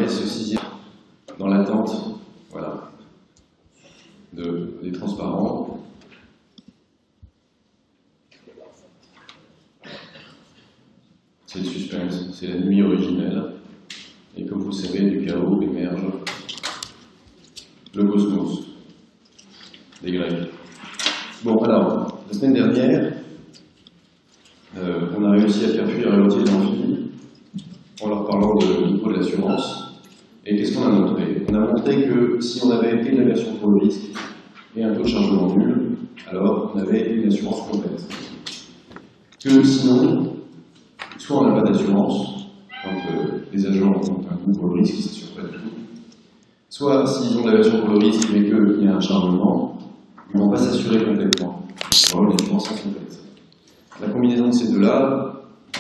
ce sixième dans l'attente, voilà, des transparents. C'est le suspense, c'est la nuit originelle, et comme vous le savez, du chaos émerge le cosmos des Grecs. Bon, alors, la semaine dernière, on a réussi à faire fuir la moitié de l'amphi en leur parlant de micro de l'assurance. Et qu'est-ce qu'on a montré? On a montré que si on avait une aversion pour le risque et un taux de chargement nul, alors on avait une assurance complète. Que sinon, soit on n'a pas d'assurance, quand les agents ont un coût pour le risque, ils ne s'assurent pas du tout, soit s'ils ont de l'aversion pour le risque mais qu'il y a un chargement, ils ne vont pas s'assurer complètement. Ils vont avoir une assurance incomplète. La combinaison de ces deux-là,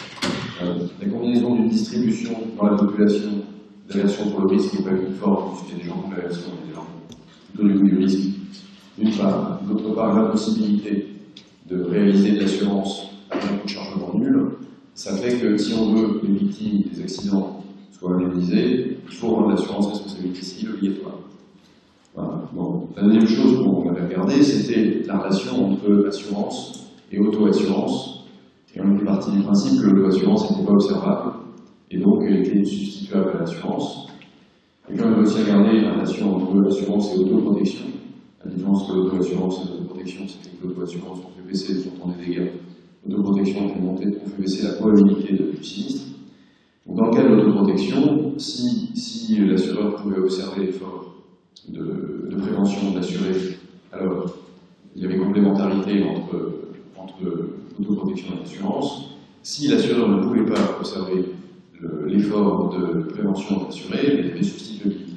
la combinaison d'une distribution dans la population d'aversion pour le risque n'est pas uniforme, puisqu'il y a des gens qui ont l'aversion et des gens plutôt du coup du risque, d'une part. D'autre part, l'impossibilité de réaliser de l'assurance avec un coût de chargement nul, ça fait que si on veut que les victimes des accidents soient indemnisées, il faut rendre l'assurance responsabilité civile obligatoire. Voilà. Bon. La deuxième chose qu'on avait regardé, c'était la relation entre assurance et auto-assurance. Et on était parti du principe que l'auto-assurance n'était pas observable, et donc elle était substituable à l'assurance. Et puis on a aussi regardé la relation entre assurance et autoprotection. La différence entre l'auto-assurance et l'autoprotection, c'était que l'auto-assurance, on fait baisser le montant des dégâts. L'autoprotection, on fait baisser la probabilité du sinistre. Donc dans le cas de l'autoprotection, si l'assureur pouvait observer l'effort de prévention de l'assuré, alors il y avait complémentarité entre l'autoprotection et l'assurance. Si l'assureur ne pouvait pas observer l'effort de prévention de l'assuré, il avait substituabilité.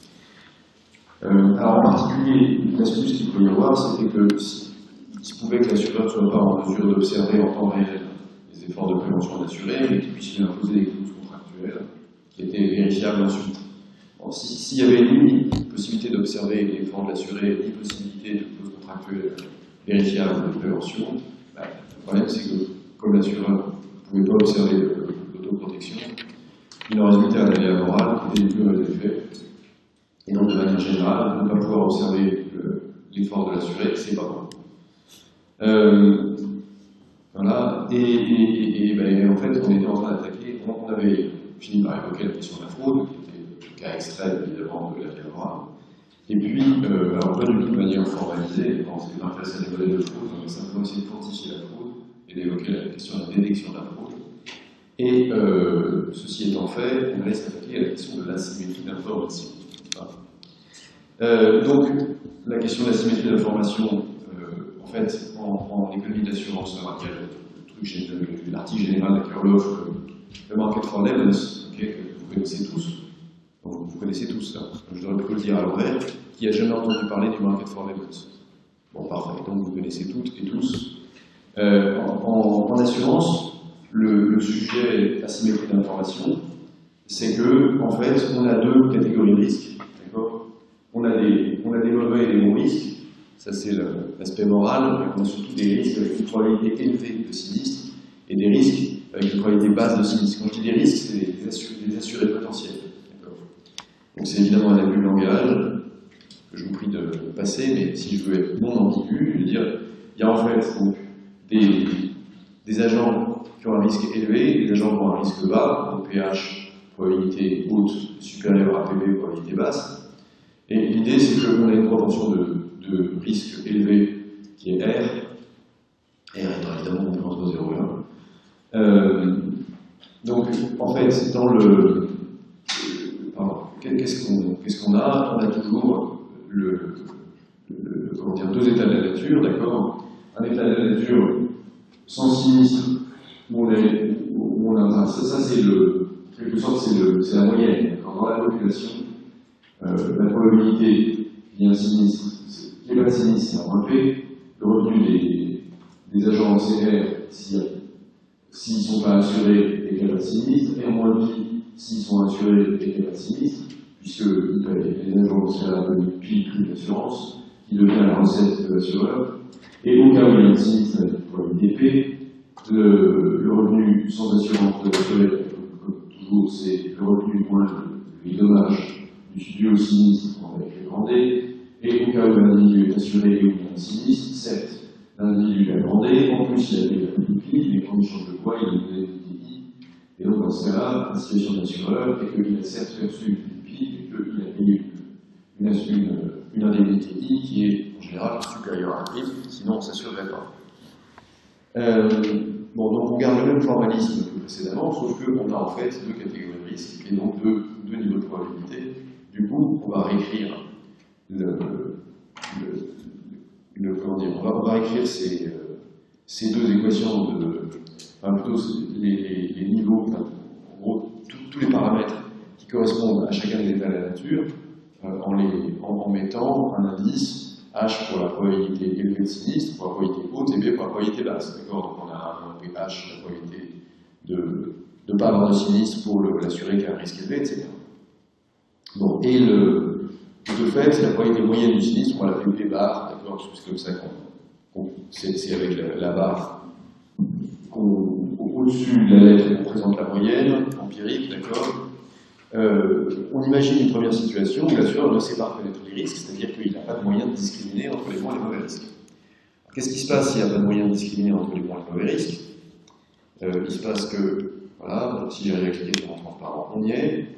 Alors en particulier, l'astuce qu'il peut y avoir, c'était que il se pouvait que l'assureur ne soit pas en mesure d'observer en temps réel les efforts de prévention de l'assuré, mais qu'il puisse lui imposer des clauses contractuelles qui étaient vérifiables ensuite. Bon, s'il y avait ni possibilité d'observer l'effort de l'assuré, ni possibilité de clauses contractuelles vérifiables de prévention, le problème c'est que comme l'assureur ne pouvait pas observer l'autoprotection, il en résultait un aléa moral qui était du plus mauvais effet. Et donc, de manière générale, ne pas pouvoir observer l'effort de l'assuré, c'est pas bon. Voilà. Et en fait, on était en train d'attaquer, on avait fini par évoquer la question de la fraude, qui était le cas extrait, évidemment, de l'aléa moral. Et puis, alors pas du tout de manière formalisée, c'est l'intérêt des modèles de fraude, on va simplement essayer de quantifier la fraude et d'évoquer la question de la détection de la fraude. Et ceci étant fait, on allait s'attaquer à la question de l'asymétrie d'information. Donc, la question de l'asymétrie d'information, en fait, en économie d'assurance, l'article général de Kerloff, le market for levels, que vous connaissez tous. Vous connaissez tous ça. Je devrais plutôt le dire à l'envers. Qui a jamais entendu parler du market for levels? Bon, parfait. Donc, vous connaissez toutes et tous. En assurance, le sujet asymétrie d'information, c'est que, en fait, on a deux catégories de risques. D'accord? On a des mauvais et des bons risques. Ça, c'est l'aspect moral. On a surtout des risques avec une probabilité élevée de sinistre et des risques avec une probabilité basse de sinistre. Quand je dis des risques, c'est des assurés potentiels. Donc, c'est évidemment un abus de langage que je vous prie de passer, mais si je veux être non ambigu, je veux dire, il y a en fait donc, des agents qui ont un risque élevé, des agents qui ont un risque bas, donc pH, probabilité haute, supérieure à PB, probabilité basse. Et l'idée, c'est qu'on a une proportion de risque élevé qui est R. R étant évidemment compris entre 0 et 1. Donc, en fait, dans le... Qu'est-ce qu'on a? On a toujours deux états de la nature, d'accord? Un état de la nature sans sinistre, où on a ça c'est quelque sorte, c'est la moyenne. Dans la population, la probabilité qu'il y ait un sinistre, qu'il n'y ait pas de sinistre, c'est un P. Le revenu des agents en CR, s'ils ne sont pas assurés et qu'il n'y a pas de sinistre, et en moins de pi, s'ils sont assurés et qu'il n'y a pas de sinistre, puisque les agents en CR appellent pi plus d'assurance, qui devient la recette de l'assureur. Et au cas où il y a un sinistre avec une probabilité P, le revenu sans assurance de l'assuré, comme toujours, c'est le revenu moins les dommages dus au sinistre avec les grand D, et au cas où l'individu est assuré et où il y a un sinistre, certes, l'individu a grand D, en plus il a payé la PPI, mais quand il change de poids, il a donné une PPI, et donc dans ce cas-là, la situation de l'assureur est qu'il a certes perçu une PPI et qu'il a payé une indemnité I qui est en général supérieure à un prix, sinon on ne s'assurerait pas. Bon, donc on garde le même formalisme que précédemment, sauf qu'on a en fait deux catégories de risques et donc deux niveaux de probabilité. Du coup, on va réécrire on va réécrire ces deux équations plutôt les niveaux, en gros, tous les paramètres qui correspondent à chacun des états de la nature, en mettant un indice H pour la probabilité élevée de sinistre, pour la probabilité haute, et B pour la probabilité basse. D'accord? Donc on a un H, la probabilité de ne pas avoir de sinistre pour l'assurer qu'il y a un risque élevé, etc. Bon, et de fait, la probabilité moyenne du sinistre, on va l'appeler P bar, d'accord? C'est comme ça c'est avec la barre au-dessus de la lettre, on présente la moyenne empirique, d'accord? On imagine une première situation où l'assureur ne sait pas reconnaître les risques, c'est-à-dire qu'il n'a pas de moyen de discriminer entre les bons et les mauvais risques. Qu'est-ce qui se passe s'il n'y a pas de moyen de discriminer entre les bons et les mauvais risques? Il se passe que, voilà, si j'arrive à cliquer sur en transparent, on y est.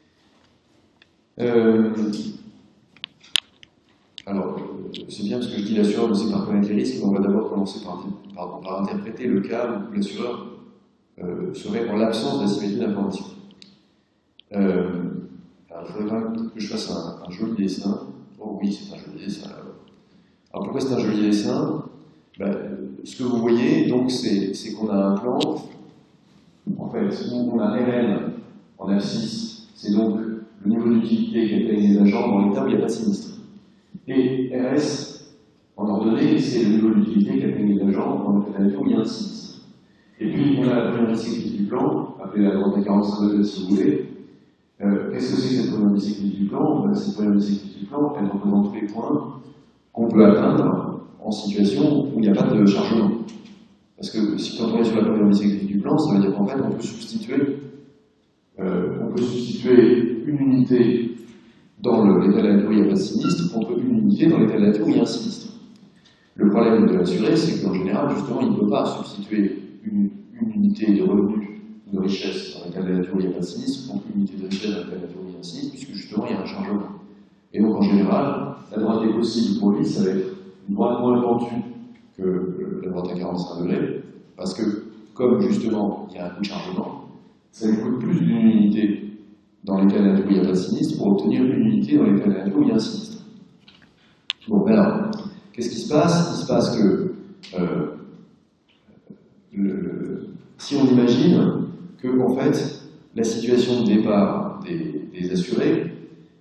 Alors, c'est bien parce que je dis l'assureur ne sait pas reconnaître les risques, mais on va d'abord commencer par interpréter le cas où l'assureur serait en l'absence d'asymétrie d'information. Alors, il faudrait que je fasse un joli dessin. Oh oui, c'est un joli dessin. Alors pourquoi c'est un joli dessin? Ce que vous voyez, donc, c'est qu'on a un plan, en fait, où on a Rn en abscisse, c'est donc le niveau d'utilité qu'atteignent les agents dans l'état où il n'y a pas de sinistre. Et RS, en ordonnée, c'est le niveau d'utilité qu'atteignent les agents dans l'état où il y a un sinistre. Et puis, on a la première cyclique du plan, appelée la droite à 45 degrés si vous voulez. Qu'est-ce que c'est que cette première cyclique du plan? Cette première cyclique du plan, elle représente tous les points qu'on peut atteindre en situation où il n'y a pas de chargement. Parce que quand on est sur la première cyclique du plan, ça veut dire qu'en fait, on peut substituer une unité dans l'état de la nature où il n'y a pas de sinistre contre une unité dans l'état de la nature où il y a un sinistre. Le problème de l'assuré, c'est qu'en général, justement, il ne peut pas substituer une unité de revenus, de richesse dans l'état de la nature où il n'y a pas de sinistre contre une unité de richesse dans l'état de la nature où il y a un sinistre, puisque justement, il y a un chargement. Et donc, en général, la droite est possible pour lui, ça va être une droite moins pentue que la droite à 45 degrés, parce que, comme justement, il y a un coup de chargement, ça lui coûte plus d'une unité dans l'état de la nature où il n'y a pas de sinistre pour obtenir une unité dans l'état de la nature où il y a un sinistre. Bon, alors, qu'est-ce qui se passe? Il se passe que si on imagine que, en fait, la situation de départ des assurés,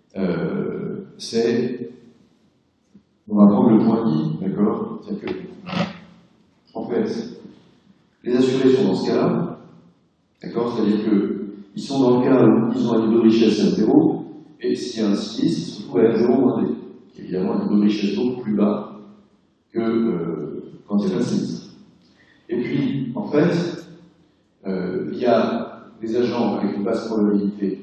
c'est, on va prendre le point I, d'accord? C'est-à-dire que, en fait, les assurés sont dans ce cas-là, d'accord? C'est-à-dire qu'ils sont dans le cas où ils ont un niveau de richesse à 0, et s'il y a un sinistre, ils se retrouvent à 0 moins D, qui est évidemment un niveau de richesse beaucoup plus bas que quand il y a pas de sinistre. Et puis, en fait, il y a des agents avec une basse probabilité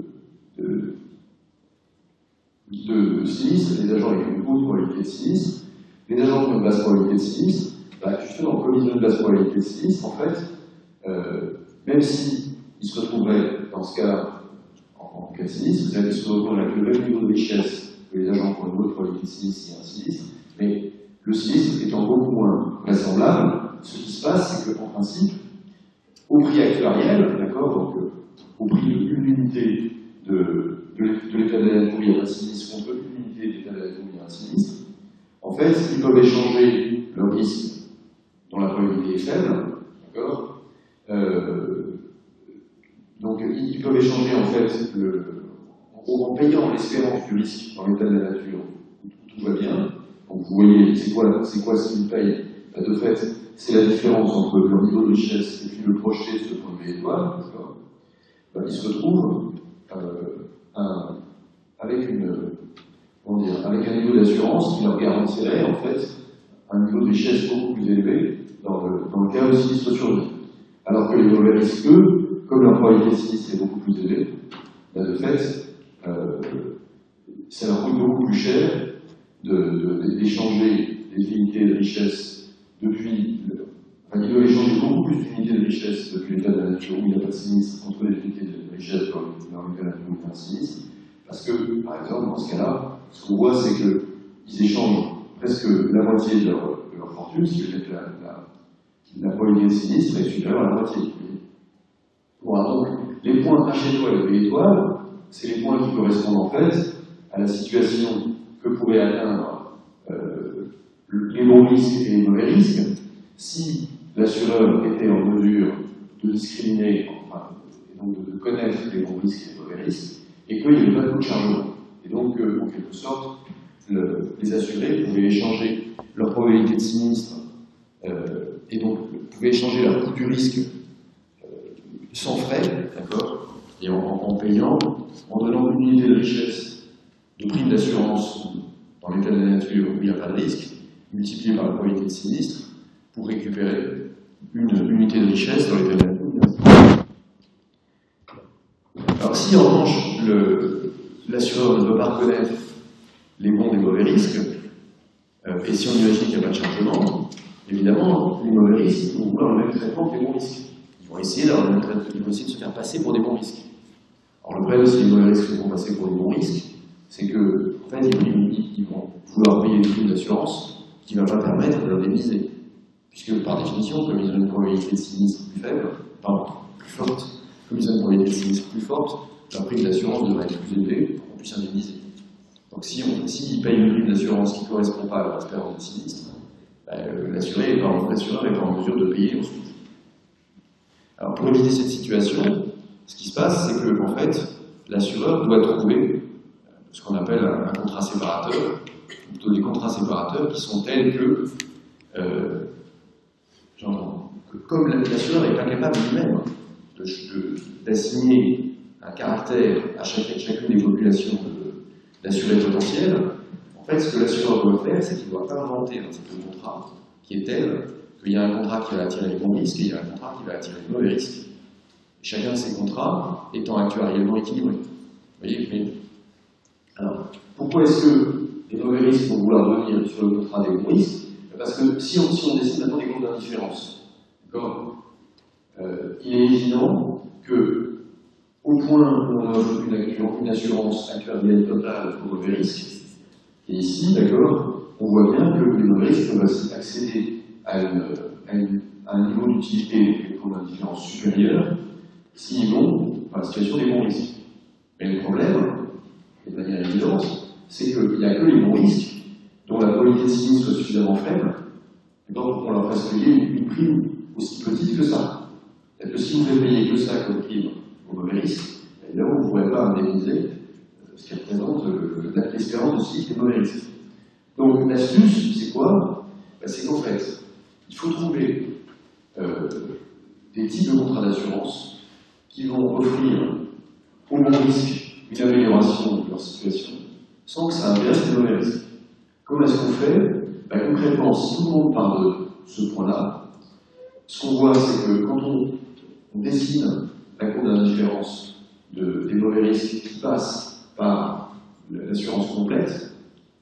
de sinistre, des agents avec une haute probabilité de sinistre. Les agents qui ont une basse probabilité de sinistre, justement, comme ils ont une basse probabilité de sinistre, en fait, même si ils se retrouveraient dans ce cas en cas de sinistre, c'est-à-dire qu'ils se retrouveraient avec le même niveau de richesse que les agents qui ont une haute probabilité de sinistre s'il y a un sinistre, mais le sinistre étant beaucoup moins vraisemblable, ce qui se passe, c'est qu'en principe, au prix actuariel, d'accord, donc au prix d'une unité de l'état de la nature où il y a un sinistre contre une unité de l'état de la nature où il y a un sinistre, en fait, ils peuvent échanger le risque dont la probabilité est faible, d'accord, donc ils peuvent échanger en fait en payant l'espérance du risque dans l'état de la nature où tout va bien. Donc vous voyez, c'est quoi ce qu'ils payent? De fait, c'est la différence entre leur niveau de richesse et puis le projeté de ce point de vue étoile. Ils se retrouvent avec un niveau d'assurance qui leur garantirait en fait un niveau de richesse beaucoup plus élevé dans le cas où le sinistre survient. Alors que les mauvais risques, eux, comme leur probabilité de sinistre est beaucoup plus élevée, de fait, beaucoup plus cher d'échanger des unités de richesse depuis. Enfin, il doit échanger beaucoup plus d'unités de richesse depuis l'état de la nature où il n'y a pas de sinistre contre les unités de richesse dans l'état de la nature où il y a un sinistre. Parce que, par exemple, dans ce cas-là, ce qu'on voit, c'est qu'ils échangent presque la moitié de leur fortune, ce qui veut dire que la probabilité de sinistre est supérieure à la moitié. Voilà, donc, les points H étoile et B étoile, c'est les points qui correspondent en fait à la situation que pourraient atteindre les bons risques et les mauvais risques si l'assureur était en mesure de discriminer, enfin, et donc de connaître les bons risques et les mauvais risques, et qu'il n'y avait pas de coût de chargement. Et donc, en quelque sorte, les assurés pouvaient échanger leur probabilité de sinistre, et donc pouvaient échanger leur coût du risque sans frais, d'accord, et en payant, en donnant une unité de richesse de prime d'assurance dans l'état de la nature où il n'y a pas de risque, multiplié par la probabilité de sinistre, pour récupérer une unité de richesse dans l'état de la nature. Alors si en revanche l'assureur ne peut pas reconnaître les bons des mauvais risques, et si on imagine qu'il n'y a pas de chargement, évidemment, les mauvais risques vont vouloir le même traitement que les bons risques. Ils vont essayer d'avoir le même traitement, ils vont essayer de se faire passer pour des bons risques. Alors le problème, si les mauvais risques se font passer pour des bons risques, c'est que, en fait, ils vont vouloir payer une prime d'assurance qui ne va pas permettre de l'indemniser. Puisque, par définition, comme ils ont une probabilité de sinistre plus faible, plus forte, comme ils ont une probabilité de sinistre plus forte, la prime d'assurance devrait être plus élevée pour qu'on puisse indemniser. Donc, s'ils payent une prime d'assurance qui ne correspond pas à leur espérance de sinistre, l'assureur n'est pas en mesure de payer ensuite. Alors, pour éviter cette situation, ce qui se passe, c'est que, en fait, l'assureur doit trouver ce qu'on appelle un contrat séparateur, ou plutôt des contrats séparateurs qui sont tels que, comme l'assureur n'est pas capable lui-même d'assigner un caractère à chacune des populations d'assurés potentiels, en fait, ce que l'assureur doit faire, c'est qu'il doit inventer un type de contrat qui est tel qu'il y a un contrat qui va attirer les bons risques et il y a un contrat qui va attirer les mauvais risques. Et chacun de ces contrats étant actuariellement équilibré. Vous voyez, mais... Alors, pourquoi est-ce que les mauvais risques vont vouloir venir sur le contrat des bons risques? Parce que si on décide maintenant des comptes d'indifférence, d'accord, il est évident que, au point où on offre une assurance actuarielle totale aux mauvais risques, et ici, d'accord, on voit bien que les mauvais risques peuvent accéder à un niveau d'utilité des comptes d'indifférence supérieur s'ils vont dans la situation des bons risques. Mais le problème, de manière évidente, c'est qu'il n'y a que les bons risques dont la probabilité de sinistre soit suffisamment faible, et donc on leur fasse payer une prime aussi petite que ça. C'est-à-dire que si vous faites payer que ça comme prime au mauvais risque, évidemment vous ne pourrez pas indemniser ce qui représente l'espérance de sinistre des mauvais risques. Donc l'astuce, c'est quoi? C'est qu'en fait, il faut trouver des types de contrats d'assurance qui vont offrir au bon risque une amélioration de leur situation sans que ça inverse les mauvais risques. Comment est-ce qu'on fait? Concrètement, si tout le monde part de ce point-là, ce qu'on voit, c'est que quand on décide la courbe d'indifférence des mauvais risques qui passent par l'assurance complète,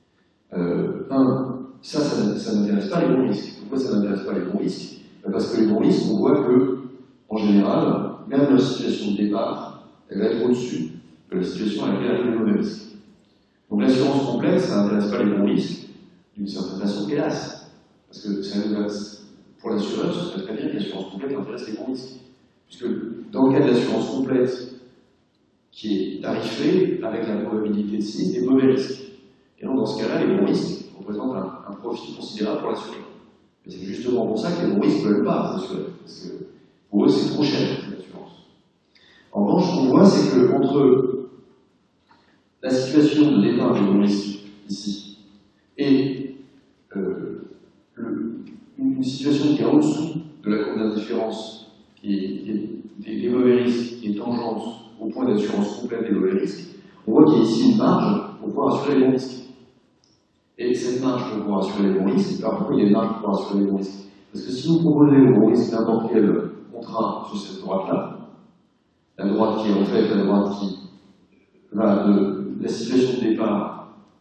ça n'intéresse pas les bons risques. Pourquoi ça n'intéresse pas les bons risques? Parce que les bons risques, on voit que, en général, même leur situation de départ, elle va être au-dessus de la situation à laquelle arrivent les mauvais risques. Donc l'assurance complète, ça n'intéresse pas les bons risques, d'une certaine façon, hélas. Parce que pour l'assureur, ce serait très bien que l'assurance complète intéresse les bons risques. Puisque dans le cas de l'assurance complète, qui est tarifée avec la probabilité de sinistre des mauvais risques. Et donc dans ce cas-là, les bons risques représentent un profit considérable pour l'assureur. Et c'est justement pour ça que les bons risques ne veulent pas l'assurer. Parce que pour eux, c'est trop cher, l'assurance. En revanche, ce qu'on voit, c'est que entre la situation de départ des bons risques, ici, et une situation qui est en dessous de la courbe d'indifférence, des mauvais risques, qui est tangente au point d'assurance complète des mauvais risques, on voit qu'il y a ici une marge pour pouvoir assurer les bons risques. Et cette marge pour pouvoir assurer les bons risques, alors pourquoi il y a une marge pour pouvoir assurer les bons risques? Parce que si vous proposez aux bons risques n'importe quel contrat sur cette droite-là, la droite qui est en fait la droite qui va de la situation de départ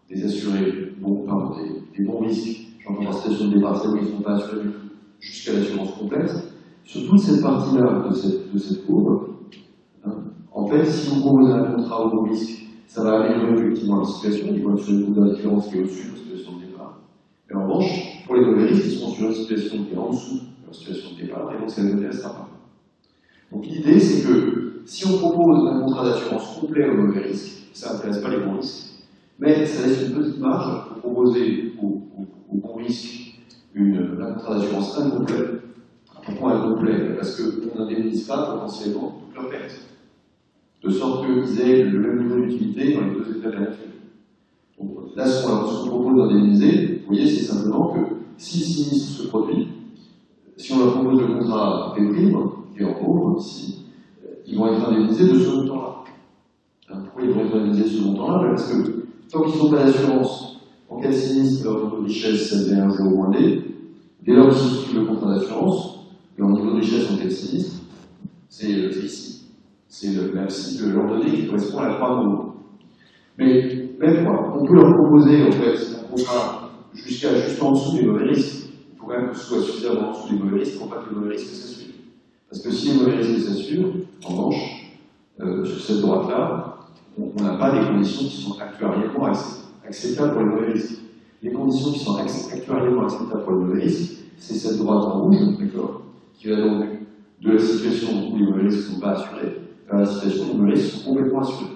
des assurés, des bons risques, j'entends la situation de départ, c'est-à-dire qu'ils ne sont pas assurés du tout, jusqu'à l'assurance complète. Sur toute cette partie-là de cette courbe, hein, en fait, si vous proposez un contrat au bon risque, ça va améliorer effectivement la situation, ils vont être sur une courbe d'indifférence qui est au-dessus de la situation de départ. Et en revanche, pour les mauvais risques, ils seront sur une situation qui est en dessous de la situation de départ, et donc ça ne les intéressera pas. Donc l'idée, c'est que si on propose un contrat d'assurance complet aux mauvais risques, ça n'intéresse pas les bons risques, mais ça laisse une petite marge pour proposer aux bons risques un contrat d'assurance incomplet. Pourquoi incomplet? Parce qu'on n'indemnise pas potentiellement toute leur perte. De sorte qu'ils aient le même niveau d'utilité dans les deux états de la nature. Donc là, ce qu'on propose d'indemniser, vous voyez, c'est simplement que si le sinistre se produit, si on leur propose le contrat des primes, qui est en cours ici, ils vont être indemnisés de ce montant-là. Pourquoi ils vont être indemnisés de ce montant-là? Parce que tant qu'ils n'ont pas d'assurance, en cas de sinistre, leur niveau de richesse, c'est V1, 0 moins D. Dès lors qu'ils souscrivent le contrat d'assurance, leur niveau de richesse en cas de sinistre, c'est ici. C'est l'ordonnée qui correspond à la croix en haut. Mais même quoi, on peut leur proposer en fait un contrat juste en dessous des mauvais risques. Il faut quand même que ce soit suffisamment en dessous des mauvais risques pour pas que les mauvais risques s'assurent. Parce que si les mauvais risques s'assurent, en revanche, sur cette droite-là, on n'a pas des conditions qui sont actuariellement acceptables pour les mauvais risques. Les conditions qui sont actuariellement acceptables pour les mauvais risques, c'est cette droite en rouge, d'accord, qui va donc de la situation où les mauvais risques ne sont pas assurés à la situation où les mauvais risques sont complètement assurés.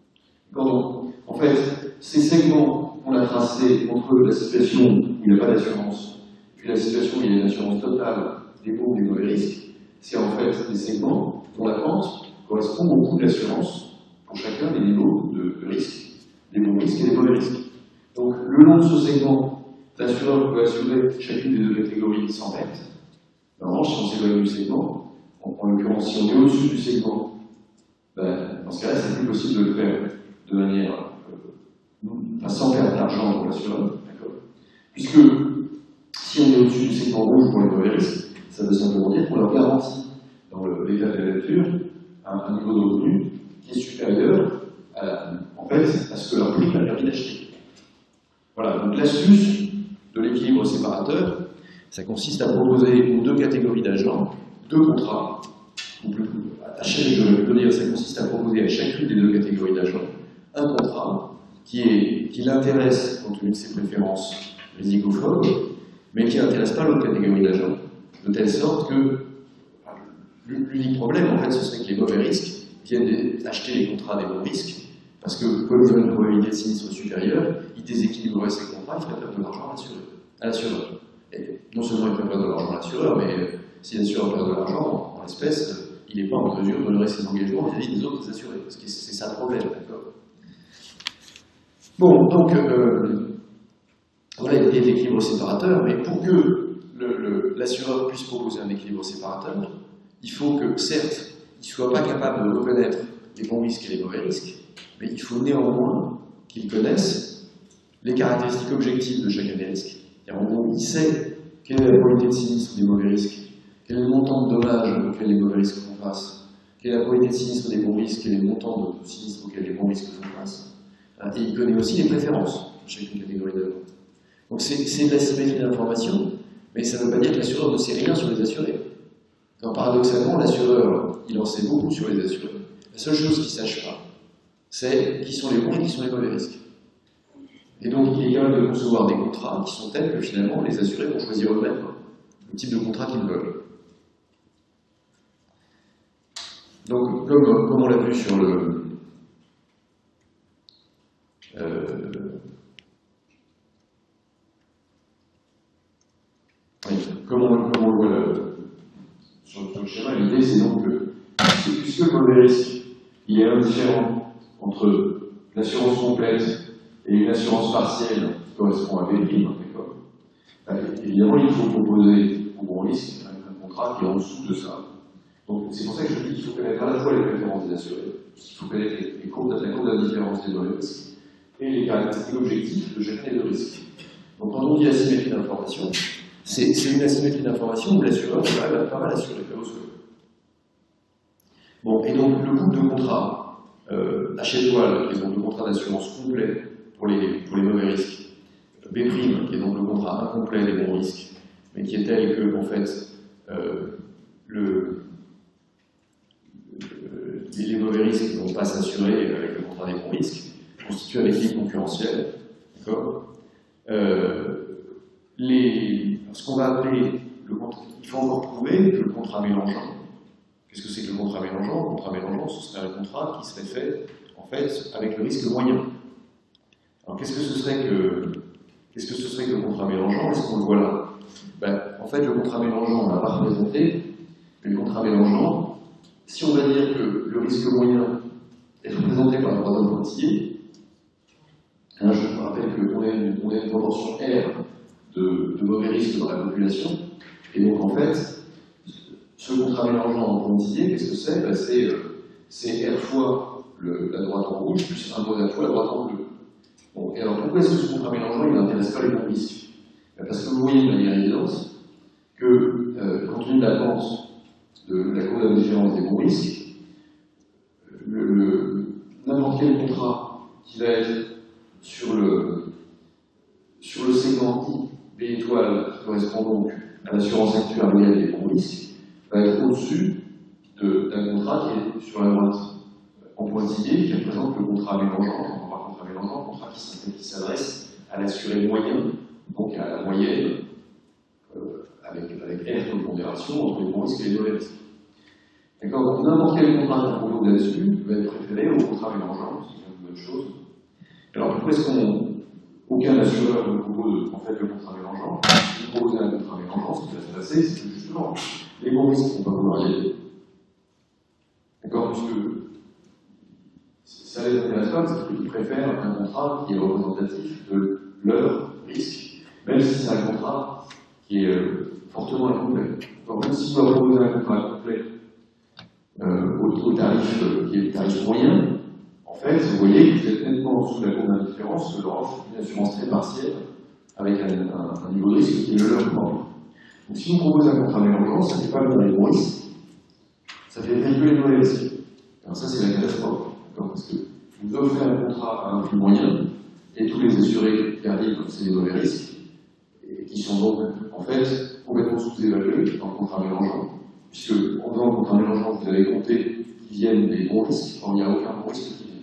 Donc, en fait, ces segments qu'on a tracés entre la situation où il n'y a pas d'assurance, puis la situation où il y a une assurance totale des bons ou des mauvais risques, c'est en fait des segments dont la pente correspond au coût de l'assurance pour chacun des niveaux de risque, des bons risques et des mauvais risques. Donc, le long de ce segment, l'assureur peut assurer chacune des deux catégories sans perte. En revanche, si on s'éloigne du segment, en l'occurrence, si on est au-dessus du segment, dans ce cas-là, c'est plus possible de le faire de manière sans perdre d'argent pour l'assureur, puisque si on est au-dessus du segment rouge pour les mauvais risques, ça veut simplement dire qu'on leur garantit, dans l'état de la nature, un niveau de revenu qui est supérieur en fait, à ce que leur prix a permis d'acheter. Voilà, donc l'astuce de l'équilibre séparateur, ça consiste à proposer aux deux catégories d'agents deux contrats. Je veux dire, ça consiste à proposer à chacune des deux catégories d'agents un contrat qui l'intéresse compte tenu de ses préférences risicophobes, mais qui n'intéresse pas l'autre catégorie d'agents. De telle sorte que l'unique problème, en fait, ce serait que les mauvais risques viennent acheter les contrats des bons risques, parce que, comme ils ont une probabilité de sinistre supérieure, ils déséquilibreraient ces contrats, ils feraient perdre de l'argent à l'assureur. Et non seulement ils feraient perdre de l'argent à l'assureur, mais si l'assureur perd de l'argent, en l'espèce, il n'est pas en mesure d'honorer ses engagements vis-à-vis des autres assurés, parce que c'est ça le problème, d'accord. Bon, donc, voilà l'idée d'équilibre séparateur, mais pour que l'assureur puisse proposer un équilibre séparateur, il faut que, certes, il ne soit pas capable de reconnaître les bons risques et les mauvais risques, mais il faut néanmoins qu'il connaisse les caractéristiques objectives de chacun des risques. En gros, il sait quelle est la probabilité de sinistre des mauvais risques, quel est le montant de dommages auxquels les mauvais risques font face, quelle est la probabilité de sinistre des bons risques, quel est le montant de sinistre auxquels les bons risques font face. Et il connaît aussi les préférences de chacune catégorie d'agents. Donc c'est de la symétrie d'information, mais ça ne veut pas dire que l'assureur ne sait rien sur les assurés. Donc, paradoxalement, l'assureur, il en sait beaucoup sur les assurés. La seule chose qu'il ne sache pas, c'est qui sont les bons et qui sont les mauvais risques. Et donc, il est capable de concevoir des contrats qui sont tels que finalement, les assurés vont choisir eux-mêmes le type de contrat qu'ils veulent. Donc, comme on l'a vu sur le... comme on le voit sur le schéma, l'idée c'est donc que, puisque le mauvais risque, il est indifférent entre l'assurance complète et une assurance partielle qui correspond à B', d'accord. Évidemment, il faut proposer au bon risque un contrat qui est en dessous de ça. Donc c'est pour ça que je dis qu'il faut connaître à la fois les préférences des assurés, il faut connaître la courbe d'indifférence des mauvais risques, et les caractéristiques objectives de chacun des deux risques. Donc quand on dit asymétrie d'information, c'est une asymétrie d'information où l'assureur va pas mal assurer le souhait. Bon, et donc le couple de contrats, achète-toile, qui est donc le contrat d'assurance complet pour les mauvais risques. B', qui est donc le contrat incomplet des bons risques, mais qui est tel que, en fait, les mauvais risques ne vont pas s'assurer avec le contrat des bons risques, constitue un équilibre concurrentiel. D'accord. Ce qu'on va appeler le contrat, il faut encore prouver que le contrat mélangeant. Qu'est-ce que c'est que le contrat mélangeant? Le contrat mélangeant, ce serait un contrat qui serait fait, en fait, avec le risque moyen. Alors, qu'est-ce que ce serait que le contrat mélangeant? Est-ce qu'on le voit là? Ben, en fait, le contrat mélangeant, on va pas représenter, mais le contrat mélangeant, si on va dire que le risque moyen est représenté par le droit pointillé, hein, je vous rappelle qu'on a une proportion R de mauvais risques dans la population, et donc en fait, ce contrat mélangeant en pointillé, qu'est-ce que c'est? Ben, c'est R fois la droite en rouge plus 1 fois la droite en bleu. Bon, et alors pourquoi est-ce que ce contrat mélangeant il n'intéresse pas les bons risques? Ben, parce que vous voyez de manière évidente que compte tenu de la pente de la courbe d'indifférence des bons risques, n'importe quel contrat qui va être sur le segment I, B étoile, qui correspond donc à l'assurance actuarielle des bons risques, va être au-dessus d'un contrat qui est sur la droite en pointillé, qui représente le contrat mélangeant. Quand on parle de contrat mélangeant, le contrat qui s'adresse à l'assuré moyen, donc à la moyenne, avec R comme pondération entre les bons risques et les mauvais risques. D'accord? Donc n'importe quel contrat qui propose là-dessus va être préféré au contrat mélangeant, c'est une bonne chose. Alors pourquoi est-ce qu'aucun assureur ne propose en fait le contrat mélangeant? Si vous proposez un contrat mélangeant, ce qui va se passer, c'est que justement, les bons risques ne vont pas vouloir y aller. D'accord? Puisque ça les intéresse pas, parce qu'ils préfèrent un contrat qui est représentatif de leur risque, même si c'est un contrat qui est fortement incomplet. Donc même si vous leur proposez un contrat complet au tarif qui est le tarif moyen, en fait, vous voyez que vous êtes nettement en dessous de la courbe d'indifférence que leur offre une assurance très partielle avec un niveau de risque qui est le leur propre. Donc si vous proposez un contrat mélangeant, ça ne fait pas les bons risques, ça fait que les mauvais risques. Alors ça, c'est la catastrophe. Parce que vous offrez un contrat à un prix moyen, et tous les assurés qui arrivent, c'est les mauvais risques, et qui sont donc, en fait, complètement sous-évalués dans le contrat mélangeant, puisque en faisant le contrat mélangeant, vous avez compté qu'ils viennent des bons risques, quand il n'y a aucun bon risque qui vient.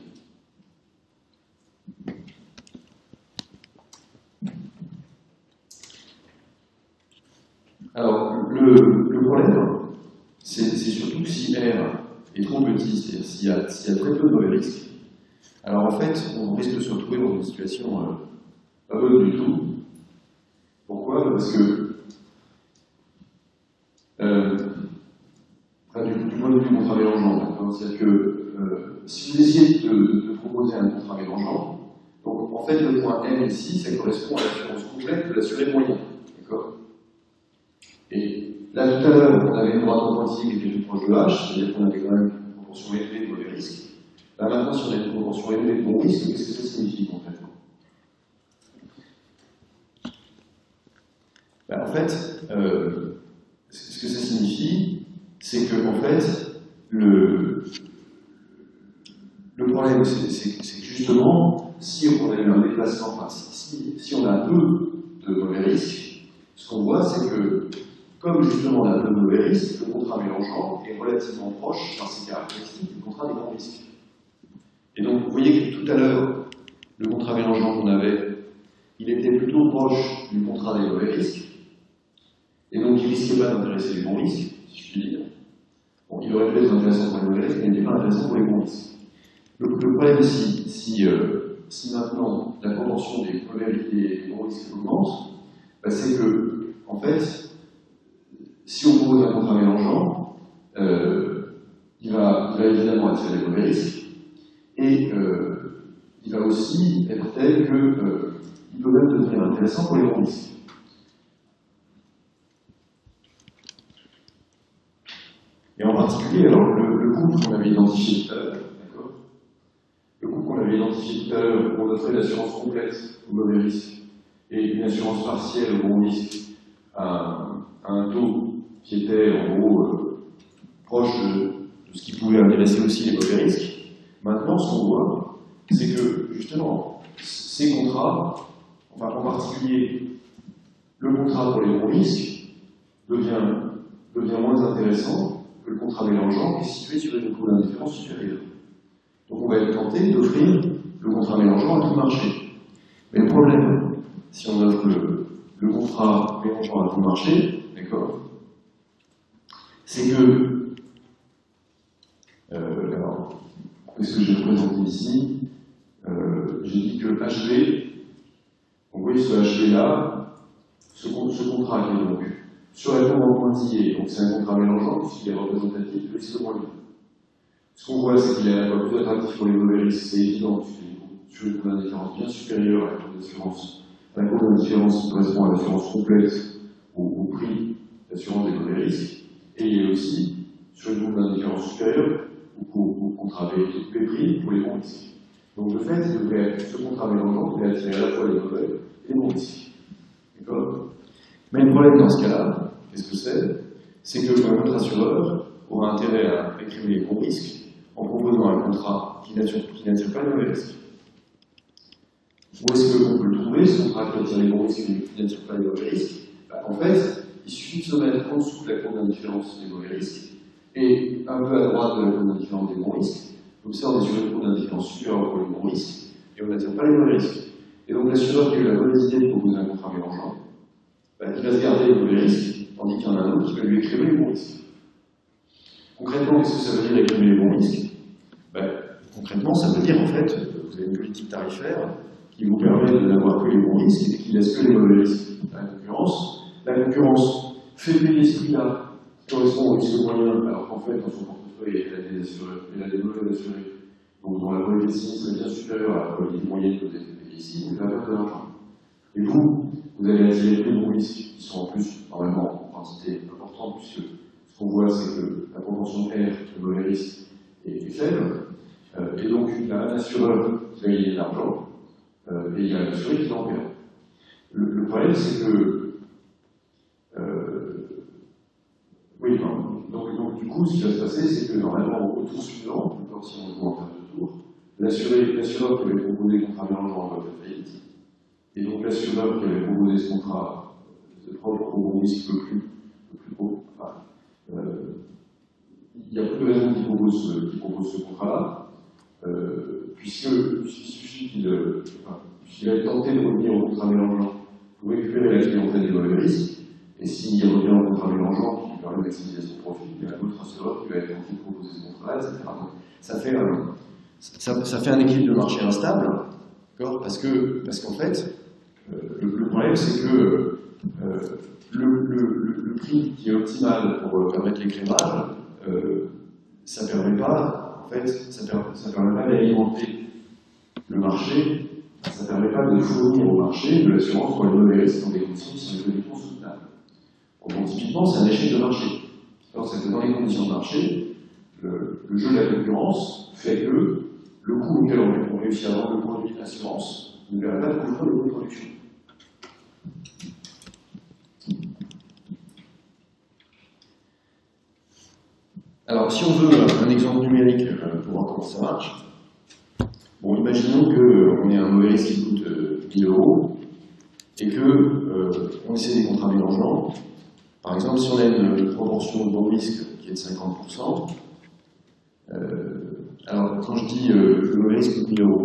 Alors, le problème, c'est surtout que si R est trop petit, c'est-à-dire s'il y a très peu de mauvais risques, alors en fait, on risque de se retrouver dans une situation pas bonne du tout. Pourquoi? Parce que, du point de vue du contrat mélangeant, c'est-à-dire que si vous essayez de proposer un contrat mélangeant, donc en fait, le point M ici, ça correspond à l'assurance complète de l'assuré moyen. D'accord? Et là, tout à l'heure, on avait une droite en pointillé qui était plus proche de H, c'est-à-dire qu'on avait quand même une proportion élevée de mauvais risques. Là, maintenant, si on a une proportion élevée de bons risques, qu'est-ce que ça signifie concrètement? Ben, en fait, ce que ça signifie, c'est que, en fait, le problème, c'est que justement, si on a eu un déplacement, enfin, si on a peu de mauvais risques, ce qu'on voit, c'est que, comme justement on a peu de mauvais risques, le contrat mélangeant est relativement proche dans ses caractéristiques du contrat des bons risques. Et donc, vous voyez que tout à l'heure, le contrat mélangeant qu'on avait, il était plutôt proche du contrat des mauvais risques, et donc il ne risquait pas d'intéresser les bons risques, si je puis dire. Bon, il aurait pu être intéressant pour les mauvais risques, mais il n'était pas intéressant pour les bons risques. Le problème, si maintenant la proportion des mauvais risques et des bons risques augmente, bah, c'est que, en fait, si on propose un contrat mélangeant, il va évidemment attirer les mauvais risques, et il va aussi être tel qu'il peut même devenir intéressant pour les bons risques. Et en particulier, alors, le couple qu'on avait identifié tout à l'heure, d'accord? Le couple qu'on avait identifié tout à l'heure, où on offrait l'assurance complète aux mauvais risques et une assurance partielle aux bons risques à un taux qui était en gros proche de ce qui pouvait intéresser aussi les mauvais risques. Maintenant, ce qu'on voit, c'est que justement, ces contrats, enfin en particulier le contrat pour les bons risques, devient moins intéressant que le contrat mélangeant qui est situé sur une coût d'indifférence supérieure. Donc on va être tenté d'offrir le contrat mélangeant à tout marché. Mais le problème, si on offre le contrat mélangeant à tout marché, d'accord, c'est que, alors, qu'est-ce que j'ai représenté ici? J'ai dit que HV, vous voyez ce HV-là, ce contrat qui est donc sur la courbe en pointillé, donc c'est un contrat mélangeant puisqu'il est représentatif de risque moyen. Ce qu'on voit, c'est qu'il est à la fois plus attractif pour les mauvais risques, c'est évident, sur une courbe d'indifférence bien supérieure à la courbe d'assurance. La courbe d'indifférence qui correspond à l'assurance complète au prix d'assurance des mauvais risques, et il est aussi sur une courbe d'indifférence supérieure au contrat avec les prix pour les bons risques. Donc, de fait, ce contrat mélangeant devrait attirer à la fois les mauvais et les bons risques. D'accord? Mais le problème dans ce cas-là, qu'est-ce que c'est? C'est que notre assureur aura intérêt à réprimer les bons risques en proposant un contrat qui n'attire pas les mauvais risques. Où est-ce qu'on peut le trouver, ce contrat qui attire les bons risques et qui n'attire pas les mauvais risques? En fait, il suffit de se mettre en dessous de la courbe d'indifférence des mauvais risques et un peu à droite de la courbe d'indifférence des bons risques. Donc ça, on est sur une courbe d'indifférence supérieure pour les bons risques, et on n'attire pas les mauvais risques. Et donc l'assureur qui a eu la mauvaise idée de proposer un contrat mélangeant, il va se garder les mauvais risques, tandis qu'il y en a un autre qui va lui écrimer les bons risques. Concrètement, qu'est-ce que ça veut dire écrimer les bons risques? Concrètement, ça veut dire en fait, vous avez une politique tarifaire qui vous permet de n'avoir que les bons risques et qui laisse que les mauvais risques. La concurrence fait payer ce prix-là, qui correspond au risque moyen, alors qu'en fait, dans son portefeuille, elle a des mauvais assurés. Donc, dont la probabilité de sinistre est bien supérieure à la probabilité moyenne que vous avez payée ici, vous avez perdre de l'argent. Et vous allez attirer plus de bons risques, qui sont en plus, normalement, en quantité importante, puisque ce qu'on voit, c'est que la proportion R de mauvais risques est faible. Et donc, il y a un assureur qui va gagner de l'argent, et il y a un assuré qui va en perdre. Le problème, c'est que oui, donc du coup, ce qui va se passer, c'est que normalement, au tour suivant, si on joue en termes de tour, l'assureur qui avait proposé le contrat mélangeant va faire faillite. Et donc l'assureur qui avait proposé ce contrat propre au bon risque le plus gros, il y a peu de raisons qu'il propose ce contrat-là, puisqu'il suffit qu'il ait tenté de revenir au contrat mélangeant pour récupérer la clientèle des mauvais risques, et s'il revient au contrat mélangeant qui permet de maximiser son profit, il y a un autre assureur qui va être tenté de proposer ce contrat-là, etc. Donc, ça fait un équilibre de marché instable, parce qu'en fait, le problème c'est que le prix qui est optimal pour permettre l'écrémage, ça ne permet pas, en fait, ça permet pas d'alimenter le marché, ça ne permet pas de fournir au marché de l'assurance pour les mauvais risques dans des conditions qui sont économiquement soutenables. Donc typiquement, c'est un échec de marché. C'est que dans les conditions de marché, le jeu de la concurrence fait que le coût auquel on réussit à vendre le produit d'assurance ne permet pas de couvrir le coût de production. Alors, si on veut un exemple numérique pour voir comment ça marche, bon, imaginons qu'on ait un mauvais risque qui coûte 1000 € et qu'on essaie des contrats mélangeants. Par exemple, si on a une proportion de bon risque qui est de 50%, alors quand je dis le mauvais risque coûte 1000 €,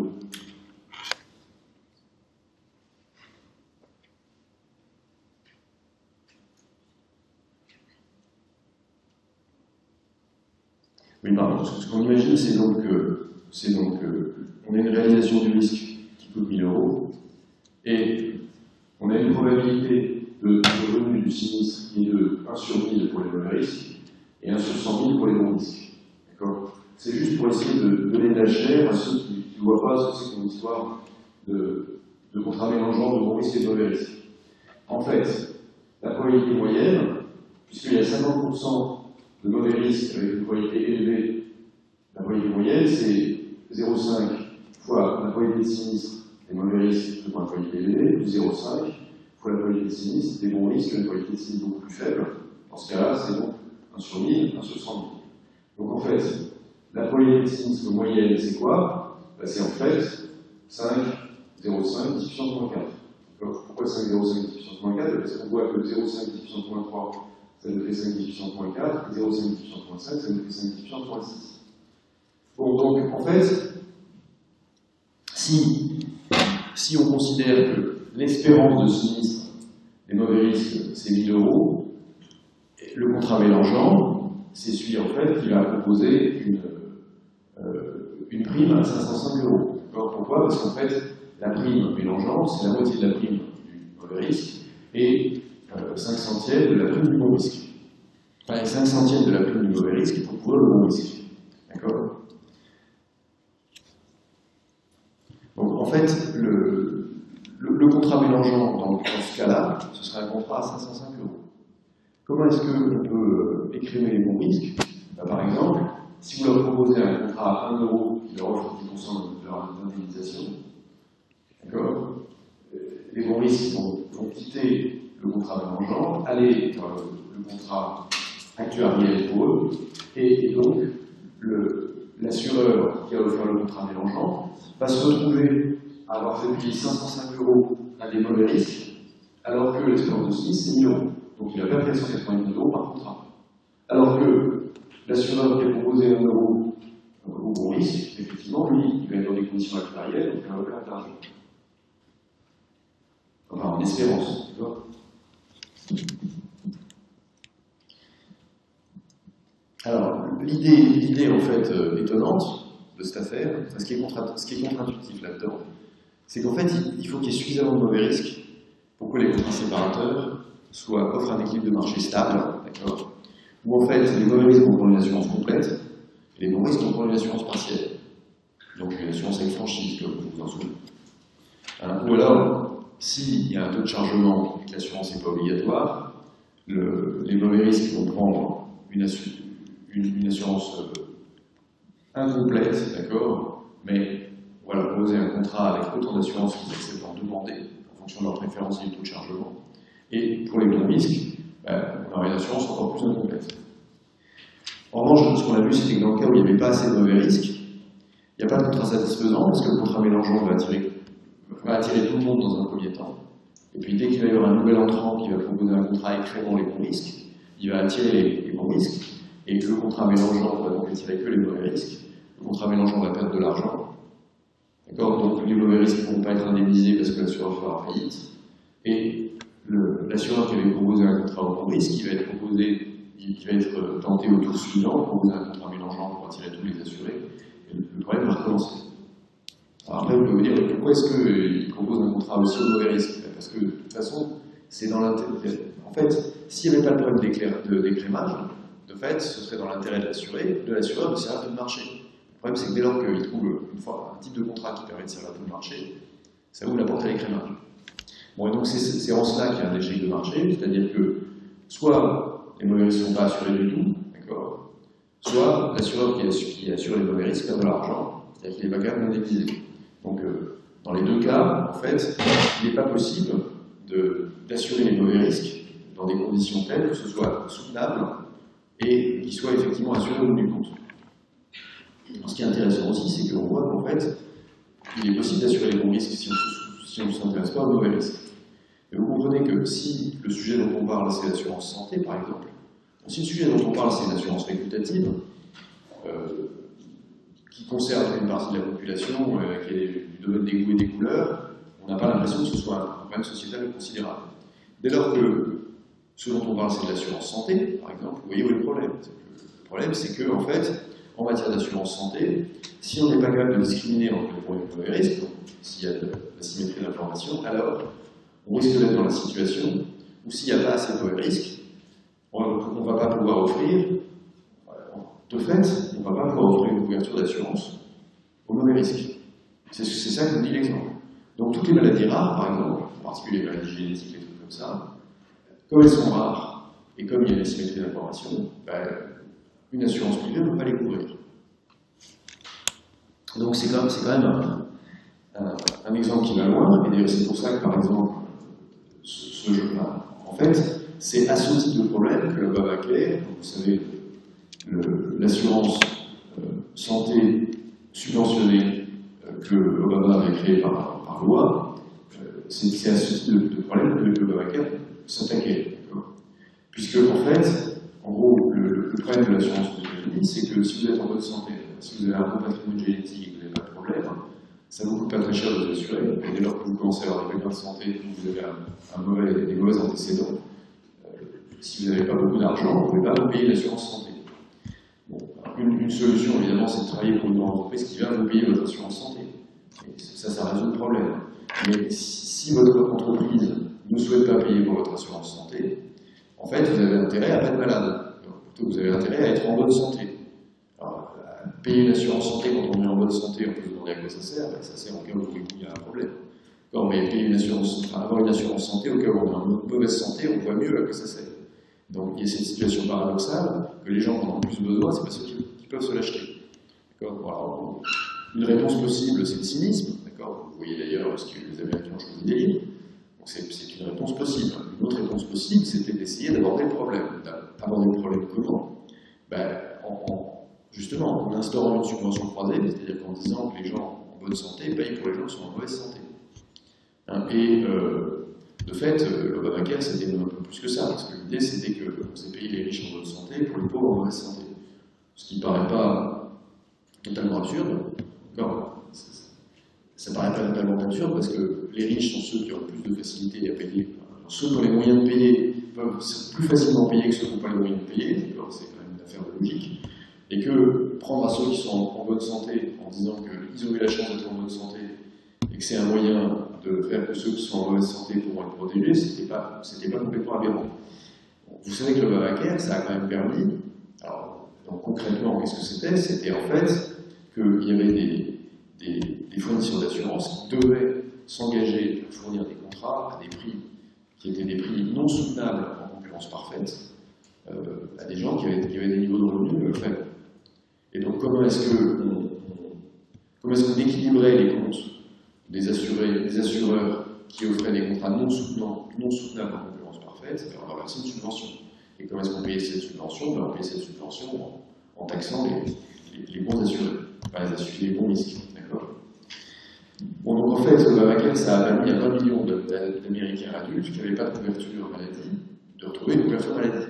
oui, pardon, ce qu'on imagine, c'est donc on a une réalisation du risque qui coûte 1000 € et on a une probabilité de revenu du sinistre qui est de 1 sur 1000 pour les mauvais risques et 1 sur 100 000 pour les bons risques. D'accord? C'est juste pour essayer de donner de la chair à ceux qui ne voient pas ce que c'est qu'une histoire de contrat mélangeant de bons risques et de mauvais risques. En fait, la probabilité moyenne, puisqu'il y a 50% de mauvais risques avec une probabilité élevée, la probabilité moyenne, c'est 0,5 fois la probabilité de sinistre des mauvais risques pour la probabilité élevée, plus 0,5 fois la probabilité de sinistre des bons risques, une probabilité de sinistre beaucoup plus faible. Dans ce cas-là, c'est donc 1 sur 1000, 1 sur 100 000. Donc en fait, la probabilité de sinistre moyenne, c'est quoi? C'est en fait 5, 0,5 10 puissance moins 4. Pourquoi 5,05 10 puissance moins 4? Parce qu'on voit que 0,5 10 puissance moins 3, ça nous fait 5 10 puissance moins 4, et 0,5 10 puissance moins 5, ça nous fait 5 10 puissance moins 6. Bon, donc, en fait, si on considère que l'espérance de sinistre des mauvais risques, c'est 1000 €, le contrat mélangeant, c'est celui en fait qui va proposer une prime à 505 €. Pourquoi? Parce qu'en fait, la prime mélangeant, c'est la moitié de la prime du mauvais risque et 5 centièmes de la prime du bon risque. Enfin, 5 centièmes de la prime du mauvais risque pour couvrir le bon risque. D'accord? Donc en fait, le contrat mélangeant dans ce cas-là, ce serait un contrat à 505 €. Comment est-ce qu'on peut écrimer les bons risques? Par exemple, si vous leur proposez un contrat à 1 € qui leur offre 10% de leur indemnisation, d'accord, les bons risques vont quitter le contrat mélangeant, aller dans le contrat actuariel pour eux, et donc l'assureur qui a offert le contrat mélangeant va se retrouver à avoir fait payer 505 € à des mauvais risques, alors que l'espérance de sinistre, c'est 1000 €. Donc il a perdu 190 € par contrat. Alors que l'assureur qui a proposé 1 € au bon risque, effectivement, lui, il va être dans des conditions actuarielles, donc il va perdre d'argent. Enfin, en espérance, tu vois. Alors, l'idée en fait étonnante de cette affaire, enfin, ce qui est contre-intuitif là-dedans, c'est qu'en fait, il faut qu'il y ait suffisamment de mauvais risques pour que les contrats séparateurs offrent un équilibre de marché stable, d'accord, où en fait, les mauvais risques vont prendre une assurance complète, et les bons risques vont prendre une assurance partielle. Donc une assurance avec franchise, comme vous vous en souvenez. Ou alors, s'il y a un taux de chargement et que l'assurance n'est pas obligatoire, les mauvais risques vont prendre une assurance incomplète, d'accord, mais on va leur proposer un contrat avec autant d'assurances qu'ils acceptent en demander, en fonction de leur préférence et du taux de chargement. Et pour les bons risques, on aura une assurance encore plus incomplète. En revanche, ce qu'on a vu, c'est que dans le cas où il n'y avait pas assez de mauvais risques, il n'y a pas de contrat satisfaisant, parce que le contrat mélangeant va attirer tout le monde dans un premier temps. Et puis dès qu'il va y avoir un nouvel entrant qui va proposer un contrat écrémant les bons risques, il va attirer les bons risques, et le contrat mélangeant va donc attirer que les mauvais risques. Le contrat mélangeant va perdre de l'argent. D'accord? Donc les mauvais risques ne vont pas être indemnisés parce que l'assureur fera faillite. Et l'assureur qui avait proposé un contrat au bon risque, qui va être tenté au tour suivant de proposer un contrat mélangeant pour attirer tous les assurés. Et le problème va recommencer. Alors après, vous pouvez vous dire, pourquoi est-ce qu'il propose un contrat aussi au mauvais risque? Parce que de toute façon, c'est dans l'intérêt. En fait, s'il n'y avait pas le problème d'écrémage, de fait, ce serait dans l'intérêt de l'assureur de servir de marché. Le problème, c'est que dès lors qu'il trouve une fois un type de contrat qui permet de servir de marché, ça ouvre la porte à l'écrémage. Bon, et donc c'est en cela qu'il y a un échec de marché, c'est-à-dire que soit les mauvais risques ne sont pas assurés du tout, d'accord, soit l'assureur qui assure les mauvais risques perd de l'argent, c'est-à-dire qu'il n'est pas capable d'indemniser. Donc, dans les deux cas, en fait, il n'est pas possible d'assurer les mauvais risques dans des conditions telles que ce soit soutenable et qu'il soit effectivement assuré au bout du compte. Alors, ce qui est intéressant aussi, c'est qu'on voit qu'en fait, il est possible d'assurer les bons risques si on ne s'intéresse pas aux mauvais risques. Et vous comprenez que si le sujet dont on parle, c'est l'assurance santé, par exemple, si le sujet dont on parle, c'est l'assurance facultative, qui concerne une partie de la population, qui est du domaine des goûts et des couleurs, on n'a pas l'impression que ce soit un problème sociétal considérable. Dès lors que ce dont on parle, c'est de l'assurance santé, par exemple, vous voyez où est le problème. Le problème, c'est que, en fait, en matière d'assurance santé, si on n'est pas capable de discriminer entre les bons et les mauvais risques, s'il y a de la symétrie d'information, alors on risque d'être dans la situation où s'il n'y a pas assez de mauvais risques, on ne va pas pouvoir offrir, de fait, on ne va pas pouvoir offrir une couverture d'assurance aux mauvais risques. C'est ça que nous dit l'exemple. Donc toutes les maladies rares, par exemple, en particulier les maladies génétiques, les trucs comme ça, comme elles sont rares, et comme il y a une asymétrie d'information, une assurance privée ne peut pas les couvrir. Donc c'est quand même un exemple qui va loin, et d'ailleurs c'est pour ça que, par exemple, ce jeu-là, en fait, c'est à ce type de problème que l'Obamacare, vous savez, l'assurance santé subventionnée que Obama avait créée par par loi, c'est à ce type de problème que l'Obamacare s'attaquait. Puisque, en fait, en gros, le problème de l'assurance aux États-Unis, c'est que si vous êtes en bonne santé, si vous avez un bon patrimoine génétique et que vous n'avez pas de problème, ça ne vous coûte pas très cher de vous assurer. Et dès lors que vous commencez à avoir des problèmes de santé, que vous avez des mauvais antécédents, si vous n'avez pas beaucoup d'argent, vous ne pouvez pas vous payer l'assurance santé. Bon, une solution, évidemment, c'est de travailler pour une grande entreprise qui va vous payer votre assurance santé. Et ça résout le problème. Mais si votre entreprise ne souhaite pas payer pour votre assurance santé, en fait, vous avez intérêt à ne pas être malade. Plutôt, vous avez intérêt à être en bonne santé. Alors, payer une assurance santé quand on est en bonne santé, on peut se demander à quoi ça sert. Ben, ça sert au cas où il y a un problème. Quand mais payer une assurance, avoir une assurance santé au cas où on est en mauvaise santé, on voit mieux à quoi ça sert. Donc il y a cette situation paradoxale que les gens qui en ont plus besoin, c'est pas ceux qui peuvent se l'acheter. Alors, une réponse possible, c'est le cynisme. Vous voyez d'ailleurs ce que les Américains ont choisi des lignes. C'est une réponse possible. Une autre réponse possible, c'était d'essayer d'aborder le problème. D'aborder le problème comment? Justement, en instaurant une subvention croisée, c'est-à-dire qu'en disant que les gens en bonne santé payent pour les gens qui sont en mauvaise santé. De fait, l'Obamacare, c'était un peu plus que ça, parce que l'idée, c'était qu'on s'est payé les riches en bonne santé pour les pauvres en mauvaise santé. Ce qui ne paraît pas totalement absurde. Ça ne paraît pas totalement absurde, parce que les riches sont ceux qui ont le plus de facilité à payer. Alors, ceux qui ont les moyens de payer peuvent plus facilement payer que ceux qui n'ont pas les moyens de payer. C'est quand même une affaire de logique. Et que prendre à ceux qui sont en bonne santé, en disant qu'ils ont eu la chance d'être en bonne santé, et que c'est un moyen de faire que ceux qui sont en mauvaise santé pourront être protégés, c'était pas complètement aberrant. Vous savez que l'Obamacare, ça a quand même permis, alors, donc concrètement, qu'est-ce que c'était? C'était en fait qu'il y avait des fournisseurs d'assurance qui devaient s'engager à fournir des contrats à des prix qui étaient des prix non soutenables en concurrence parfaite à des gens qui avaient des niveaux de revenus faibles. Et donc comment est-ce qu'on équilibrait les comptes des assureurs qui offraient des contrats non soutenables en concurrence parfaite? On leur versait une subvention. Et comment est-ce qu'on payait cette subvention? On payait cette subvention en taxant les bons assurés, enfin les bons risques. Bon, donc en fait, l'Obamacare, ça a permis à 20 millions d'Américains adultes qui n'avaient pas de couverture maladie de retrouver une couverture maladie.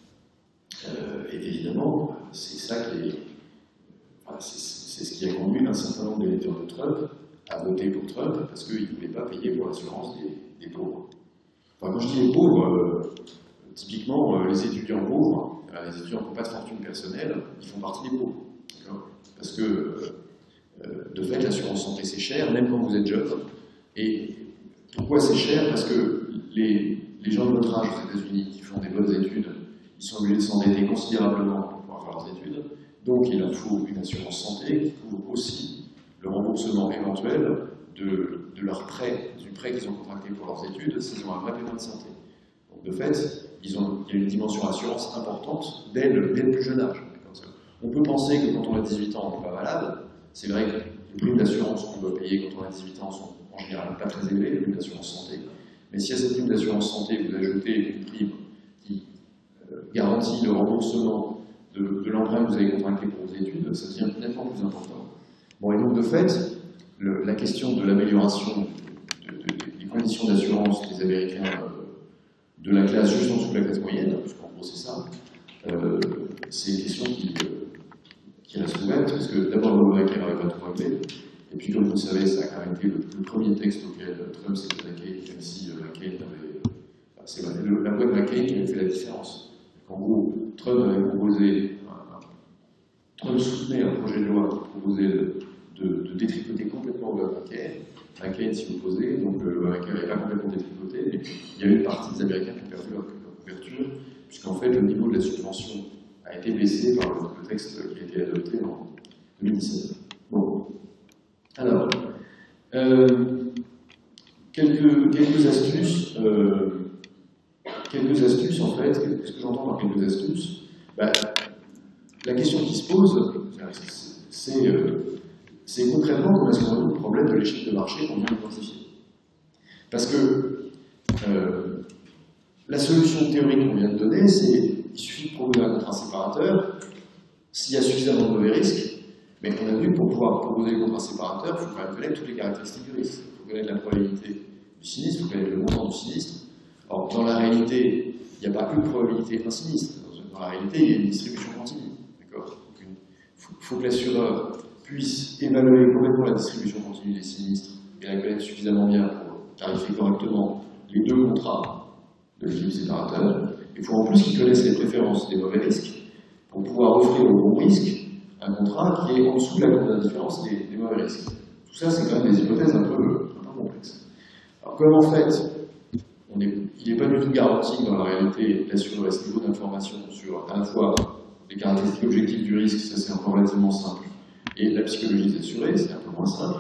Et évidemment, c'est ça qui est. Enfin, c'est ce qui a conduit un certain nombre d'électeurs de Trump à voter pour Trump parce qu'ils ne voulaient pas payer pour l'assurance des pauvres. Enfin, quand je dis les pauvres, typiquement, les étudiants pauvres, les étudiants qui n'ont pas de fortune personnelle, ils font partie des pauvres. Parce que, de fait, l'assurance santé, c'est cher, même quand vous êtes jeune. Et pourquoi c'est cher? Parce que les gens de notre âge aux États-Unis qui font des bonnes études, ils sont obligés de s'endetter considérablement pour pouvoir faire leurs études. Donc, il leur faut une assurance santé qui couvre aussi le remboursement éventuel de leur prêt, du prêt qu'ils ont contracté pour leurs études, s'ils ont un vrai paiement de santé. Donc, de fait, il y a une dimension assurance importante dès le plus jeune âge. On peut penser que quand on a 18 ans, on n'est pas malade. C'est vrai que les primes d'assurance qu'on doit payer quand on a 18 ans sont en général pas très élevées, les primes d'assurance santé. Mais si à cette prime d'assurance santé, vous ajoutez une prime qui garantit le remboursement de l'emprunt que vous avez contracté pour vos études, ça devient nettement plus important. Bon, et donc de fait, la question de l'amélioration des conditions d'assurance des Américains de la classe juste en dessous de la classe moyenne, puisqu'en gros c'est ça, c'est une question qui reste ouverte, parce que d'abord l'Obamacare n'avait pas tout réglé, et puis comme vous le savez, ça a quand même été le premier texte auquel Trump s'est attaqué, même si McCain avait... Enfin, c'est la loi de McCain qui avait fait la différence. En gros, Trump avait proposé, Trump soutenait un projet de loi qui proposait de détricoter complètement l'Obamacare. McCain s'y opposait, donc l'Obamacare n'est pas complètement détricoté, mais il y a une partie des Américains qui ont perdu leur couverture, puisqu'en fait le niveau de la subvention a été baissé par le texte qui a été adopté en 2017. Bon. Alors, quelques astuces. Quelques astuces, en fait. Qu'est-ce que j'entends par quelques astuces? La question qui se pose, c'est concrètement comment est-ce qu'on résout le problème de l'échec de marché qu'on vient d'identifier. Parce que la solution théorique qu'on vient de donner, c'est qu'il suffit de proposer un contrat séparateur s'il y a suffisamment de mauvais risques, Mais on a vu que pour pouvoir proposer les contrats séparateurs, il faut quand même connaître toutes les caractéristiques du risque. Il faut connaître la probabilité du sinistre, il faut connaître le montant du sinistre. Or, dans la réalité, il n'y a pas une probabilité d'un sinistre. Dans la réalité, il y a une distribution continue. Il faut que l'assureur puisse évaluer complètement la distribution continue des sinistres et la connaître suffisamment bien pour tarifer correctement les deux contrats de l'équilibre séparateur. Il faut en plus qu'il connaisse les préférences des mauvais risques pour pouvoir offrir au bon risque un contrat qui est en dessous de la courbe d'indifférence des mauvais risques. Tout ça, c'est quand même des hypothèses un peu complexes. Alors, comme en fait, il n'est pas du tout garanti que dans la réalité, l'assureur ait ce niveau d'information sur à la fois les caractéristiques objectives du risque, ça c'est encore relativement simple, et la psychologie des assurés, c'est un peu moins simple.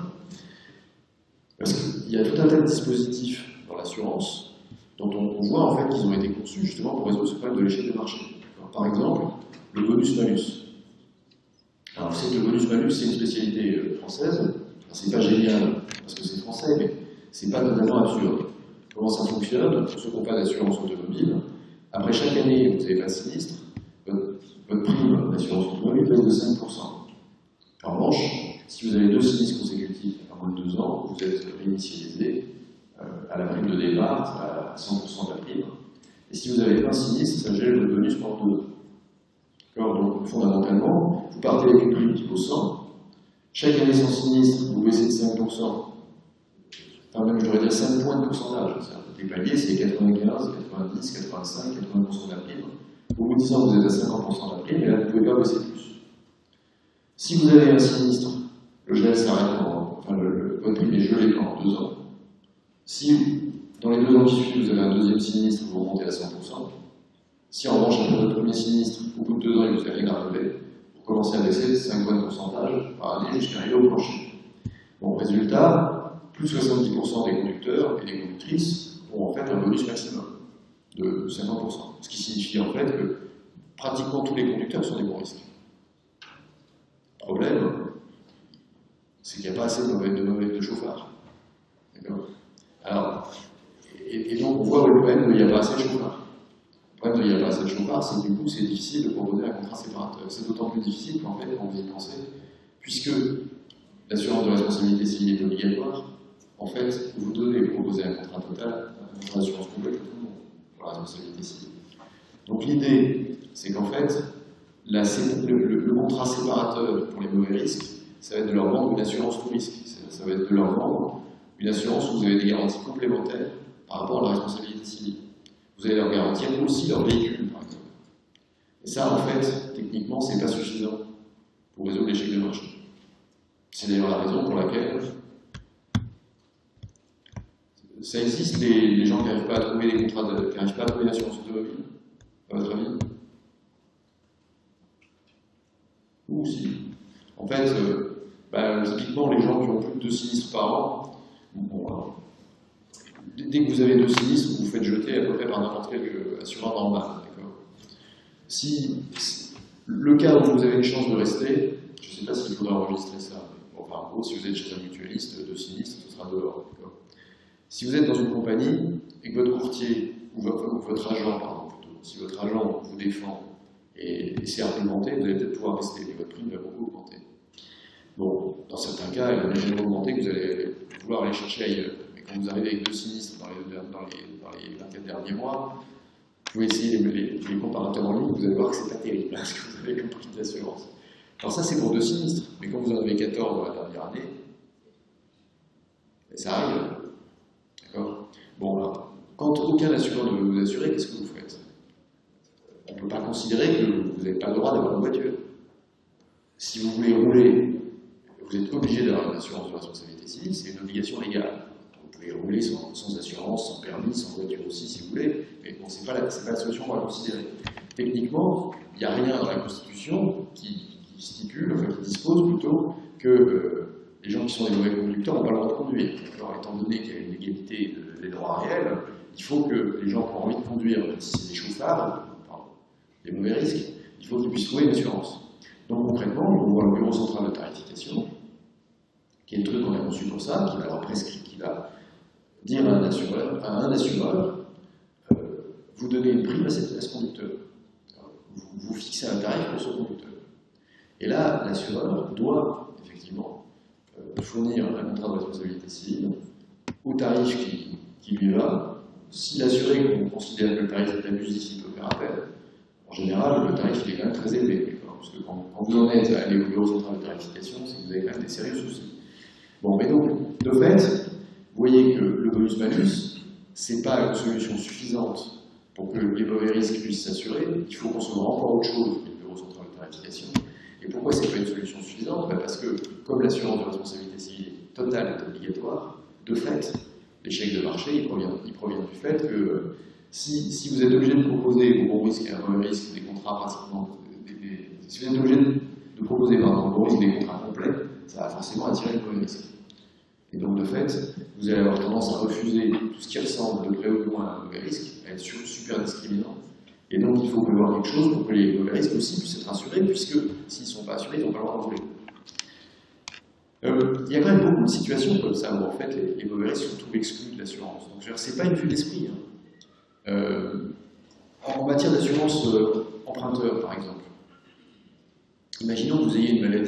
Parce qu'il y a tout un tas de dispositifs dans l'assurance dont on voit en fait qu'ils ont été conçus justement pour résoudre ce problème de l'échec de marché. Alors, par exemple, le bonus-malus. Alors, vous savez que le bonus-malus, c'est une spécialité française. C'est pas génial parce que c'est français, mais c'est pas totalement absurde. Comment ça fonctionne? Pour ceux qui n'ont pas d'assurance automobile, après chaque année où vous n'avez pas de sinistre, votre prime d'assurance automobile baisse de 5%. En revanche, si vous avez 2 sinistres consécutifs à moins de 2 ans, vous êtes réinitialisé à la prime de départ, à 100% de la prime. Et si vous avez un sinistre, ça gèle le bonus pendant 2 ans. Donc, fondamentalement, vous partez avec une prime qui vaut 100. Chaque année sans sinistre, vous baissez de 5%. Enfin, même, je devrais dire 5 points de pourcentage. Les paliers, c'est 95, 90, 85, 80% de la prime. Au bout de 10 ans, vous êtes à 50% de la prime, et là, vous ne pouvez pas baisser plus. Si vous avez un sinistre, le gel s'arrête votre prime est gelée pendant 2 ans. Si, dans les 2 ans qui suivent, vous avez un deuxième sinistre, vous remontez à 100%. Si en revanche, après votre premier sinistre, au bout de 2 ans, il vous est rien arrivé, vous commencez à baisser de 5 points de pourcentage par année jusqu'à arriver au plancher. Bon, résultat, plus 70% des conducteurs et des conductrices ont en fait un bonus maximum de 50%. Ce qui signifie en fait que pratiquement tous les conducteurs sont des bons risques. Le problème, c'est qu'il n'y a pas assez de chauffards. D'accord? Alors, et donc on voit le problème qu'il n'y a pas assez de chauffards. Le problème qu'il n'y a pas assez de chauffards, c'est que du coup, c'est difficile de proposer un contrat séparateur. C'est d'autant plus difficile qu'en fait, quand vous y pensez, puisque l'assurance de responsabilité civile est obligatoire, en fait, vous proposez un contrat total, un contrat d'assurance complète à tout le monde pour la responsabilité civile. Donc l'idée, c'est qu'en fait, le contrat séparateur pour les mauvais risques, ça va être de leur vendre une assurance tout risque. Ça va être de leur vendre une assurance où vous avez des garanties complémentaires par rapport à la responsabilité civile. Vous allez leur garantir aussi leur véhicule, par exemple. Et ça, en fait, techniquement, c'est pas suffisant pour résoudre l'échec de marché. C'est d'ailleurs la raison pour laquelle ça existe les gens qui n'arrivent pas à trouver des contrats, qui n'arrivent pas à trouver l'assurance automobile, à votre avis? Ou si. En fait, typiquement, les gens qui ont plus de 2 sinistres par an, dès que vous avez 2 sinistres, vous vous faites jeter à peu près par n'importe quel assureur normal. Si le cas où vous avez une chance de rester, je ne sais pas s'il faudra enregistrer ça, mais en gros, si vous êtes chez un mutualiste, 2 sinistres, ce sera dehors. Si vous êtes dans une compagnie et que votre courtier, ou votre agent, pardon, plutôt, si votre agent vous défend et c'est argumenté, vous allez peut-être pouvoir rester, mais votre prime va beaucoup augmenter. Bon, dans certains cas, elle va tellement augmenter que vous allez vouloir aller chercher ailleurs. Mais quand vous arrivez avec 2 sinistres dans les 24 derniers mois, vous pouvez essayer les comparateurs en ligne, vous allez voir que c'est pas terrible, parce que vous avez comme prix d'assurance. Alors ça, c'est pour 2 sinistres, mais quand vous en avez 14 dans la dernière année, ça arrive. D'accord? Bon, alors, quand aucun assureur ne veut vous assurer, qu'est-ce que vous faites? On ne peut pas considérer que vous n'avez pas le droit d'avoir une voiture. Si vous voulez rouler, vous êtes obligé d'avoir une assurance de responsabilité civile, c'est une obligation légale. Vous pouvez rouler sans assurance, sans permis, sans voiture aussi si vous voulez, mais bon, c'est pas la solution qu'on va considérer. Techniquement, il n'y a rien dans la Constitution qui stipule, enfin qui dispose plutôt, que les gens qui sont des mauvais conducteurs n'ont pas le droit de conduire. Alors, étant donné qu'il y a une égalité des droits réels, il faut que les gens qui ont envie de conduire, même si c'est des chauffards, des mauvais risques, il faut qu'ils puissent trouver une assurance. Donc concrètement, on voit le bureau central de tarification, qui est le truc qu'on a conçu pour ça, qui va leur prescrire, qui va dire à un assureur, vous donnez une prime à ce conducteur. Vous fixez un tarif pour ce conducteur. Et là, l'assureur doit, effectivement, fournir un contrat de responsabilité civile au tarif qui lui va. Si l'assuré considère que le tarif est abusif, il peut faire appel. En général, le tarif il est quand même très élevé. Parce que quand vous en êtes à aller au bureau central de tarification, c'est que vous avez quand même des sérieux soucis. Bon, mais donc, de fait, vous voyez que le bonus-malus, ce n'est pas une solution suffisante pour que les mauvais risques puissent s'assurer. Il faut concevoir encore autre chose que le bureau central de tarification. Et pourquoi ce n'est pas une solution suffisante? Parce que, comme l'assurance de responsabilité civile totale est obligatoire, de fait, l'échec de marché, il provient du fait que si vous êtes obligé de proposer au bon risque et à un mauvais risque des contrats pratiquement... si vous êtes obligé de proposer au bon risque des contrats complets, ça va forcément attirer le mauvais risque. Et donc, de fait, vous allez avoir tendance à refuser tout ce qui ressemble de près ou de loin à un mauvais risque, à être super discriminant. Et donc, il faut prévoir quelque chose pour que les mauvais risques aussi puissent être assurés, puisque s'ils ne sont pas assurés, ils n'ont pas le droit d'en voler. Il y a quand même beaucoup de situations comme ça où en fait les mauvais risques sont tout exclus de l'assurance. Donc c'est pas une vue d'esprit. En matière d'assurance emprunteur, par exemple, imaginons que vous ayez une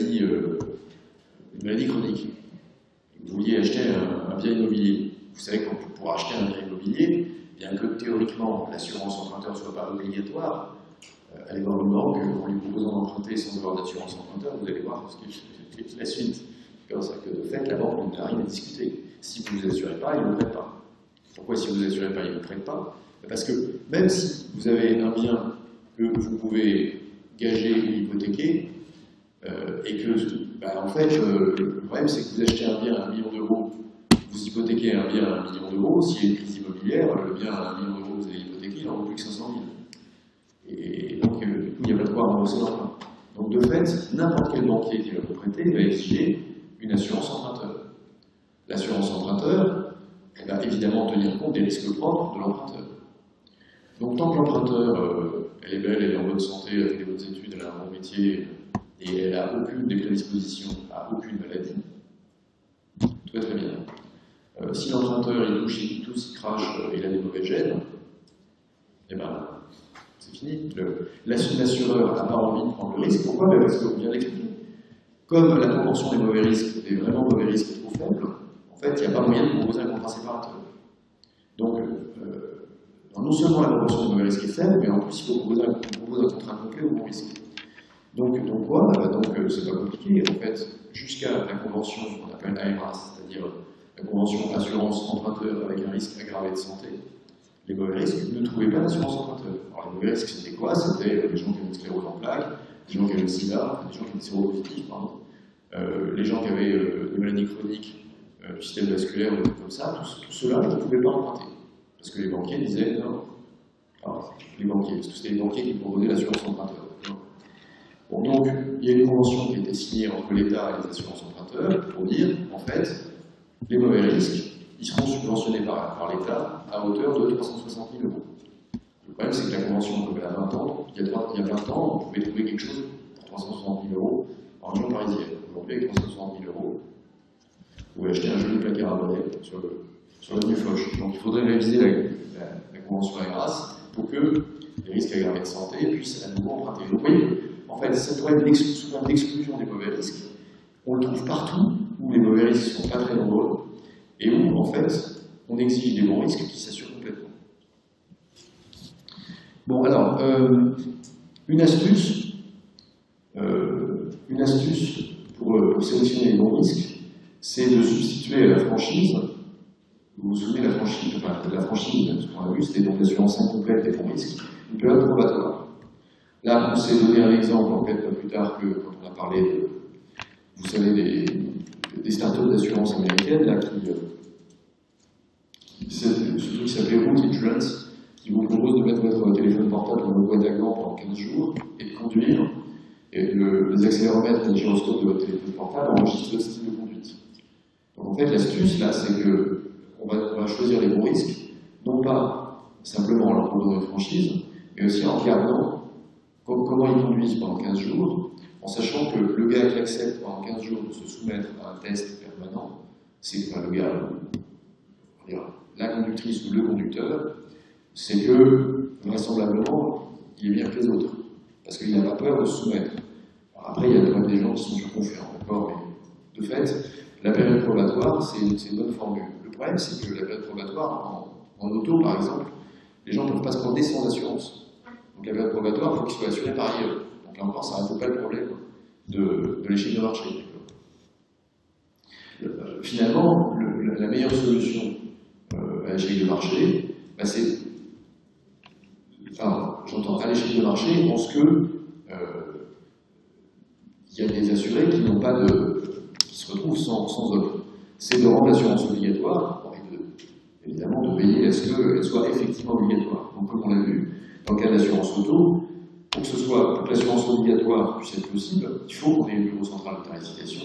maladie chronique. Vous vouliez acheter un bien immobilier. Vous savez que pour acheter un bien immobilier, bien que théoriquement l'assurance emprunteur ne soit pas obligatoire, allez voir une banque en lui proposant d'emprunter sans avoir d'assurance emprunteur, vous allez voir la suite. C'est ça que de fait, la banque n'a rien à discuter. Si vous ne vous assurez pas, il ne vous prête pas. Pourquoi si vous ne vous assurez pas, il ne vous prête pas? Parce que même si vous avez un bien que vous pouvez gager ou hypothéquer, et que, en fait, le problème c'est que vous achetez un bien à 1 million d'euros, vous hypothéquez un bien à 1 million d'euros, s'il y a une crise immobilière, le bien à 1 million d'euros que vous avez hypothéqué, il n'en vaut plus que 500 000. Et donc, du coup, il n'y a pas de quoi rembourser l'emprunt. Donc, de fait, n'importe quel banquier qui va vous prêter va exiger une assurance emprunteur. L'assurance emprunteur, elle va évidemment tenir compte des risques propres de l'emprunteur. Donc tant que l'emprunteur, elle est belle, elle est en bonne santé, elle a fait des bonnes études, elle a un bon métier, et elle n'a aucune des prédispositions à aucune maladie, tout va très bien. Si l'emprunteur, il touche, il tousse, il crache, il a des mauvais gènes, eh ben, c'est fini. L'assureur n'a pas envie de prendre le risque. Pourquoi? Parce qu'on vient d'expliquer. Comme la proportion des mauvais risques, des vraiment mauvais risques est trop faible, en fait, il n'y a pas moyen de proposer un contrat séparateur. Donc, non seulement la proportion des mauvais risques est faible, mais en plus, il faut proposer un contrat complet au bon risque. Donc quoi? Donc, c'est pas compliqué. En fait, jusqu'à la convention qu'on appelle AMRAS, c'est-à-dire la convention assurance emprunteur avec un risque aggravé de santé, les mauvais risques ne trouvaient pas d'assurance emprunteur. Alors, les mauvais risques, c'était quoi? C'était les gens qui avaient une sclérose en plaques, les gens qui avaient le sida, les gens qui étaient séropositifs, pardon. Les gens qui avaient des maladies chroniques du système vasculaire, ou des trucs comme ça, tout cela, ils ne pouvaient pas emprunter. Parce que les banquiers disaient non. Alors, les banquiers, parce que c'était les banquiers qui proposaient l'assurance emprunteur. Bon, donc, il y a une convention qui a été signée entre l'État et les assurances emprunteurs pour dire, en fait, les mauvais risques, ils seront subventionnés par l'État à hauteur de 360 000 euros. Le problème, c'est que la convention, comme elle a 20 ans, il y a 20 ans, on pouvait trouver quelque chose pour 360 000 euros en région parisienne. Aujourd'hui, avec 360 000 euros, vous pouvez acheter un joli placard à monnaie sur l'avenue Foch. Donc il faudrait réviser la convention AMRAS pour que les risques aggravés de santé puissent à nouveau emprunter. Donc vous voyez, en fait, cette problème d'exclusion des mauvais risques, on le trouve partout où les mauvais risques ne sont pas très nombreux et où, en fait, on exige des bons risques qui s'assurent complètement. Bon, alors, une astuce pour sélectionner les bons risques, c'est de substituer à la franchise, vous vous souvenez, la franchise, ce qu'on a vu, c'était donc l'assurance incomplète des bons risques, une période probatoire. Là, on s'est donné un exemple, en fait, pas plus tard que quand on a parlé de, vous savez, des startups d'assurance américaines, là, ce truc qui s'appelait Root Insurance, qui vous propose de mettre votre téléphone portable dans le boîte à gants pendant 15 jours et de conduire. Et les accéléromètres et les gyroscopes de votre téléphone portable enregistrent votre style de conduite. Donc en fait, l'astuce là, c'est qu'on va choisir les bons risques, non pas simplement en leur proposant une franchise, mais aussi en regardant comment ils conduisent pendant 15 jours, en sachant que le gars qui accepte pendant 15 jours de se soumettre à un test permanent, c'est pas le gars, la conductrice ou le conducteur, c'est que, vraisemblablement, il est bien que les autres. Parce qu'il n'a pas peur de se soumettre Alors après, il y a quand même des gens qui sont surconfiants, d'accord, mais de fait, la période probatoire, c'est une bonne formule. Le problème, c'est que la période probatoire, en auto, par exemple, les gens ne peuvent pas se prendre des sans assurance. Donc la période probatoire, il faut qu'ils soient assurés par ailleurs. Donc là encore, ça ne résout pas le problème de l'échec de marché. Finalement, la meilleure solution à l'échec de marché, bah, c'est. Enfin, j'entends à l'échec de marché, je pense que il y a des assurés qui n'ont pas qui se retrouvent sans offre. C'est de rendre l'assurance obligatoire, et évidemment de veiller à ce qu'elle soit effectivement obligatoire. Donc, comme on l'a vu, dans le cas de l'assurance auto, pour que l'assurance obligatoire puisse être possible, il faut qu'on ait une bureau central de tarification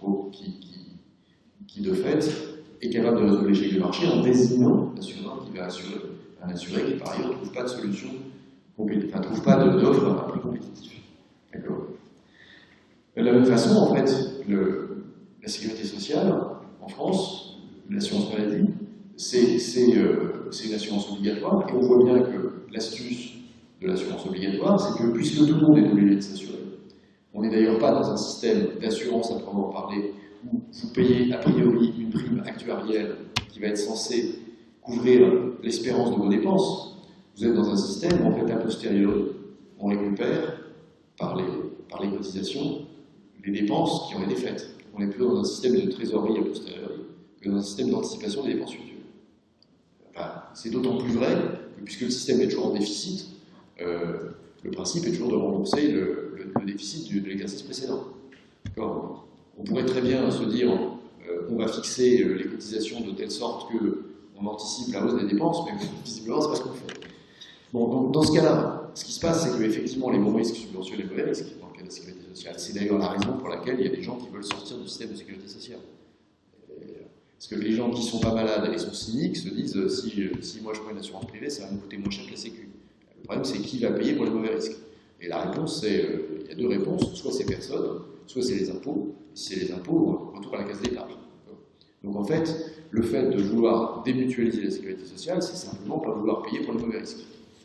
qui, de fait, est capable de résoudre l'échec de marché en désignant l'assureur qui va assurer un assuré qui, par ailleurs, ne trouve pas de solution, enfin, ne trouve pas d'offre un peu compétitive. D'accord. De la même façon, en fait, la sécurité sociale, en France, l'assurance maladie, c'est une assurance obligatoire, et on voit bien que l'astuce de l'assurance obligatoire, c'est que puisque tout le monde est obligé de s'assurer, on n'est d'ailleurs pas dans un système d'assurance à proprement parler, où vous payez a priori une prime actuarielle qui va être censée couvrir l'espérance de vos dépenses. Vous êtes dans un système où, en fait, a posteriori, on récupère par les cotisations les dépenses qui ont été faites. On est plutôt dans un système de trésorerie a posteriori que dans un système d'anticipation des dépenses futures. Enfin, c'est d'autant plus vrai que, puisque le système est toujours en déficit, le principe est toujours de rembourser le déficit de l'exercice précédent. On pourrait très bien se dire on va fixer les cotisations de telle sorte qu'on anticipe la hausse des dépenses, mais visiblement, c'est pas ce qu'on fait. Bon, donc, dans ce cas-là, ce qui se passe, c'est qu'effectivement, les bons risques subventionnent les mauvais risques dans le cas de la sécurité sociale. C'est d'ailleurs la raison pour laquelle il y a des gens qui veulent sortir du système de sécurité sociale. Parce que les gens qui ne sont pas malades et sont cyniques se disent si moi je prends une assurance privée, ça va me coûter moins cher que la Sécu. Le problème, c'est qui va payer pour les mauvais risques. Et la réponse, c'est il y a deux réponses, soit c'est personne, soit c'est les impôts. Et si c'est les impôts, retour à la case départ. Donc en fait, le fait de vouloir démutualiser la sécurité sociale, c'est simplement pas vouloir payer pour les mauvais risques.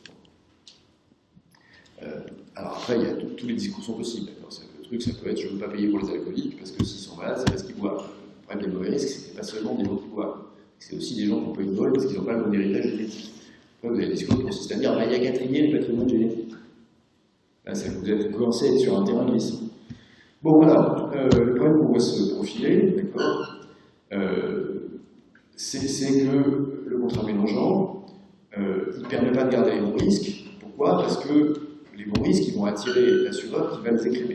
Alors après, tous les discours sont possibles. Le truc, ça peut être je ne veux pas payer pour les alcooliques parce que s'ils sont malades, c'est parce qu'ils boivent. Le problème des mauvais risques, c'est pas seulement des gens qui boivent. C'est aussi des gens qui n'ont pas eu de vol parce qu'ils n'ont pas le bon héritage génétique. Après, vous avez des discours qui consistent à dire il y a qu'à trier le patrimoine génétique. Là, vous commencez à être sur un terrain glissant. Bon, voilà. Le problème qu'on voit se profiler, d'accord, c'est que le contrat mélangeant, il ne permet pas de garder les bons risques. Pourquoi? Parce que les bons risques, ils vont attirer l'assureur qui va les écrimer.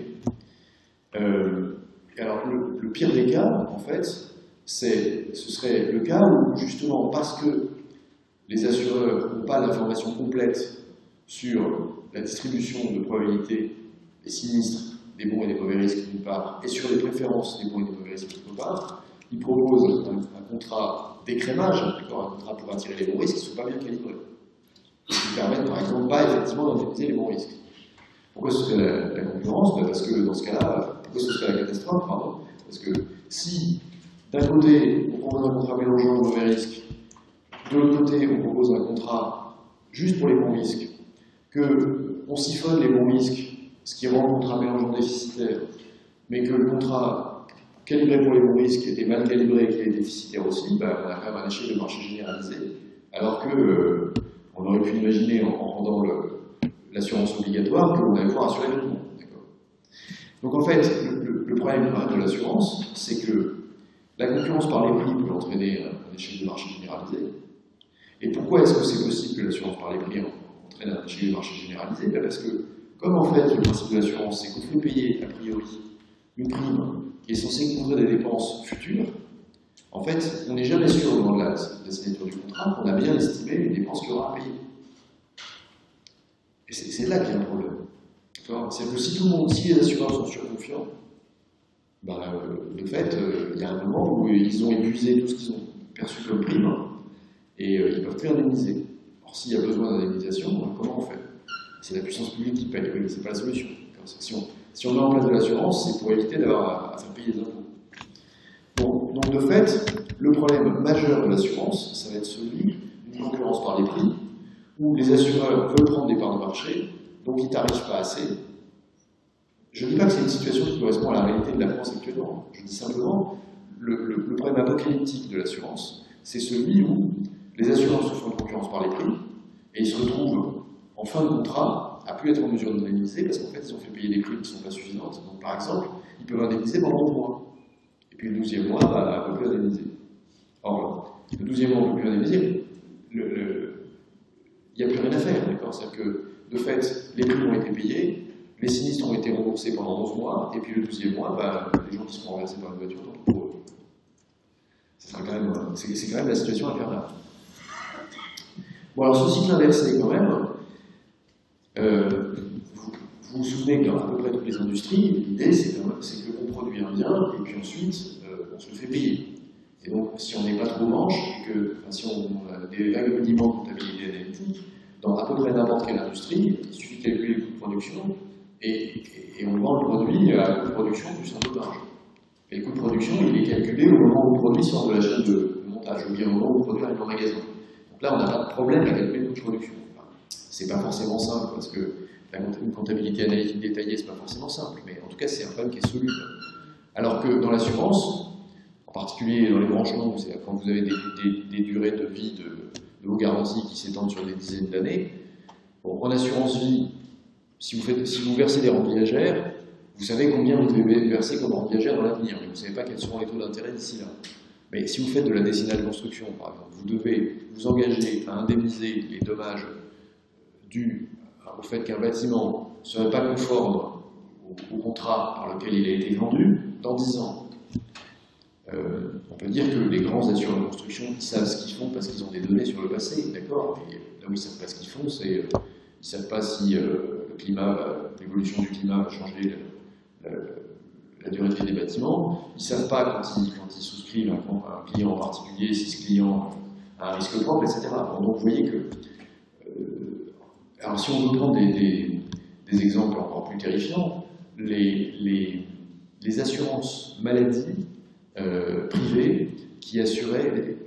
Alors, le pire des cas, en fait, ce serait le cas où, justement, parce que les assureurs n'ont pas l'information complète sur la distribution de probabilité des sinistres, des bons et des mauvais risques d'une part, et sur les préférences des bons et des mauvais risques d'autre part, ils proposent un contrat d'écrémage, un contrat pour attirer les bons risques qui ne sont pas bien calibrés. Qui permettent, par exemple, pas effectivement d'indemniser les bons risques. Pourquoi ce serait la concurrence? Parce que dans ce cas-là, pourquoi ce serait la catastrophe? Pardon. Parce que si, d'un côté, on propose un contrat mélangeant les mauvais risques, de l'autre côté, on propose un contrat juste pour les bons risques, qu'on siphonne les bons risques, ce qui rend le contrat mélangeant déficitaire, mais que le contrat calibré pour les bons risques est mal calibré et qu'il est déficitaire aussi, ben, on a quand même un échec de marché généralisé, alors que on aurait pu imaginer, en rendant l'assurance obligatoire, qu'on allait pouvoir assurer tout le monde. Donc en fait, le problème de l'assurance, c'est que la concurrence par les prix peut entraîner un échec de marché généralisé. Et pourquoi est-ce que c'est possible que l'assurance par les prix entraîne un échec de marché généralisé? Parce que, comme en fait le principe de l'assurance, c'est qu'on fait payer a priori une prime qui est censée couvrir des dépenses futures, en fait, on n'est jamais sûr au moment de la signature du contrat qu'on a bien estimé les dépenses qu'il y aura à payer. Et c'est là qu'il y a un problème. C'est que si les assureurs sont surconfiants, ben, de fait, il y a un moment où ils ont épuisé tout ce qu'ils ont perçu comme prime et ils ne peuvent plus indemniser. Or, s'il y a besoin d'indemnisation, ben, comment on fait? C'est la puissance publique qui paye, mais ce n'est pas la solution. Si on met en place de l'assurance, c'est pour éviter d'avoir à faire payer des impôts. Bon, donc de fait, le problème majeur de l'assurance, ça va être celui d'une concurrence par les prix, où les assureurs veulent prendre des parts de marché, donc ils ne tarifent pas assez, je ne dis pas que c'est une situation qui correspond à la réalité de la France actuellement. Je dis simplement le problème apocalyptique de l'assurance, c'est celui où les assurances se font concurrence par les prix et ils se retrouvent en fin de contrat à plus être en mesure d'indemniser parce qu'en fait ils ont fait payer des prix qui ne sont pas suffisantes. Donc par exemple, ils peuvent indemniser pendant 11 mois. Et puis le 12e mois, bah, on ne peut plus indemniser. Or, le 12e mois, on ne peut plus indemniser. Il n'y a plus rien à faire, d'accord? C'est-à-dire que, de fait, les prix ont été payés, les sinistres ont été remboursés pendant 11 mois, et puis le 12e mois, bah, les gens qui seront renversés par une voiture, tant pis pour eux. C'est quand même la situation infernale. Bon, alors ce cycle inversé, quand même, vous vous souvenez que dans à peu près toutes les industries, l'idée c'est qu'on produit un bien, et puis ensuite, on se le fait payer. Et donc, si on n'est pas trop manche, et que, enfin, si on a des règles minimum de comptabilité analytique, dans à peu près n'importe quelle industrie, il suffit de calculer le coût de production, et on vend le produit à coût de production plus un taux de marge. Et le coût de production, il est calculé au moment où le produit sort de la chaîne de montage, ou bien au moment où le produit arrive en magasin. Donc là, on n'a pas de problème à calculer le coût de production. Enfin, c'est pas forcément simple, parce que une comptabilité analytique détaillée, c'est pas forcément simple, mais en tout cas, c'est un problème qui est soluble. Alors que dans l'assurance, en particulier dans les branches longues, c'est quand vous avez des durées de vie de vos garanties qui s'étendent sur des dizaines d'années. Bon, en assurance vie, si vous versez des rentes viagères, vous savez combien vous devez verser comme rente viagère dans l'avenir, mais vous ne savez pas quels seront les taux d'intérêt d'ici là. Mais si vous faites de la décennale construction, par exemple, vous devez vous engager à indemniser les dommages dus au fait qu'un bâtiment ne serait pas conforme au contrat par lequel il a été vendu dans 10 ans. On peut dire que les grands assureurs de construction, ils savent ce qu'ils font parce qu'ils ont des données sur le passé, d'accord? Et là où ils ne savent pas ce qu'ils font, c'est ils ne savent pas si l'évolution du climat va changer la durée de vie des bâtiments. Ils ne savent pas quand ils souscrivent un client en particulier, si ce client a un risque propre, etc. Donc vous voyez que... alors si on veut prendre des exemples encore plus terrifiants, les assurances maladie privées qui assuraient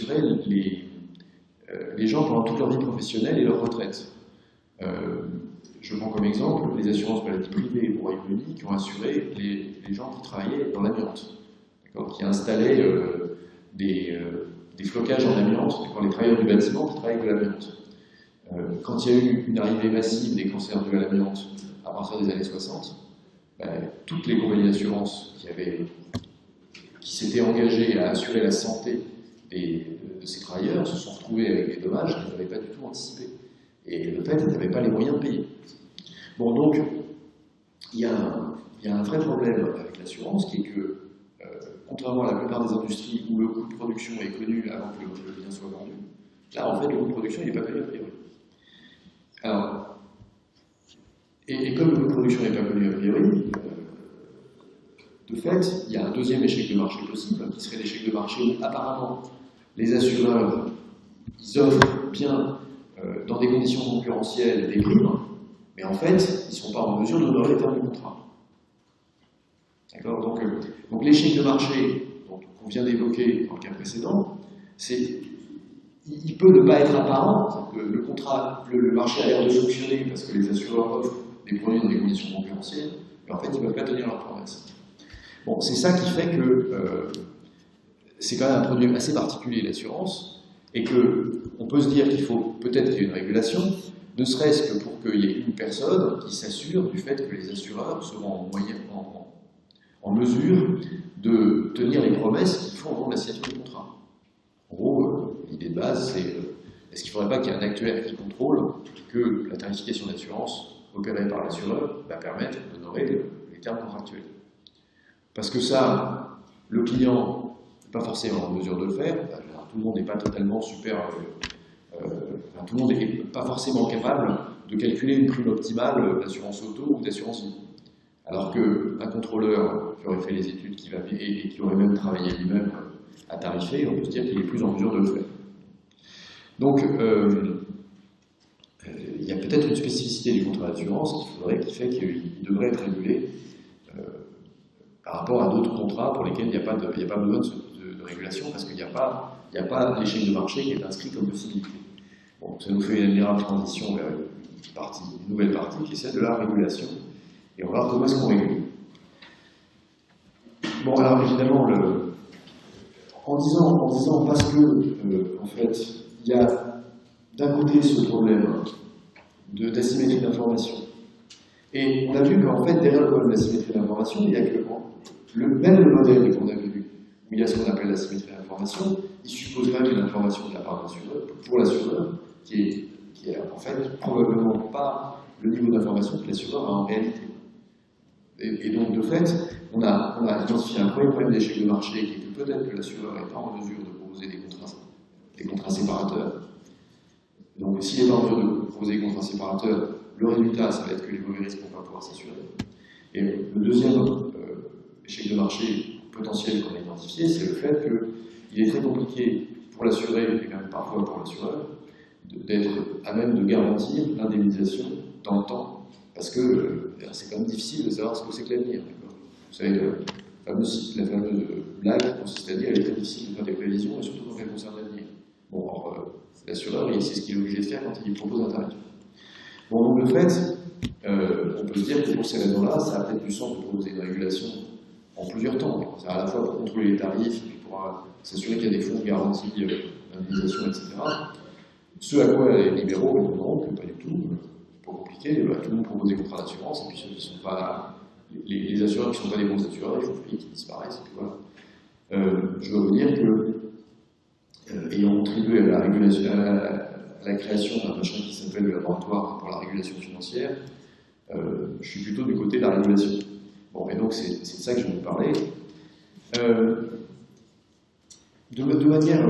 les gens pendant toute leur vie professionnelle et leur retraite. Je prends comme exemple les assurances maladie privées au Royaume-Uni qui ont assuré les gens qui travaillaient dans l'amiante, qui installaient des flocages en amiante pour les travailleurs du bâtiment qui travaillent avec de l'amiante. Quand il y a eu une arrivée massive des cancers dus à l'amiante à partir des années 60, toutes les compagnies d'assurance qui s'étaient engagées à assurer la santé de ces travailleurs se sont retrouvées avec des dommages qu'ils n'avaient pas du tout anticipés. Et de fait, ils n'avaient pas les moyens de payer. Bon, donc, il y a un vrai problème avec l'assurance qui est que, contrairement à la plupart des industries où le coût de production est connu avant que le bien soit vendu, là, en fait, le coût de production n'est pas connu a priori. Alors, et comme le coût de production n'est pas connu a priori, de fait, il y a un deuxième échec de marché possible, qui serait l'échec de marché où, apparemment, les assureurs, ils offrent bien, dans des conditions concurrentielles, des primes, mais en fait, ils ne sont pas en mesure d'honorer les termes du contrat. D'accord? Donc l'échec de marché qu'on vient d'évoquer dans le cas précédent, il peut ne pas être apparent, que le marché a l'air de fonctionner parce que les assureurs offrent des produits dans des conditions concurrentielles, mais en fait, ils ne peuvent pas tenir leurs promesses. Bon, c'est ça qui fait que c'est quand même un produit assez particulier, l'assurance, et qu'on peut se dire qu'il faut peut-être qu'il y ait une régulation, ne serait-ce que pour qu'il y ait une personne qui s'assure du fait que les assureurs seront en mesure de tenir les promesses qu'ils font au moment de la signature du contrat. En gros, l'idée de base, c'est est-ce qu'il ne faudrait pas qu'il y ait un actuaire qui contrôle que la tarification d'assurance opérée par l'assureur va permettre d'honorer les termes contractuels. Parce que ça, le client n'est pas forcément en mesure de le faire. Tout le monde n'est pas totalement tout le monde n'est pas forcément capable de calculer une prime optimale d'assurance auto ou d'assurance vie. Alors qu'un contrôleur qui aurait fait les études et qui aurait même travaillé lui-même à tarifer, on peut se dire qu'il est plus en mesure de le faire. Donc, il y a peut-être une spécificité du contrat d'assurance qui fait qu'il devrait être régulé par rapport à d'autres contrats pour lesquels il n'y a pas besoin de régulation, parce qu'il n'y a pas l'échec de marché qui est inscrit comme possibilité. Bon, ça nous fait une admirable transition vers une nouvelle partie qui est celle de la régulation. Et on va voir comment est-ce qu'on régule. Bon, alors évidemment, en disant parce que, en fait, il y a d'un côté ce problème d'asymétrie d'information, et on a vu qu'en fait, derrière le problème d'asymétrie d'information, il y a que même le modèle qu'on a vu, où il y a ce qu'on appelle l'asymétrie d'information, il supposerait une information de la part de l'assureur, pour l'assureur, qui est en fait probablement pas le niveau d'information que l'assureur a en réalité. Et donc, de fait, on a identifié un premier problème d'échec de marché qui est que peut-être que l'assureur n'est pas en mesure de proposer des contrats séparateurs. Donc, s'il n'est pas en mesure de proposer des contrats séparateurs, le résultat, ça va être que les mauvais risques ne vont pas pouvoir s'assurer. Et le deuxième échec de marché potentiel qu'on a identifié, c'est le fait qu'il est très compliqué pour l'assuré, et même parfois pour l'assureur, d'être à même de garantir l'indemnisation dans le temps, parce que c'est quand même difficile de savoir ce que c'est que l'avenir. Vous savez, la fameuse blague consiste à dire qu'elle est très difficile de faire des prévisions, et surtout quand elle concerne l'avenir. Bon, alors, l'assureur, c'est ce qu'il est obligé de faire quand il propose un tarif. Bon, donc le fait, on peut se dire que pour ces raisons-là, ça a peut-être du sens de proposer une régulation en plusieurs temps. C'est à la fois pour contrôler les tarifs, puis pour s'assurer qu'il y a des fonds de garantie, d'indemnisation, etc. Ce à quoi les libéraux répondront que pas du tout, c'est pas compliqué, tout le monde propose des contrats d'assurance, et puis ceux qui ne sont pas, les assureurs qui ne sont pas des bons assureurs, ils font payer, qui disparaissent, et puis voilà. Je dois vous dire que, ayant contribué à la régulation, à la création d'un machin qui s'appelle le laboratoire pour la régulation financière, je suis plutôt du côté de la régulation. Bon, et donc c'est de ça que je vais vous parler. De manière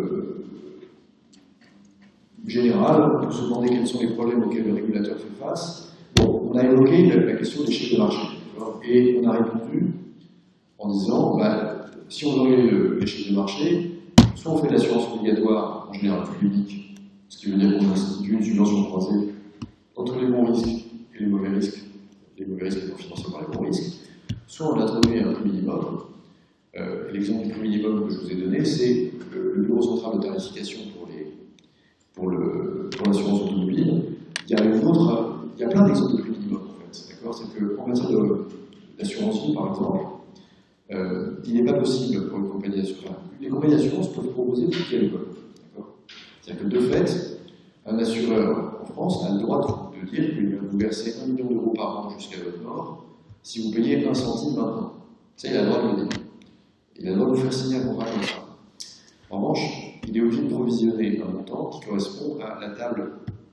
générale, on peut se demander quels sont les problèmes auxquels le régulateur fait face. Bon, on a évoqué la question des l'échec de marché, et on a répondu en disant, si on aurait l'échec de marché, soit on fait de l'assurance obligatoire, en général publique, ce qui veut dire qu'on institue une subvention croisée entre les bons risques et les mauvais risques étant financés par les bons risques, soit on introduit un prix minimum. L'exemple du prix minimum que je vous ai donné, c'est le bureau central de tarification pour l'assurance automobile. Il y a plein d'exemples de prix minimum en fait. C'est qu'en matière d'assurance vie, par exemple, il n'est pas possible pour une compagnie d'assurance. Les compagnies d'assurance peuvent proposer tout ce qu'elles veulent. C'est-à-dire que de fait, un assureur en France a le droit de dire qu'il va vous verser 1 million d'euros par an jusqu'à votre mort si vous payez 1 centime maintenant. Ça, il a le droit de le dire. Il a le droit de vous faire signer un contrat comme ça. En revanche, il est obligé de provisionner un montant qui correspond à la table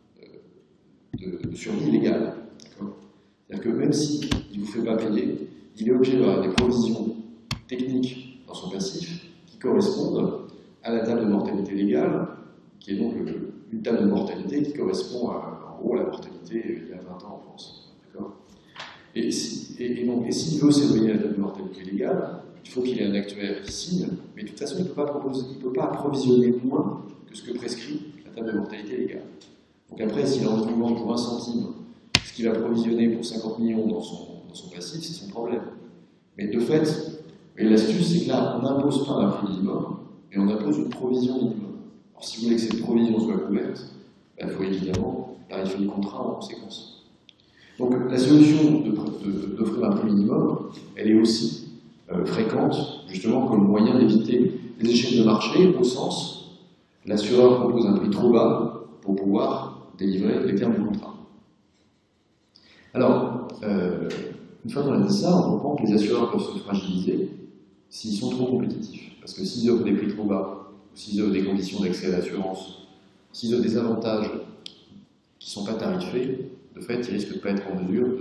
de survie légale. C'est-à-dire que même s'il ne vous fait pas payer, il est obligé d'avoir des provisions techniques dans son passif qui correspondent à la table de mortalité légale, qui est donc une table de mortalité qui correspond en gros à la mortalité il y a 20 ans en France. Et s'il veut s'éloigner de la table de mortalité légale, il faut qu'il ait un actuaire qui signe, mais de toute façon, il ne peut pas approvisionner moins que ce que prescrit la table de mortalité légale. Donc après, s'il a envie de vous vendre pour 1 centime, ce qu'il va provisionner pour 50 millions dans son passif, c'est son problème. Mais de fait, l'astuce, c'est que là, on n'impose pas un prix minimum, mais on impose une provision minimum. Alors si vous voulez que cette provision soit couverte, il faut évidemment tarifier le contrat en conséquence. Donc la solution d'offrir un prix minimum, elle est aussi fréquente, justement comme moyen d'éviter les échecs de marché, au sens, l'assureur propose un prix trop bas pour pouvoir délivrer les termes du contrat. Alors, une fois qu'on a dit ça, on comprend que les assureurs peuvent se fragiliser s'ils sont trop compétitifs. Parce que s'ils offrent des prix trop bas, ou s'ils offrent des conditions d'accès à l'assurance, s'ils offrent des avantages qui ne sont pas tarifés, de fait, ils risquent de ne pas être en mesure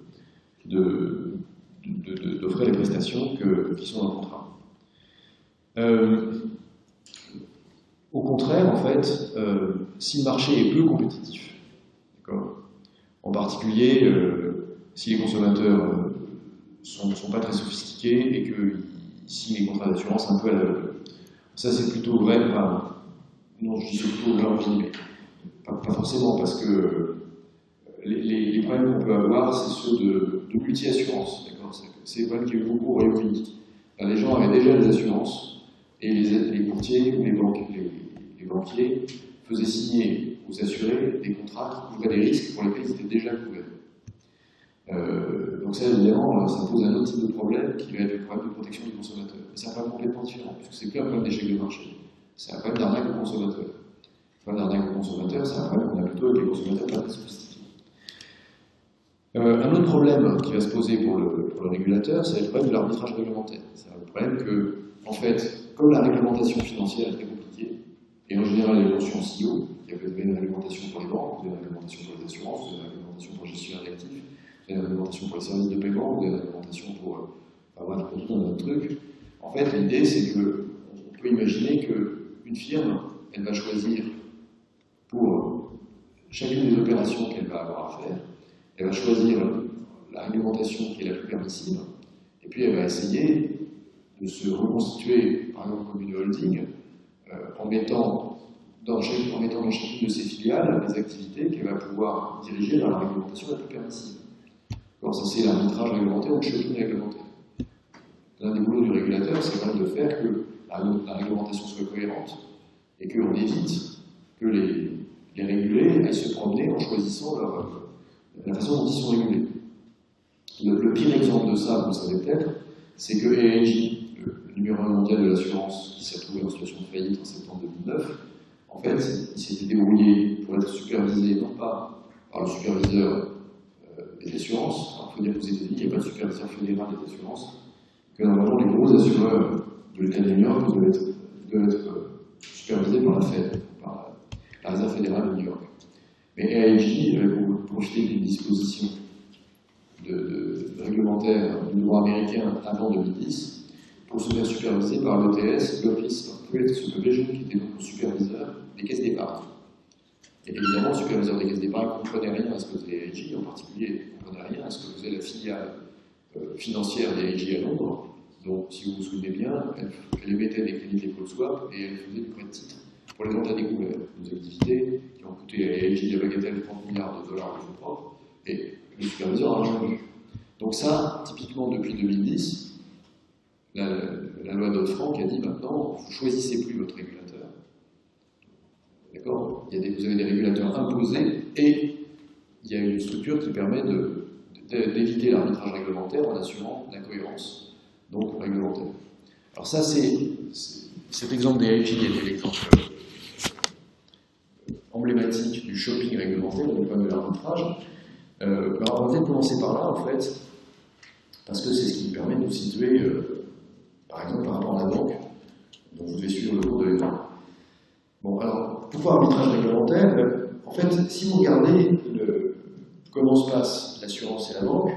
d'offrir les prestations qui sont dans le contrat. Au contraire, en fait, si le marché est peu compétitif, en particulier si les consommateurs ne sont pas très sophistiqués et qu'ils signent les contrats d'assurance un peu à l'aveugle. Ça, c'est plutôt vrai, non, je dis plutôt vrai en guillemets, pas forcément, parce que les problèmes qu'on peut avoir, c'est ceux de multi-assurance. C'est des problèmes qui ont eu beaucoup au Royaume-Uni. Les gens avaient déjà des assurances et les courtiers ou les banquiers faisaient signer aux assurés des contrats qui couvraient des risques pour lesquels ils étaient déjà couverts. Donc ça, évidemment, ça pose un autre type de problème qui va être le problème de protection du consommateur. Mais c'est un problème complètement différent, puisque c'est plus un problème d'échec de marché, c'est un problème d'arnaque au consommateur. Le problème d'arnaque au consommateur, c'est un problème qu'on a plutôt avec les consommateurs pas très sophistiqués. Un autre problème qui va se poser pour le régulateur, c'est le problème de l'arbitrage réglementaire. C'est le problème que, en fait, comme la réglementation financière est très compliquée, et en général elle est conçue en silo, il y a une réglementation pour les banques, une réglementation pour les assurances, une réglementation pour le gestionnaire d'actifs, une réglementation pour les services de paiement, une réglementation pour tout un autre truc. En fait, l'idée, c'est qu'on peut imaginer qu'une firme, elle va choisir pour chacune des opérations qu'elle va avoir à faire, elle va choisir la réglementation qui est la plus permissible, et puis elle va essayer de se reconstituer, par exemple, comme une holding, en mettant dans chacune de ses filiales des activités qu'elle va pouvoir diriger dans la réglementation la plus permissible. Alors ça, c'est l'arbitrage réglementaire ou le shopping réglementaire. L'un des boulots du régulateur, c'est quand même de faire que la réglementation soit cohérente et qu'on évite que les régulés aillent se promener en choisissant la façon dont ils sont régulés. Le pire exemple de ça, vous le savez peut-être, c'est que AIG, le numéro 1 mondial de l'assurance, qui s'est retrouvé en situation de faillite en septembre 2009, en fait, il s'était débrouillé pour être supervisé non pas par le superviseur des assurances. Alors, il faut dire qu'aux États-Unis, il n'y a pas de superviseur fédéral des assurances, que normalement les gros assureurs de l'État de New York doivent être supervisés par la Fed, par la Réserve fédérale de New York. Mais AIG avait profité d'une disposition réglementaire du droit américain avant 2010 pour se faire superviser par l'ETS, l'Office of Credit Supervision, qui était donc le superviseur des caisses d'épargne. Et évidemment, le superviseur des caisses d'épargne ne comprenait rien à ce que faisait AIG, en particulier ne comprenait rien à ce que faisait la filiale financière d'AIG à Londres. Donc, si vous vous souvenez bien, elle émettait des crédits default swap et elle faisait du prêt de titre pour les ventes à découvert, des activités qui ont coûté à AIG la bagatelle de 30 milliards de dollars de fonds propres, et le superviseur a rien vu. Donc ça, typiquement depuis 2010, la loi Dodd-Frank a dit maintenant, vous ne choisissez plus votre régulateur. D'accord ? Vous avez des régulateurs imposés et il y a une structure qui permet d'éviter l'arbitrage réglementaire en assurant la cohérence donc réglementaire. Alors ça, cet exemple des AIG est l'exemple emblématique du shopping réglementaire, du problème de l'arbitrage. Alors on va peut-être commencer par là, en fait, parce que c'est ce qui permet de nous situer, par exemple, par rapport à la banque, dont vous devez suivre le cours de l'état. Bon, alors, pourquoi arbitrage réglementaire? En fait, si vous regardez comment se passe l'assurance et la banque,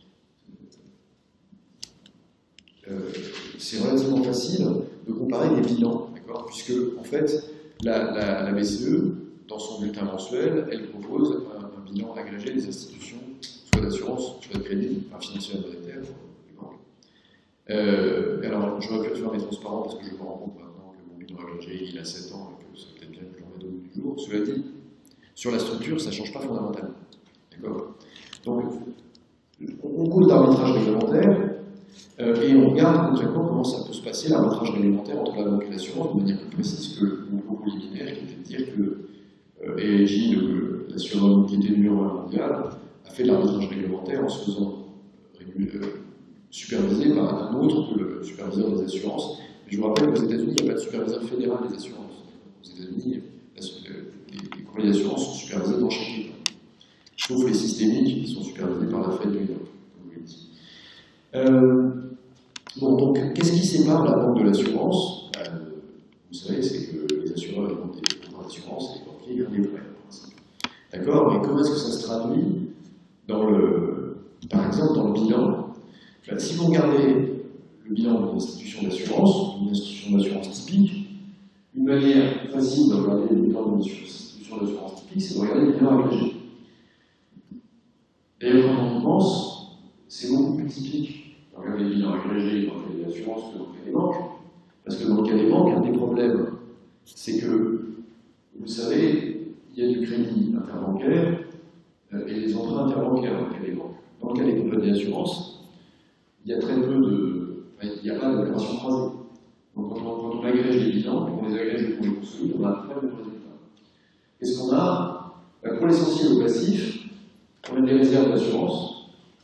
c'est relativement facile de comparer des bilans, d'accord? Puisque, en fait, la BCE, dans son bulletin mensuel, elle propose un bilan agrégé des institutions, soit d'assurance, soit de crédit, enfin financière et monétaire, des banques. Alors, j'aurais pu être fermé transparent parce que je me rends compte maintenant que mon bilan agrégé, il a 7 ans et que c'est peut-être bien que je le remette au bout du jour. Cela dit, sur la structure, ça ne change pas fondamentalement. D'accord? Donc, on coule d'arbitrage réglementaire et on regarde concrètement comment ça peut se passer, l'arbitrage réglementaire entre la banque et l'assurance, de manière plus précise que mon propos liminaire, qui était de dire que AIG, l'assureur qui était numéro 1 mondial, a fait de l'arbitrage réglementaire en se faisant supervisé par un autre que le superviseur des assurances. Mais je vous rappelle qu'aux États-Unis, il n'y a pas de superviseur fédéral des assurances. Aux États-Unis, les compagnies d'assurance sont supervisées dans chaque État. Sauf les systémiques qui sont supervisés par la Fed de New York, comme vous l'avez dit. Bon, donc, qu'est-ce qui sépare la banque de l'assurance? Vous savez, c'est que les assureurs ont des contrats d'assurance et les banquiers ont des prêts, en principe. D'accord? Mais comment est-ce que ça se traduit par exemple, dans le bilan? Si vous regardez le bilan d'une institution d'assurance typique, une manière facile de regarder le bilan d'une institution d'assurance typique, c'est de regarder le bilan agrégé. D'ailleurs, quand on y pense, c'est beaucoup plus typique de regarder le bilan agrégé dans le cas des assurances que dans le cas des banques. Parce que dans le cas des banques, un des problèmes, c'est que, vous savez, il y a du crédit interbancaire et des emprunts interbancaires dans le cas des banques. Dans le cas des compagnies d'assurance, il y a très peu de. Il n'y a pas d'opération croisée. Donc quand on agrège les bilans, et qu'on les agrège pour les construire, on a un très bon résultat. Qu'est-ce qu'on a? Pour l'essentiel au passif, on a des réserves d'assurance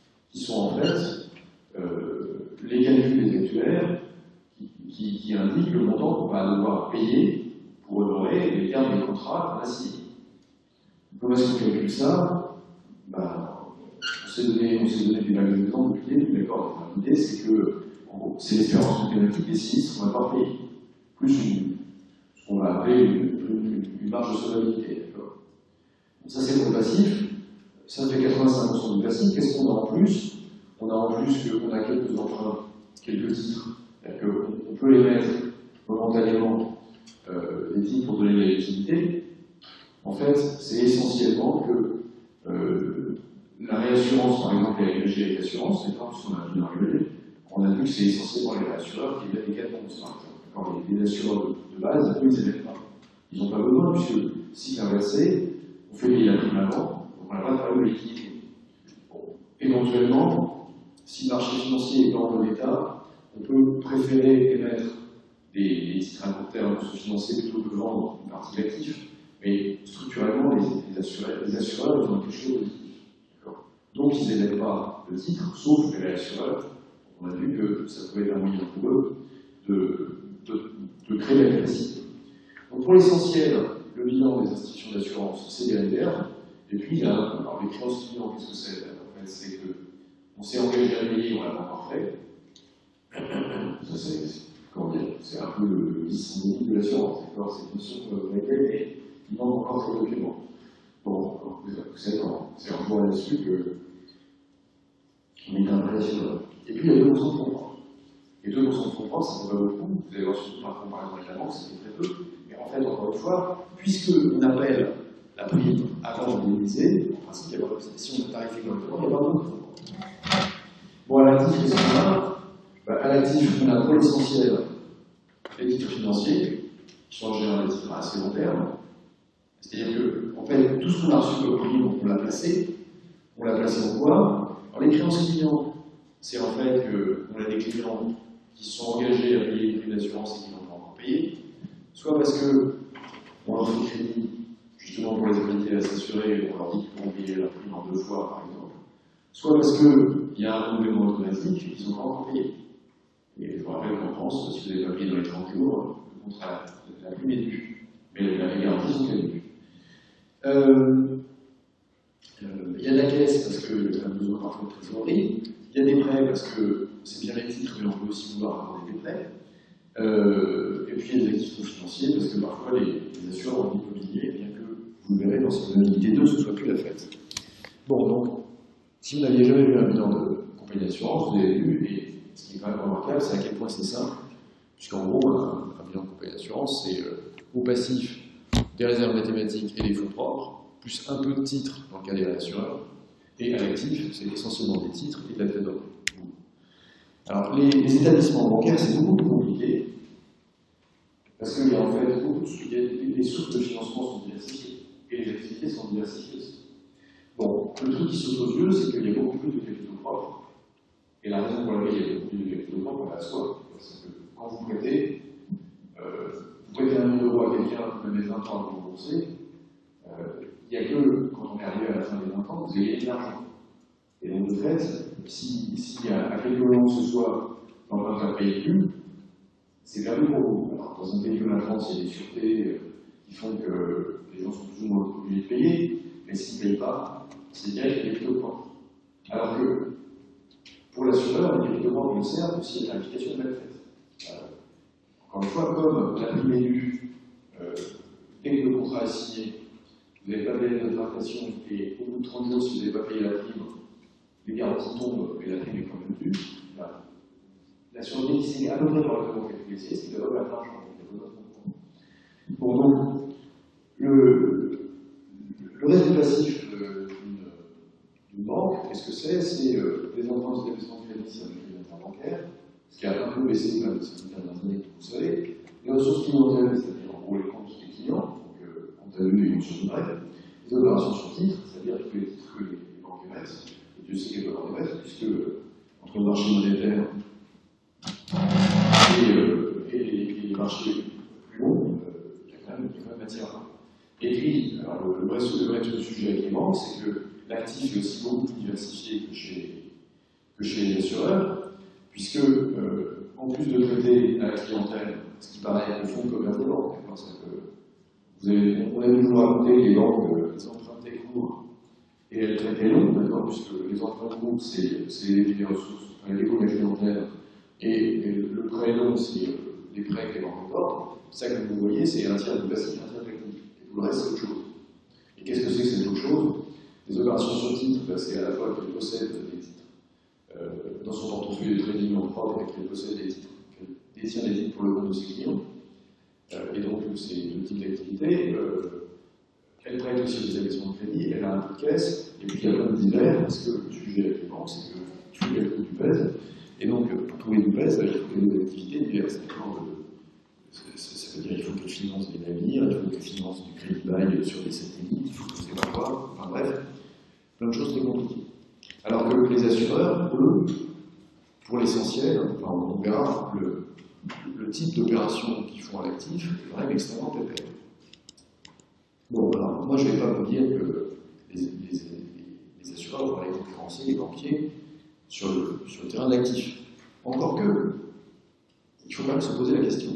sont en fait les calculs des actuaires qui indiquent le montant qu'on va devoir payer pour honorer les termes des contrats qu'on a signés. Comment est-ce qu'on calcule ça? On s'est donné des vagues d'exemples depuis le début, d'accord? L'idée, c'est que c'est l'espérance mathématique des sinistres qu'on va pas payer, plus ce qu'on va appeler une marge de solvabilité, d'accord? Ça, c'est pour le passif. Ça fait 85% du passif. Qu'est-ce qu'on a en plus? On a en plus qu'on a quelques emprunts, quelques titres. C'est-à-dire qu'on peut les mettre momentanément, des titres pour donner de la liquidité. En fait, c'est essentiellement que la réassurance, par exemple, est agrégée avec l'assurance, c'est pas puisqu'on a bien rigolé, on a vu que c'est essentiellement les réassureurs qui aident les cas de compte, par exemple. Les assureurs de base, eux, ils n'aident pas. Ils n'ont pas besoin, puisque si inversé, on fait payer la prime avant, donc on n'a pas de problème de liquidité. Bon. Éventuellement, si le marché financier est dans bon état, on peut préférer émettre des titres à court terme pour se financer plutôt que vendre une partie d'actifs, mais structurellement, les assureurs, ils ont quelque chose de positif. Donc, ils n'émettent pas le titre, sauf que les assureurs, on a vu que ça pouvait être un moyen pour eux de créer la capacité. Donc, pour l'essentiel, le bilan des institutions d'assurance, c'est BNDR. Et puis, alors, les créances clients, qu'est-ce que c'est? En fait, c'est qu'on s'est engagé à payer, on l'a pas encore fait. Ça, c'est un peu le dispositif de l'assurance, d'accord? C'est une notion pour laquelle il manque encore ces documents. Bon, vous savez comment? C'est en jouant là-dessus qu'on est un vrai assureur. Et puis, il y a 2% de fonds propres. Et 2% de fonds propres, ça ne fait pas beaucoup. Vous allez voir surtout par comparaison avec la banque, c'est très peu. Mais en fait, encore une fois, puisqu'on appelle la prime avant de l'utiliser, en principe, il y a pas de si on tarifie correctement, il n'y a pas beaucoup de fonds propres. Bon, à l'actif, qu'est-ce qu'on a? À l'actif, on a pour l'essentiel les titres financiers, qui sont en général des titres à assez long terme. C'est-à-dire que, en fait, tout ce qu'on a reçu comme prime, on l'a placé. On l'a placé en quoi? Alors, les créances clients, c'est en fait qu'on a des clients qui sont engagés à payer une prime d'assurance et qui n'ont pas encore payé, soit parce qu'on leur fait crédit, justement pour les inviter à s'assurer, on leur dit qu'ils pourront payer la prime en 2 fois, par exemple, soit parce qu'il y a un renouvellement automatique et qu'ils n'ont pas encore payé. Et je vous rappelle qu'en France, si vous n'avez pas payé dans les 30 jours, le contrat, la prime est due. Mais les garanties sont caduques. Il y a de la caisse parce qu'on a besoin parfois de trésorerie. Il y a des prêts parce que c'est bien les titres, mais on peut aussi vouloir accorder des prêts. Et puis il y a des actifs non financiers parce que parfois les assureurs ont l'immobilier, bien que vous le verrez dans cette modalité 2, ce ne soit plus la fête. Bon, donc, si vous n'aviez jamais vu un bilan de compagnie d'assurance, vous avez vu, et ce qui est quand même remarquable, c'est à quel point c'est simple, puisqu'en gros, un bilan de compagnie d'assurance, c'est au passif des réserves mathématiques et des fonds propres, plus un peu de titres dans le cas des assureurs, et à l'actif, c'est essentiellement des titres et de la trésorerie. Alors, les établissements bancaires, c'est beaucoup plus compliqué, parce qu'il y a en fait les sources de financement sont diversifiées, et les activités sont diversifiées aussi. Bon, le truc qui saute aux yeux, c'est qu'il y a beaucoup plus de capitaux propres, et la raison pour laquelle il y a beaucoup plus de capitaux propres, on la soit, parce que quand vous prêtez 1 000 € à quelqu'un, vous mettez 20 ans à vous rembourser, il n'y a que quand on est arrivé à la fin des 20 ans, vous avez gagné de l'argent. Et donc, de fait, si à quelque moment ce soit l'emprunteur ne paye plus, c'est perdu pour vous. Alors, dans un pays comme la France, il y a des sûretés qui font que les gens sont plus ou moins obligés de payer, mais s'ils ne payent pas, c'est bien qu'il y a des capitaux propres. Alors que, pour l'assureur, les capitaux propres servent aussi à l'application de la fête. Encore une fois, comme la prime est due, dès que le contrat est signé, vous n'avez pas payé l'inflation et au bout de 30 jours, si vous n'avez pas payé la prime, les garanties tombent et la prime est quand même due. L'assurance qui signe à peu près correctement calculé, c'est qu'il doit avoir l'argent. Bon, donc, le reste du passif d'une banque, qu'est-ce que c'est? C'est les emprunts des établissements financiers avec les interbancaires, ce qui a un peu baissé quand même ces dernières années, vous savez. Les ressources clientèles, c'est-à-dire en gros les comptes des clients, donc compte à vue et compte sur prêt, les opérations sur titre, c'est-à-dire tous les titres que les banques émettent, et Dieu sait qu'elles peuvent en émettre, puisque entre le marché monétaire et les marchés plus hauts, il y a quand même matière. Et puis, alors, le vrai sujet avec les banques, c'est que l'actif est aussi beaucoup plus diversifié que chez que chez les assureurs, puisque, en plus de traiter à la clientèle, ce qui paraît le fond de commerce des banques, on a toujours raconté que les banques, les empruntaient court et elles traitaient long, d'accord, puisque les emprunts courts, c'est les ressources, les dépôts de la clientèle, et le prêt long, c'est les prêts que les banques portent. Ça que vous voyez, c'est un tiers du passif, un tiers de l'actif. Et tout le reste, c'est autre chose. Et qu'est-ce que c'est que cette autre chose? Les opérations sur titre, c'est à la fois qu'elle possède des titres dans son portefeuille de trading en propre et qu'elle possède des titres, qu'elle détient des titres pour le compte de ses clients. Et donc, c'est le type d'activité. Elle prête aussi des établissements de crédit, elle a un peu de caisse, et puis il y a plein de divers, parce que le sujet avec les banques, c'est qu'il faut qu'elle trouve du pèse. Et donc, pour trouver du pèse, il faut qu'il y ait des activités diverses. Ça veut dire qu'il faut qu'elle finance des navires, il faut qu'elle finance du crédit bail sur des satellites, il faut que c'est pas quoi, enfin bref, plein de choses très compliquées. Alors que les assureurs, eux, pour l'essentiel, enfin, on verra le type d'opération qu'ils font à l'actif est quand même extrêmement pépère. Bon, alors, moi je ne vais pas vous dire que les assureurs vont aller concurrencer les banquiers sur le terrain de l'actif. Encore que, il faut quand même se poser la question.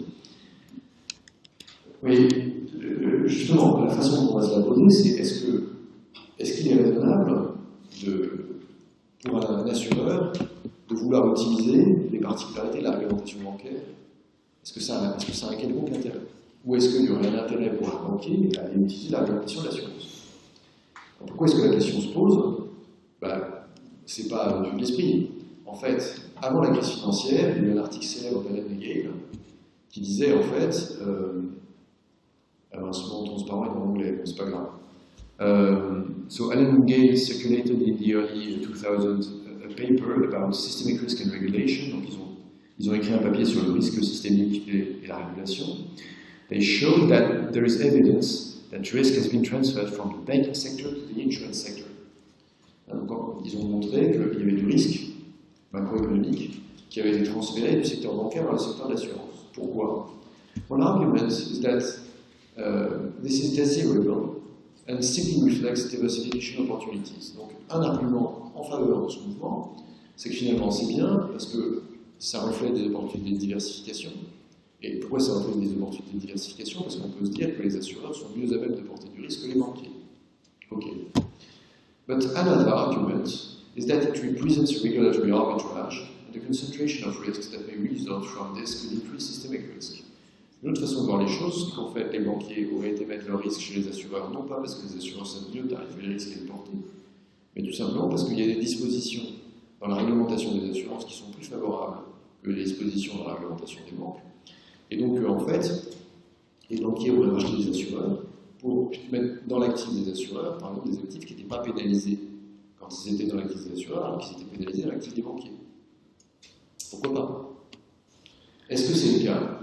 Oui, justement, la façon dont on va se la poser, c'est est-ce qu'il est raisonnable pour un assureur de vouloir utiliser les particularités de la réglementation bancaire? Est-ce que ça a un quelconque intérêt? Ou est-ce qu'il y aurait un intérêt pour un banquier à aller utiliser la réglementation de l'assurance? Pourquoi est-ce que la question se pose? C'est pas du l'esprit. En fait, avant la crise financière, il y a eu un article célèbre d'Alan Gale qui disait en fait, alors souvent on se parle en anglais, mais c'est pas grave. So Alan Gale circulated in the early 2000s a paper about systemic risk and regulation. Donc ils ont écrit un papier sur le risque systémique et la régulation. They showed that there is evidence that risk has been transferred from the banking sector to the insurance sector. Donc, ils ont montré qu'il y avait du risque macroéconomique qui avait été transféré du secteur bancaire vers le secteur de l'assurance. Pourquoi? One argument is that this is desirable and simply reflects diversification opportunities. Donc, un argument en faveur de ce mouvement, c'est que finalement c'est bien parce que ça reflète des opportunités de diversification. Et pourquoi ça reflète des opportunités de diversification? Parce qu'on peut se dire que les assureurs sont mieux à même de porter du risque que les banquiers. Ok. But another argument is that it represents regulatory arbitrage and the concentration of risks that may result from this could increase systemic risk. Une autre façon de voir les choses, c'est qu'en fait, les banquiers auraient été mettre leurs risques chez les assureurs, non pas parce que les assureurs savent mieux tarifer les risques et les porter, mais tout simplement parce qu'il y a des dispositions dans la réglementation des assurances qui sont plus favorables que les dispositions dans la réglementation des banques. Et donc, en fait, les banquiers auraient racheté des assureurs pour mettre dans l'actif des assureurs, par exemple, des actifs qui n'étaient pas pénalisés quand ils étaient dans l'actif des assureurs, alors qu'ils étaient pénalisés dans l'actif des banquiers. Pourquoi pas? Est-ce que c'est le cas?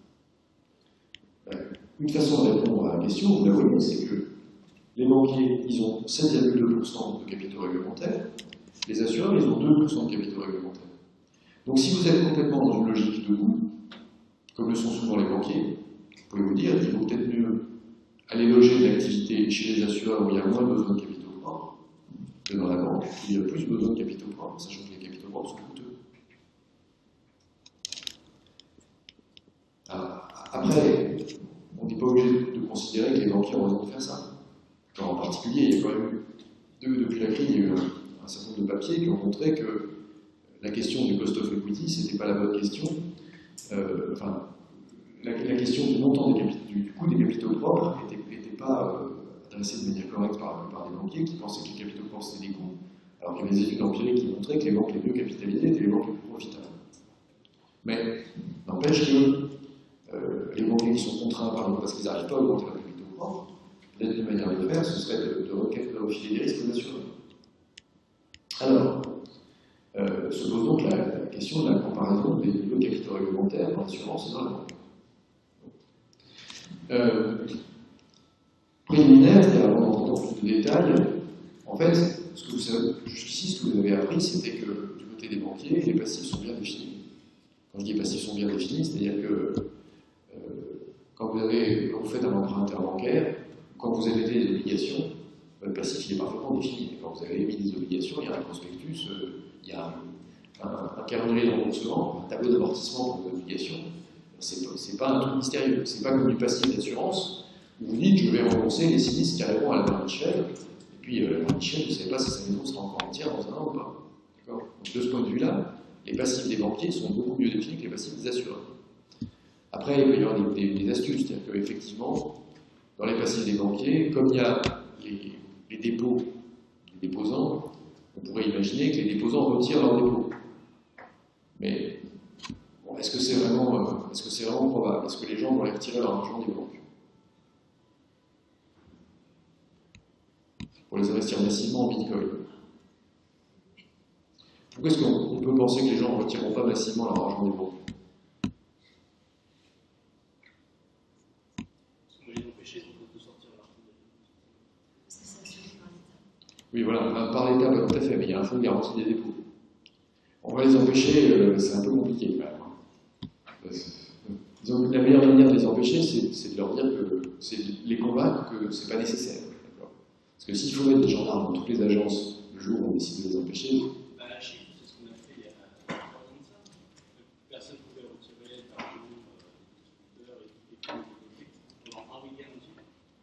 Une façon de répondre à la question, vous la voyez, c'est que les banquiers, ils ont 7,2% de capitaux réglementaires, les assureurs, ils ont 2% de capitaux réglementaires. Donc si vous êtes complètement dans une logique de coût, comme le sont souvent les banquiers, vous pouvez vous dire qu'il vaut peut-être mieux aller loger de l'activité chez les assureurs où il y a moins besoin de capitaux propres que dans la banque, où il y a plus besoin de capitaux propres, sachant que les capitaux propres sont coûteux. Après, on n'est pas obligé de considérer que les banquiers ont raison de faire ça. Alors, en particulier, il y a quand même depuis la crise, il y a eu un certain nombre de papiers qui ont montré que la question du cost of equity, ce n'était pas la bonne question. La question du montant du coût des capitaux propres n'était pas adressée de manière correcte par des banquiers qui pensaient que les capitaux propres c'était des coûts, alors qu'il y avait des études empiriques qui montraient que les banques les mieux capitalisées étaient les banques les plus profitables. Mais n'empêche que les banquiers qui sont contraints, par exemple, parce qu'ils n'arrivent pas à augmenter leurs capitaux propres, peut-être une manière de le faire, ce serait de refiler des risques aux assureurs. Alors, se pose donc la question de la comparaison des niveaux de capitaux réglementaires dans l'assurance et dans la banque. Préliminaire, c'est-à-dire avant d'entrer dans plus de détails, en fait, ce que vous savez, jusqu'ici, ce que vous avez appris, c'était que du côté des banquiers, les passifs sont bien définis. Quand je dis passifs sont bien définis, c'est-à-dire que quand vous faites un emprunt interbancaire, quand vous émettez des obligations, le passif il est parfaitement défini. Quand vous avez émis des obligations, il y a un prospectus, il y a un calendrier de remboursement, un tableau d'amortissement pour vos obligations, c'est pas un truc mystérieux. C'est pas comme du passif d'assurance où vous dites je vais rembourser les sinistres carrément à la Mère Michel, et puis la Mère Michel, vous ne savez pas si sa maison sera encore entière dans un an ou pas. Donc de ce point de vue-là, les passifs des banquiers sont beaucoup mieux définis que les passifs des assureurs. Après, il peut y avoir des astuces, c'est-à-dire qu'effectivement, dans les passifs des banquiers, comme il y a les dépôts des déposants, on pourrait imaginer que les déposants retirent leurs dépôts. Mais bon, est-ce que c'est vraiment probable? Est-ce que les gens vont aller retirer leur argent des banques pour les investir massivement en Bitcoin? Pourquoi est-ce qu'on peut penser que les gens ne retireront pas massivement leur argent des banques? Oui, voilà, par l'État, pas tout à fait, mais il y a un fonds de garantie des dépôts. On va les empêcher, c'est un peu compliqué quand même. Disons que la meilleure manière de les empêcher, c'est de leur dire que c'est de les convaincre que c'est pas nécessaire. Parce que s'il faut mettre des gendarmes dans toutes les agences le jour où on décide de les empêcher. La Chine, c'est ce qu'on a fait il y a 3 ans de ça. Personne ne pouvait retirer par jour Twitter et pendant un week-end entier.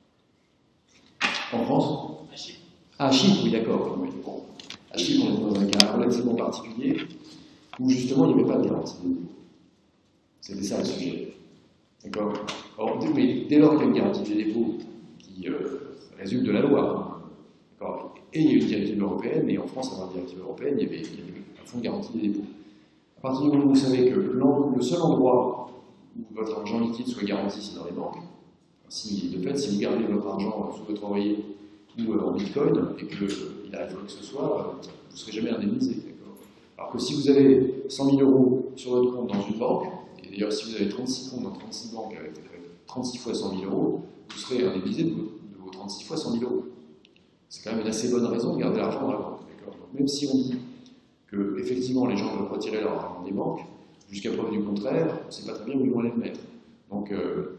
En France? À Chypre. Ah, Chypre, oui, d'accord. Oui, bon. À Chypre, on est dans un cas relativement particulier où justement il n'y avait pas de garantie. C'était ça le sujet. D'accord? Mais dès lors qu'il y a une garantie des dépôts qui résulte de la loi, d'accord? Et il y a une directive européenne, et en France, avant la directive européenne, il y avait un fonds de garantie des dépôts. À partir du moment où vous savez que le seul endroit où votre argent liquide soit garanti, c'est dans les banques, si, de fait, si vous gardez votre argent sous votre oreiller ou en bitcoin, et qu'il arrive quoi que ce soit, vous ne serez jamais indemnisé. Alors que si vous avez 100 000 € sur votre compte dans une banque, et d'ailleurs si vous avez 36 comptes dans 36 banques avec 36 fois 100 000 €, vous serez indemnisé de vos 36 fois 100 000 €. C'est quand même une assez bonne raison de garder l'argent dans la banque. Donc même si on dit que effectivement les gens veulent retirer leur argent des banques, jusqu'à preuve du contraire, on ne sait pas très bien où ils vont aller le mettre. Donc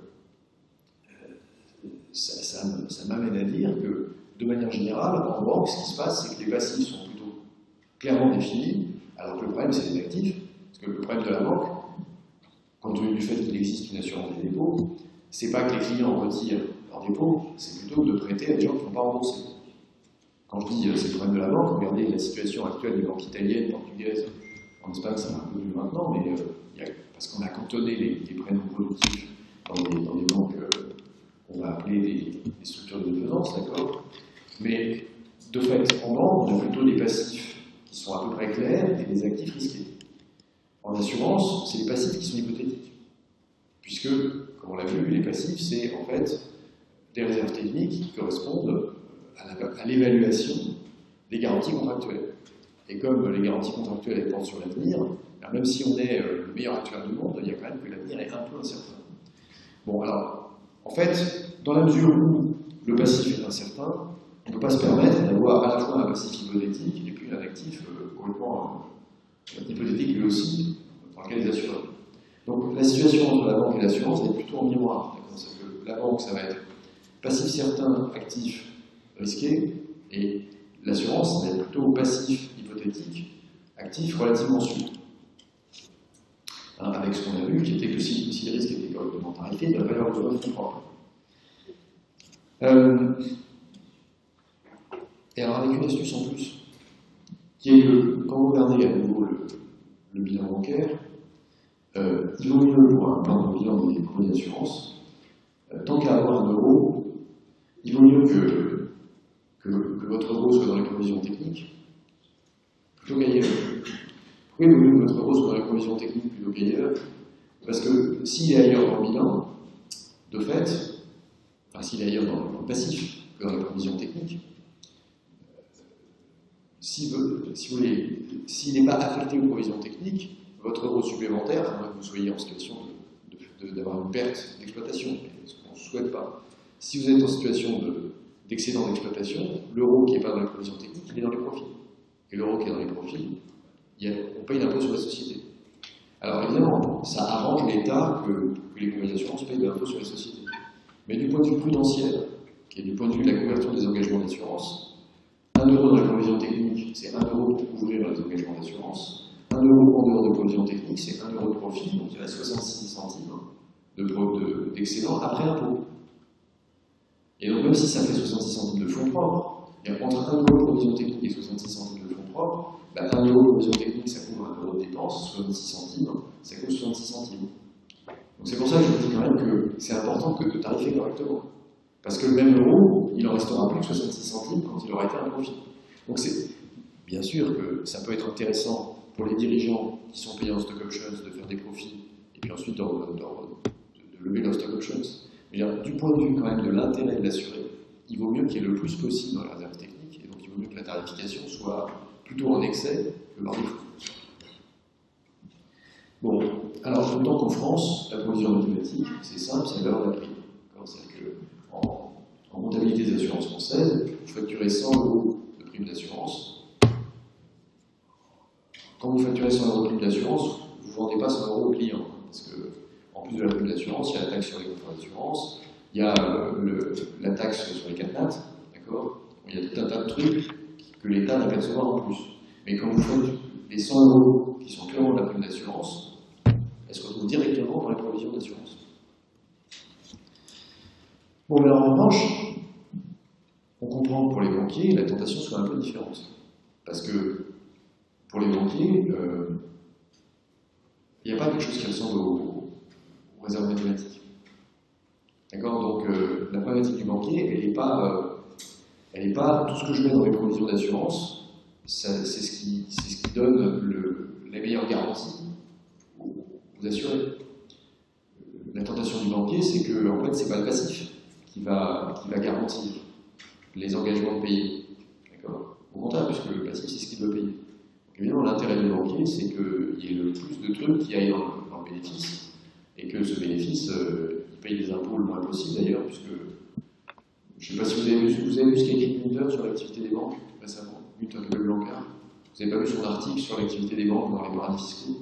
ça m'amène à dire que, de manière générale, en banque, ce qui se passe, c'est que les passifs sont plutôt clairement définis, alors que le problème, c'est les actifs. Parce que le problème de la banque, compte tenu du fait qu'il existe une assurance des dépôts, c'est pas que les clients retirent leurs dépôts, c'est plutôt de prêter à des gens qui n'ont pas remboursé. Quand je dis c'est le problème de la banque, regardez la situation actuelle des banques italiennes, portugaises, en Espagne, ça va un peu mieux maintenant, mais parce qu'on a cantonné les prêts non productifs dans des banques qu'on va appeler des structures de bienfaisance, d'accord? Mais de fait, en banque, on a plutôt des passifs qui sont à peu près clairs et des actifs risqués. En assurance, c'est les passifs qui sont hypothétiques. Puisque, comme on l'a vu, les passifs, c'est en fait des réserves techniques qui correspondent à l'évaluation des garanties contractuelles. Et comme les garanties contractuelles portent sur l'avenir, même si on est le meilleur actuaire du monde, il y a quand même que l'avenir est un peu incertain. Bon, alors, en fait, dans la mesure où le passif est incertain, on ne peut pas se permettre d'avoir à la fois un passif hypothétique et puis un actif complètement hypothétique lui aussi, dans lequel les assureurs. Donc la situation entre la banque et l'assurance est plutôt en miroir. C'est que la banque, ça va être passif certain, actif risqué, et l'assurance, ça va être plutôt passif hypothétique, actif relativement sûr. Avec ce qu'on a vu, qui était que si les risques étaient correctement tarifés, il n'y aurait pas eu de propre. Et alors avec une astuce en plus, qui est que quand vous regardez à nouveau le bilan bancaire, il vaut mieux pour un plan de bilan des produits d'assurance, tant qu'à avoir un euro, il vaut mieux que votre euro soit dans les provisions techniques plutôt qu'ailleurs. Pourquoi il vaut mieux que votre euro soit dans les provisions techniques plutôt qu'ailleurs? Parce que s'il est ailleurs dans le bilan, de fait, enfin s'il est ailleurs dans le passif que dans les provisions techniques, s'il n'est pas affecté aux provisions techniques, votre euro supplémentaire, à moins que vous soyez en situation d'avoir une perte d'exploitation, ce qu'on ne souhaite pas. Si vous êtes en situation d'excédent d'exploitation, l'euro qui n'est pas dans les provisions techniques, il est dans les profits. Et l'euro qui est dans les profits, on paye l'impôt sur la société. Alors évidemment, ça arrange l'État que les compagnies d'assurance payent de l'impôt sur les sociétés. Mais du point de vue prudentiel, qui est du point de vue de la couverture des engagements d'assurance, 1 euro dans les provisions techniques, c'est 1 euro pour couvrir les engagements d'assurance, 1 euro en dehors de provision technique, c'est 1 euro de profit, donc il reste 66 centimes d'excédent après impôt. Et donc même si ça fait 66 centimes de fonds propres, entre 1 euro de provision technique et 66 centimes de fonds propres, 1 euro de provision technique, ça couvre 1 euro de dépenses, 66 centimes, ça coûte 66 centimes. Donc c'est pour ça que je vous dis quand même que c'est important de tarifer correctement. Parce que le même euro, il en restera plus que 66 centimes quand il aura été un profit. Donc c'est bien sûr que ça peut être intéressant pour les dirigeants qui sont payés en stock options de faire des profits et puis ensuite de lever leurs stock options. Mais du point de vue quand même de l'intérêt de l'assuré, il vaut mieux qu'il y ait le plus possible dans la réserve technique et donc il vaut mieux que la tarification soit plutôt en excès que par défaut. Bon, alors autant qu'en France, la provision mathématique, c'est simple, c'est la valeur de la prime. C'est-à-dire qu'en comptabilité des assurances françaises, vous facturez 100 euros de prime d'assurance. Quand vous facturez 100 euros de prime d'assurance, vous ne vendez pas 100 euros au client. Parce qu'en plus de la prime d'assurance, il y a la taxe sur les contrats d'assurance, il y a la taxe sur les catenats, d'accord? Il y a tout un tas de trucs que l'État n'a qu'à recevoir en plus. Mais quand vous faites les 100 euros qui sont purement de la prime d'assurance, elles se retrouvent directement dans les provisions d'assurance. Bon, mais en revanche, on comprend que pour les banquiers, la tentation soit un peu différente. Parce que pour les banquiers, il n'y a pas quelque chose qui ressemble aux réserves mathématiques. D'accord? Donc la problématique du banquier, elle n'est pas tout ce que je mets dans mes provisions d'assurance, c'est ce qui donne les meilleures garanties aux assurés. La tentation du banquier, c'est que en fait, c'est pas le passif qui va garantir les engagements de payer. D'accord? Au contraire, puisque le passif, c'est ce qu'il doit payer. Donc, évidemment, l'intérêt du banquier, c'est qu'il y ait le plus de trucs qui aillent dans le bénéfice, et que ce bénéfice, il paye des impôts le moins possible d'ailleurs, puisque je ne sais pas si vous avez vu ce qu'a écrit Günther sur l'activité des banques récemment, Günther Blanquart. Vous n'avez pas vu son article sur l'activité des banques dans les paradis fiscaux?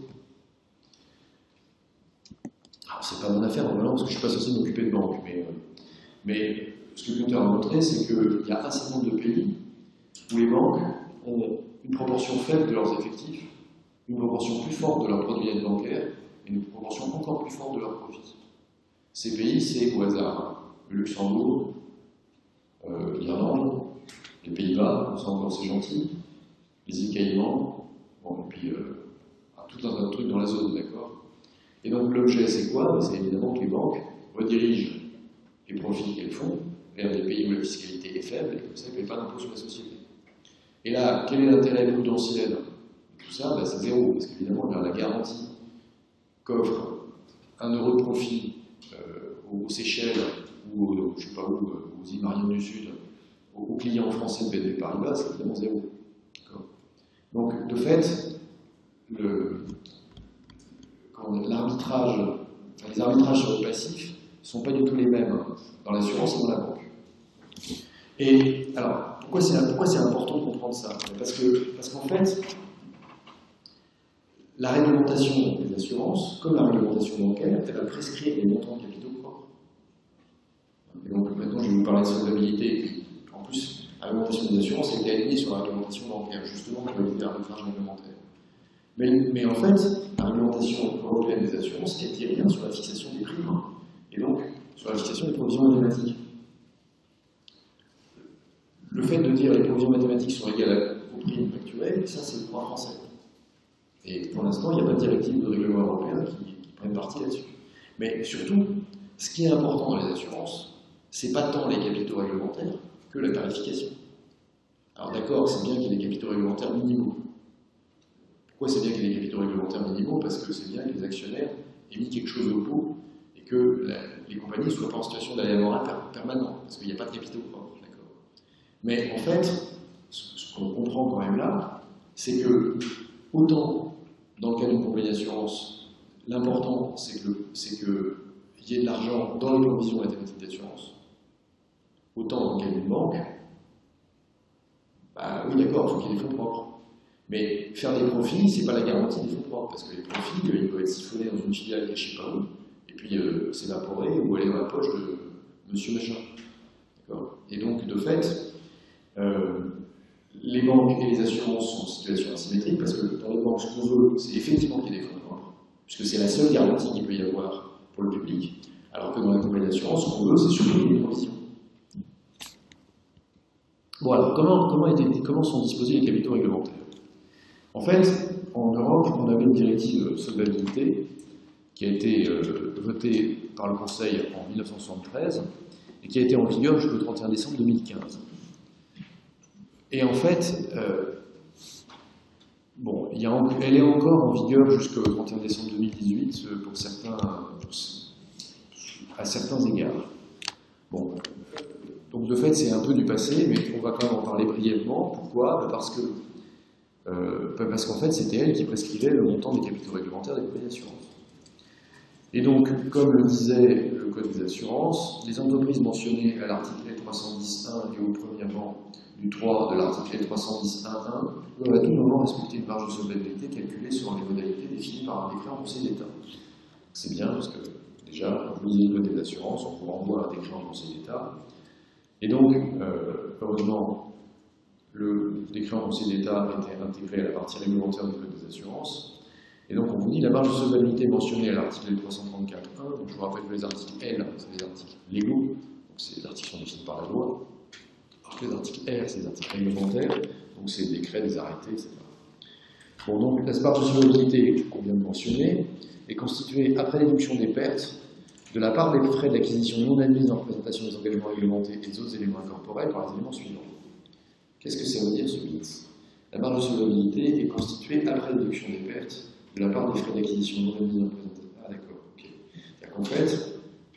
Alors, c'est pas mon affaire, normalement, parce que je ne suis pas censé m'occuper de banques, mais ce que Günther a montré, c'est qu'il y a un certain nombre de pays où les banques ont une proportion faible de leurs effectifs, une proportion plus forte de leurs produits nets bancaires, et une proportion encore plus forte de leurs profits. Ces pays, c'est au hasard le Luxembourg, l'Irlande, les Pays-Bas, c'est gentil, les îles Caïmans, bon, et puis tout un tas de trucs dans la zone, d'accord? Et donc l'objet, c'est quoi? C'est évidemment que les banques redirigent les profits qu'elles font vers des pays où la fiscalité est faible, et comme ça, elles ne payent pas d'impôt sur la société. Et là, quel est l'intérêt prudentiel de tout ça? Ben, c'est zéro, parce qu'évidemment, la garantie qu'offre 1 euro de profit aux Seychelles ou je sais pas où, aux îles Mariannes du Sud, aux clients français de BNP Paribas, c'est évidemment zéro. Donc, de fait, l'arbitrage, les arbitrages sur le passif ne sont pas du tout les mêmes dans l'assurance et dans la banque. Et alors, pourquoi c'est important de comprendre ça? Parce qu'en fait, la réglementation des assurances, comme la réglementation bancaire, elle va prescrire les montants de capitaux propres. Et donc maintenant, je vais vous parler de solvabilité. Et puis, en plus, la réglementation des assurances a été alignée sur la réglementation bancaire, justement pour éviter l'arbitrage réglementaire. Mais en fait, la réglementation européenne des assurances, elle dit rien sur la fixation des primes, et donc sur la fixation des provisions mathématiques. Le fait de dire les provisions mathématiques sont égales aux primes actuelles, ça c'est le droit français. Et pour l'instant, il n'y a pas de directive de règlement européen qui prenne parti là-dessus. Mais surtout, ce qui est important dans les assurances, c'est pas tant les capitaux réglementaires que la tarification. Alors d'accord, c'est bien qu'il y ait des capitaux réglementaires minimaux. Pourquoi c'est bien qu'il y ait des capitaux réglementaires minimaux? Parce que c'est bien que les actionnaires aient mis quelque chose au pot et que les compagnies ne soient pas en situation d'aléa moral permanent, parce qu'il n'y a pas de capitaux propres. Mais en fait, ce qu'on comprend quand même là, c'est que autant dans le cas d'une compagnie d'assurance, l'important c'est qu'il y ait de l'argent dans les provisions mathématiques d'assurance, autant dans le cas d'une banque, bah oui d'accord, il faut qu'il y ait des fonds propres. Mais faire des profits, c'est pas la garantie des fonds propres, parce que les profits, ils peuvent être siphonnés dans une filiale qui est je sais pas où, et puis s'évaporer ou aller dans la poche de monsieur machin. Et donc, de fait, les banques et les assurances sont en situation asymétrique, parce que dans les banques, ce qu'on veut, c'est effectivement qu'il y ait des fonds propres, puisque c'est la seule garantie qu'il peut y avoir pour le public, alors que dans les compagnies d'assurance, ce qu'on veut, c'est surtout les provisions. Bon, alors, comment sont disposés les capitaux réglementaires? En fait, en Europe, on avait une directive solvabilité qui a été votée par le Conseil en 1973 et qui a été en vigueur jusqu'au 31 décembre 2015. Et en fait, bon, elle est encore en vigueur jusqu'au 31 décembre 2018 à certains égards. Bon, donc de fait, c'est un peu du passé, mais on va quand même en parler brièvement. Pourquoi? Parce qu'en fait, c'était elle qui prescrivait le montant des capitaux réglementaires des compagnies d'assurance. Et donc, comme le disait le Code des assurances, les entreprises mentionnées à l'article L310.1 et au premier rang du 3 de l'article L310.1.1 doivent à tout moment respecter une marge de solvabilité calculée selon les modalités définies par un décret en Conseil d'État. C'est bien, parce que déjà, quand vous lisez le Code des assurances, on vous renvoie un décret en Conseil d'État. Et donc, heureusement, le décret en Conseil d'État a été intégré à la partie réglementaire du Code des assurances. Et donc, on vous dit la marge de solvabilité mentionnée à l'article 334.1, donc je vous rappelle que les articles L, c'est des articles légaux, donc c'est des articles qui sont définis par la loi. Alors que les articles R, c'est des articles réglementaires, donc c'est des décrets, des arrêtés, etc. Bon, donc la marge de solvabilité qu'on vient de mentionner est constituée, après déduction des pertes, de la part des frais de l'acquisition non admise en représentation des engagements réglementés et des autres éléments incorporels par les éléments suivants. Qu'est-ce que ça veut dire, ce mix? La marge de solvabilité est constituée après déduction des pertes de la part des frais d'acquisition non admis en représentation. Ah d'accord, ok. C'est-à-dire qu'en fait,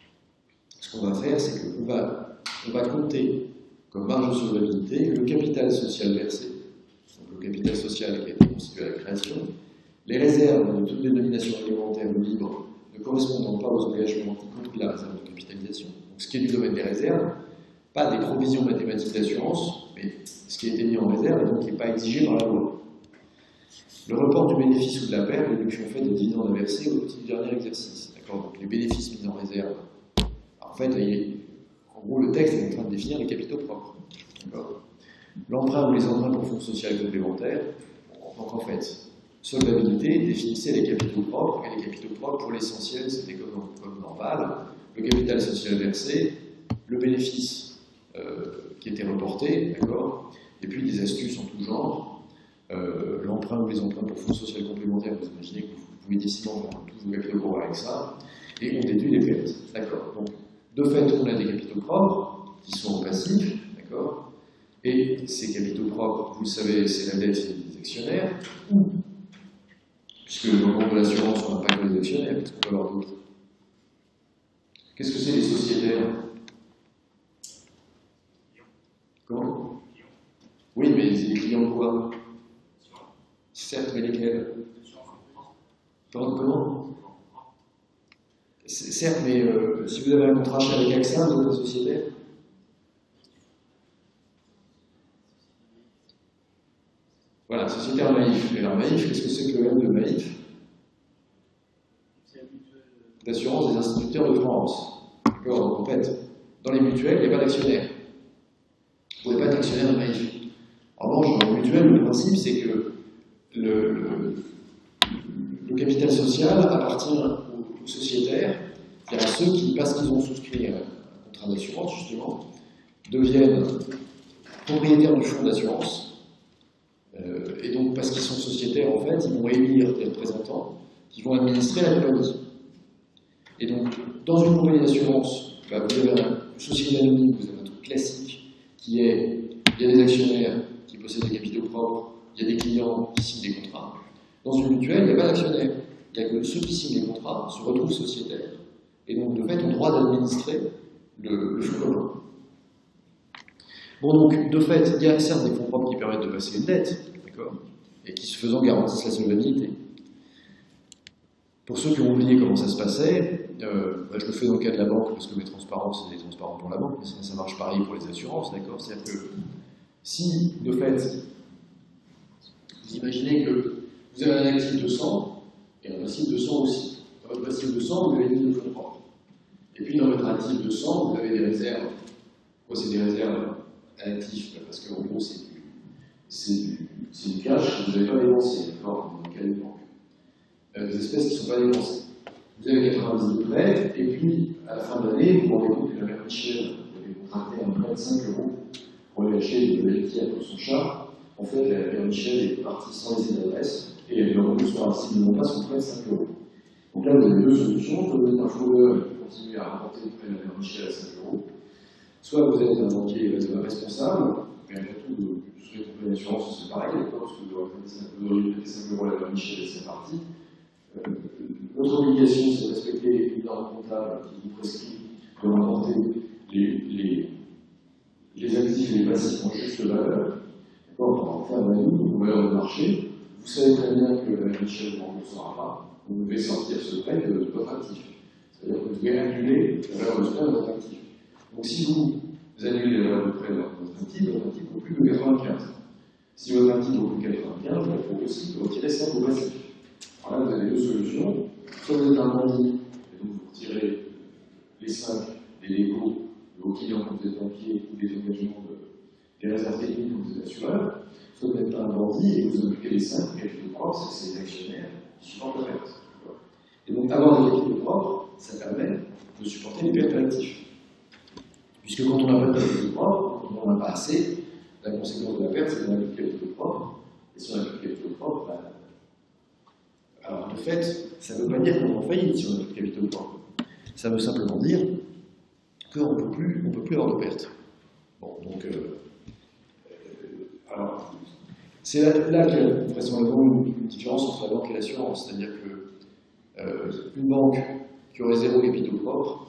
ce qu'on va faire, c'est qu'on va compter comme marge de solvabilité le capital social versé, donc le capital social qui a été constitué à la création, les réserves de toutes les dénominations réglementaires ou libres ne correspondant pas aux engagements, y compris la réserve de capitalisation. Donc ce qui est du domaine des réserves, pas des provisions mathématiques d'assurance, mais ce qui a été mis en réserve et donc qui n'est pas exigé par la loi. Le report du bénéfice ou de la perte, déduction faite des dividendes à verser au titre du dernier exercice. Donc les bénéfices mis en réserve. En fait, en gros, le texte est en train de définir les capitaux propres. L'emprunt ou les emprunts pour fonds social complémentaires. Donc en fait, solvabilité définissait les capitaux propres, et les capitaux propres, pour l'essentiel, c'était comme normal. Le capital social versé, le bénéfice qui était reporté, d'accord, et puis des astuces en tout genre. L'emprunt ou les emprunts pour fonds social complémentaires, vous imaginez que vous pouvez décider faire tous vos capitaux propres avec ça, et on déduit les pertes. D'accord. Donc, de fait, on a des capitaux propres qui sont en passif, d'accord, et ces capitaux propres, vous le savez, c'est la dette des actionnaires, puisque dans le monde de l'assurance, on n'a pas que les actionnaires, qu'est-ce qu'on peut avoir d'autre? Qu'est-ce que c'est les sociétaires? Comment? Oui, mais les clients de quoi? Certes, mais lesquels? Comment? Certes, mais si vous avez un contrat avec AXA, vous êtes un sociétaire? Voilà, sociétaire Maïf. Et alors Maïf, qu'est-ce que c'est que le M de Maïf? D'assurance des instituteurs de France. D'accord? Donc en fait, dans les mutuelles, il n'y a pas d'actionnaire. Vous ne pouvez pas être actionnaire de Maïf. En revanche, dans les mutuelles, le principe, c'est que le capital social appartient aux sociétaires, c'est-à-dire à ceux qui, parce qu'ils ont souscrit un contrat d'assurance, justement, deviennent propriétaires du fonds d'assurance. Et donc, parce qu'ils sont sociétaires, en fait, ils vont élire des représentants qui vont administrer la compagnie. Et donc, dans une compagnie d'assurance, vous avez une société anonyme, vous avez un truc classique, qui est, il y a des actionnaires qui possèdent des capitaux propres, il y a des clients qui signent des contrats. Dans une mutuelle, il n'y a pas d'actionnaires. Il n'y a que ceux qui signent les contrats se retrouvent sociétaires. Et donc, de fait, ont le droit d'administrer le fonds commun. Bon, donc, de fait, il y a certes des fonds propres qui permettent de passer une dette, d'accord, et qui, se faisant, garantissent la solvabilité. Pour ceux qui ont oublié comment ça se passait, je le fais dans le cas de la banque, parce que mes transparences, c'est des transparents pour la banque, mais ça marche pareil pour les assurances, d'accord. C'est-à-dire que si, de fait, vous imaginez que vous avez un actif de 100 et un passif de 100 aussi. Dans votre passif de 100, vous avez 10 de fonds propres. Et puis dans votre actif de 100, vous avez des réserves. Quoi, c'est des réserves à l'actif? Parce qu'en gros, c'est du cash que vous n'avez pas dépensé, d'accord, dans le cas des banques. Des espèces qui ne sont pas dépensées. Vous avez 90 de prêt, et puis à la fin de l'année, vous vous rendez compte que la mère Michel avait contracté un prêt de 5 € pour aller acheter de la litière pour son chat. En fait, la mère Michel est partie sans laisser d'adresse, et elle ne reçoit absolument pas son prêt de 5 €. Donc là, vous avez deux solutions. Soit vous êtes un joueur qui continue à rapporter le prêt de la mère Michel à 5 €, soit vous êtes un banquier responsable, mais après tout, sur les compagnies d'assurance, c'est pareil, parce que vous auriez prêté 5 € à la mère Michel et c'est parti. Notre obligation, c'est de respecter une norme comptable qui vous prescrit de rapporter les actifs et les passifs en juste valeur. D'accord, en faire une valeur de marché. Vous savez très bien que la Michel ne remboursera pas. Vous devez sortir ce prêt de votre actif. C'est-à-dire que vous devez annuler la valeur de ce prêt de votre actif. Donc si vous annulez la valeur de prêt de votre actif vaut plus de 95. Si votre actif vaut plus de 95, il faut aussi retirer ça de vos passifs. Alors là, vous avez deux solutions. Soit vous êtes un bandit, et donc vous retirez les 5, les légaux, de vos clients quand vous êtes banquier, ou des engagements des réserves techniques quand vous êtes assureur. Soit vous n'êtes pas un bandit et vous occupez les 5 capitaux propres, c'est les actionnaires qui supportent la perte. Et donc avoir des capitaux propres, ça permet de supporter les pertes actifs. Puisque quand on n'a pas de capitaux propres, quand on n'en a pas assez, la conséquence de la perte, c'est qu'on n'a plus de capitaux propres. Et si on n'a plus de capitaux propres, alors de fait, ça ne veut pas dire qu'on est en faillite si on n'a plus de capitaux propres. Ça veut simplement dire qu'on ne peut plus avoir de pertes. Bon, donc, alors, c'est là qu'il y a vraisemblablement une différence entre la banque et l'assurance. C'est-à-dire qu'une banque qui aurait zéro capitaux propres,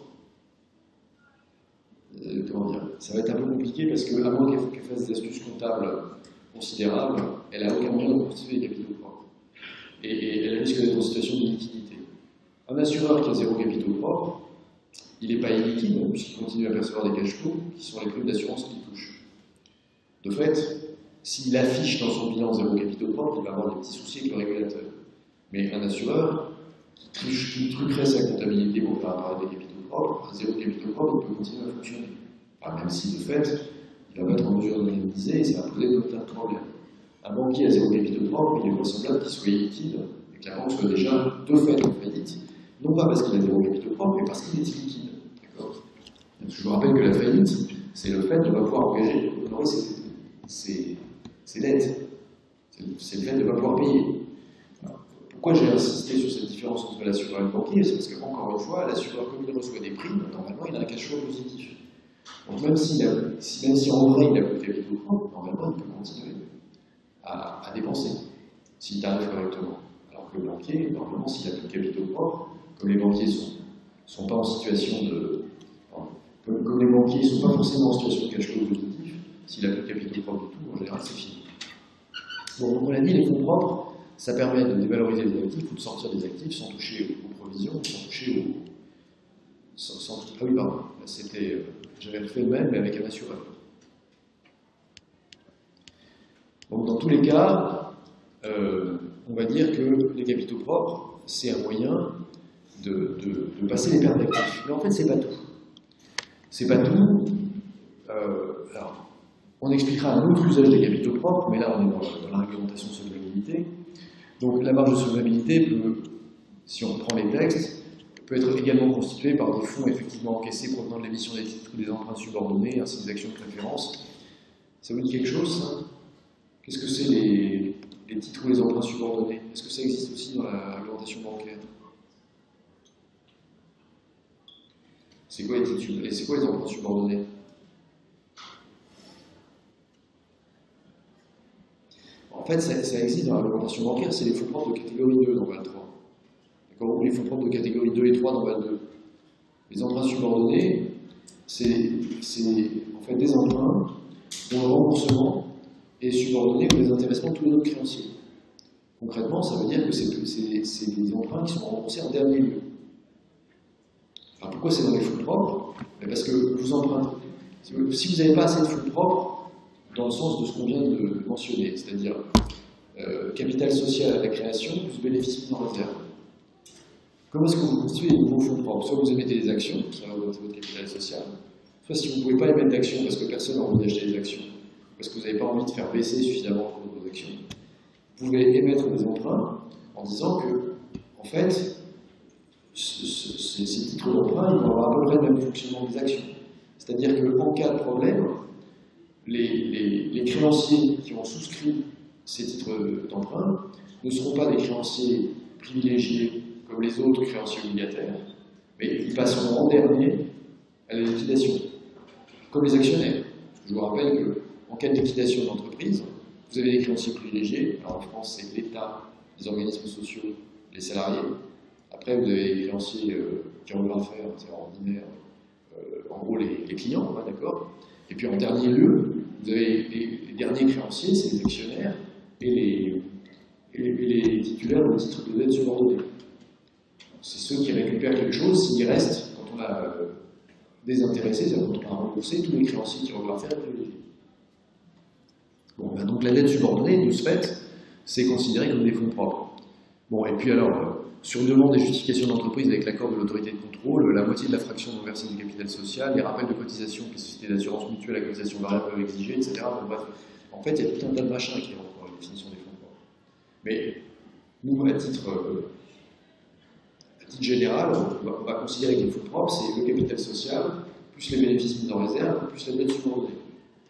comment dire, ça va être un peu compliqué parce qu'à moins qu'elle fasse des astuces comptables considérables, elle n'a aucun moyen de constituer des capitaux propres. Et elle risque d'être en situation d'illiquidité. Un assureur qui a zéro capitaux propres, il n'est pas illiquide puisqu'il continue à percevoir des cash flows qui sont les primes d'assurance qu'il touche. De fait, s'il affiche dans son bilan zéro capitaux propres, il va avoir des petits soucis avec le régulateur. Mais un assureur qui truquerait sa comptabilité pour faire apparaître des capitaux propres, à zéro capitaux propres, il peut continuer à fonctionner. Enfin, même si de fait, il va pas être en mesure de l'indemniser et ça va poser d'autres problèmes. Un banquier à zéro capitaux propres, il est vraisemblable qu'il soit illiquide et que la banque soit déjà de fait en faillite, non pas parce qu'il a zéro capitaux propres, mais parce qu'il est illiquide. Je vous rappelle que la faillite, c'est le fait de ne pas pouvoir engager, c'est l'aide. C'est le fait de ne pas pouvoir payer. Alors, pourquoi j'ai insisté sur cette différence entre l'assureur et le banquier? C'est parce que, encore une fois, l'assureur, comme il reçoit des primes, normalement, il a un cash flow positif. Donc, même si en vrai, il n'a plus de capitaux propres, normalement, il peut continuer à dépenser, s'il tariffe correctement. Alors que le banquier, normalement, s'il n'a plus de capitaux propres, comme les banquiers ne sont pas en situation de. Comme les banquiers ne sont pas forcément en situation de cash flow positif, s'il n'a plus de capitaux propres du tout, en général, c'est fini. Bon, donc on l'a dit, les fonds propres, ça permet de dévaloriser des actifs ou de sortir des actifs sans toucher aux provisions, sans toucher aux. Ah oui, pardon, j'avais fait le même, mais avec un assureur. Donc, dans tous les cas, on va dire que les capitaux propres, c'est un moyen de passer les pertes d'actifs. Mais en fait, c'est pas tout. C'est pas tout. Alors, on expliquera un autre usage des capitaux propres, mais là, on est dans la réglementation de solvabilité. Donc, la marge de solvabilité peut, si on reprend les textes, peut être également constituée par des fonds effectivement encaissés provenant de l'émission des titres ou des emprunts subordonnés, ainsi que des actions de préférence. Ça vous dit quelque chose, ça? Qu'est-ce que c'est les titres ou les emprunts subordonnés? Est-ce que ça existe aussi dans la réglementation bancaire? C'est quoi les titres et c'est quoi les emprunts subordonnés? En fait, ça existe dans la réglementation bancaire, c'est les fonds propres de catégorie 2 dans BAL 3. D'accord, ou les fonds propres de catégorie 2 et 3 dans BAL 2. Les emprunts subordonnés, c'est en fait des emprunts dont le remboursement est subordonné aux intéressements de tous les autres créanciers. Concrètement, ça veut dire que c'est des emprunts qui sont remboursés en dernier lieu. Alors pourquoi c'est dans les fonds propres? Parce que vous empruntez. Si vous n'avez pas assez de fonds propres, dans le sens de ce qu'on vient de mentionner, c'est-à-dire capital social à la création plus bénéfice mis en réserve. Comment est-ce que vous constituez les nouveaux fonds propres? Soit vous émettez des actions, ça va augmenter votre capital social, soit si vous ne pouvez pas émettre d'actions parce que personne n'a envie d'acheter des actions, parce que vous n'avez pas envie de faire baisser suffisamment vos actions, vous pouvez émettre des emprunts en disant que, en fait, ces titres d'emprunt vont avoir à peu près le même fonctionnement des actions. C'est-à-dire qu'en cas de problème, les créanciers qui ont souscrit ces titres d'emprunt ne seront pas des créanciers privilégiés comme les autres créanciers obligataires, mais ils passeront en dernier à la liquidation, comme les actionnaires. Je vous rappelle qu'en cas de liquidation d'entreprise, vous avez des créanciers privilégiés. Alors en France, c'est l'État, les organismes sociaux, les salariés. Après, vous avez les créanciers qui ont rien à faire, c'est ordinaire, en gros les clients, hein, d'accord. Et puis en dernier lieu, vous avez les derniers créanciers, c'est les actionnaires et les titulaires de titres de dette subordonnée. C'est ceux qui récupèrent quelque chose s'il reste, quand on a désintéressé, c'est-à-dire quand on a remboursé, tous les créanciers qui ont rien à faire est privilégié. Bon, ben donc la dette subordonnée, de ce fait, c'est considéré comme des fonds propres. Bon, et puis alors, sur demande des justifications d'entreprise avec l'accord de l'autorité de contrôle, la moitié de la fraction non versée du capital social, les rappels de cotisation que les sociétés d'assurance mutuelle à cotisation variable peuvent exiger, etc. Donc, bref, en fait, il y a tout un tas de machins qui rentrent dans la définition des fonds propres. Mais nous, à titre général, on va considérer que les fonds propres, c'est le capital social, plus les bénéfices mis en réserve, plus la dette subordonnée. D'accord ?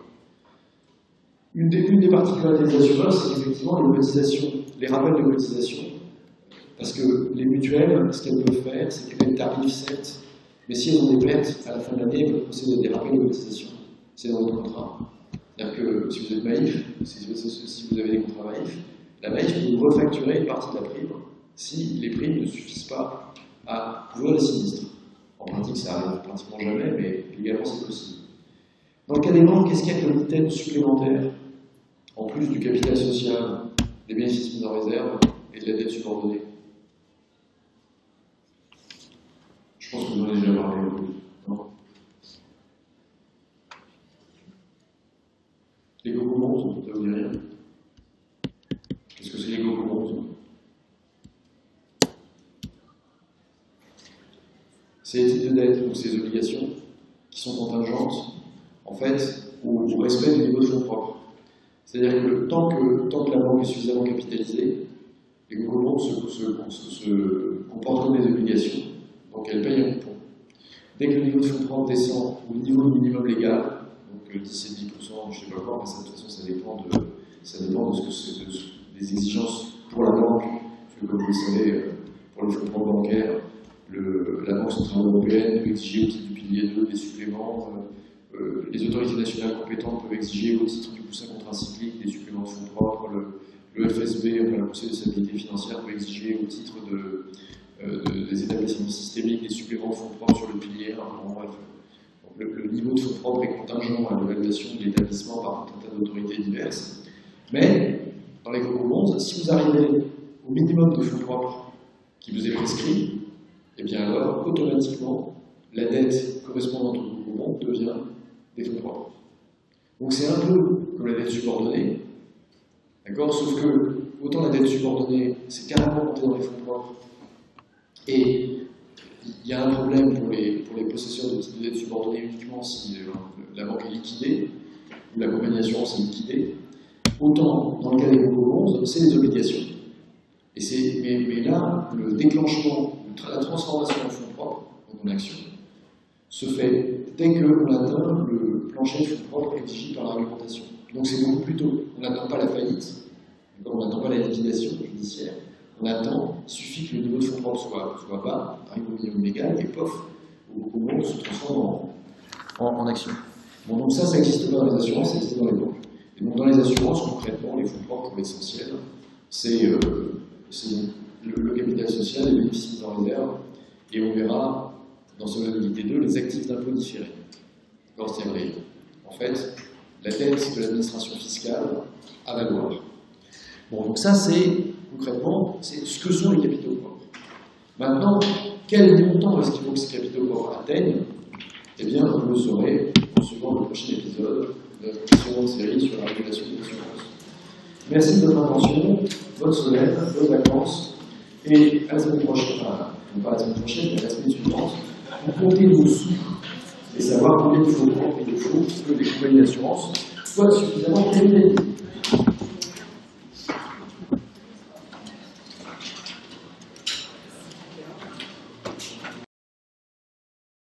Une des particularités des assureurs, c'est qu'effectivement, les rappels de cotisation, parce que les mutuelles, ce qu'elles peuvent faire, c'est qu'elles tarifent, certes, mais si elles ont des pertes à la fin de l'année, elles peuvent procéder à des rappels de cotisation. C'est dans votre contrat. C'est-à-dire que si vous êtes Maïf, si vous avez des contrats Maïf, la Maïf peut vous refacturer une partie de la prime si les primes ne suffisent pas à couvrir les sinistres. En pratique, ça arrive pratiquement jamais, mais légalement, c'est possible. Dans le cas des banques, qu'est-ce qu'il y a comme item supplémentaire, en plus du capital social, des bénéfices mis en réserve et de la dette subordonnée? Je pense que vous en avez déjà parlé. Non. Les go-commons, ça vous dit rien? Qu'est-ce que c'est les go-commons? C'est les titres de dette ou ces obligations qui sont contingentes, en fait, au respect du niveau de fonds propres. C'est-à-dire que tant que la banque est suffisamment capitalisée, les go-commons se comportent comme des obligations, donc elles payent un coupon. Dès que le niveau de fonds propres descend au niveau minimum légal, donc 10 et 10%, je ne sais pas quoi, mais ça, de toute façon ça dépend de ce que c'est, des exigences pour la banque, parce que comme vous le savez, pour les fonds propres bancaires, la Banque centrale européenne peut exiger au titre du pilier 2 des suppléments, les autorités nationales compétentes peuvent exiger au titre du coussin contracyclique des suppléments de fonds propres, le FSB, le Conseil de stabilité financière, peut exiger au titre des établissements systémiques des suppléments de fonds propres sur le pilier 1. Bon, bref. Donc, le niveau de fonds propres est contingent à l'évaluation de l'établissement par un tas d'autorités diverses. Mais, dans les go-commons, si vous arrivez au minimum de fonds propres qui vous est prescrit, et bien alors, automatiquement, la dette correspondante au go-common devient des fonds propres. Donc c'est un peu comme la dette subordonnée, d'accord? Sauf que, autant la dette subordonnée, c'est carrément monté dans les fonds propres, et il y a un problème pour les possesseurs de titres de dette subordonnée uniquement si la banque est liquidée, ou la compagnie d'assurance est liquidée, autant dans le cas des go-commons, c'est des obligations. Mais là, le déclenchement, la transformation en fonds propres, en action, se fait dès qu'on atteint le plancher de fonds propres exigé par la réglementation. Donc c'est beaucoup plus tôt. On n'attend pas la faillite, on n'attend pas la liquidation judiciaire, on attend, il suffit que le niveau de fonds propres soit bas, arrive au minimum légal, et pof, au moment se transforme en action. Bon, donc ça n'existe pas dans les assurances, ça existe dans les banques. Et donc dans les assurances, concrètement, les fonds propres essentiels, c'est le capital social, les bénéfices mis en réserve, et on verra dans solvabilité 2 les actifs d'impôt différés. C'est-à-dire, en fait, la dette de l'administration fiscale à valoir. Bon, donc ça, c'est concrètement ce que sont les capitaux propres. Maintenant, quel montant est-ce qu'il faut que ces capitaux propres atteignent? Eh bien, vous le saurez en suivant le prochain épisode de la seconde série sur la régulation des assurances. Merci de votre attention, bonne semaine, bonnes vacances, et à la semaine prochaine, enfin, non pas la semaine prochaine, mais à la semaine suivante, vous comptez vos sous et savoir combien il faut prendre et il faut que les compagnies d'assurance soit suffisamment criminalisé.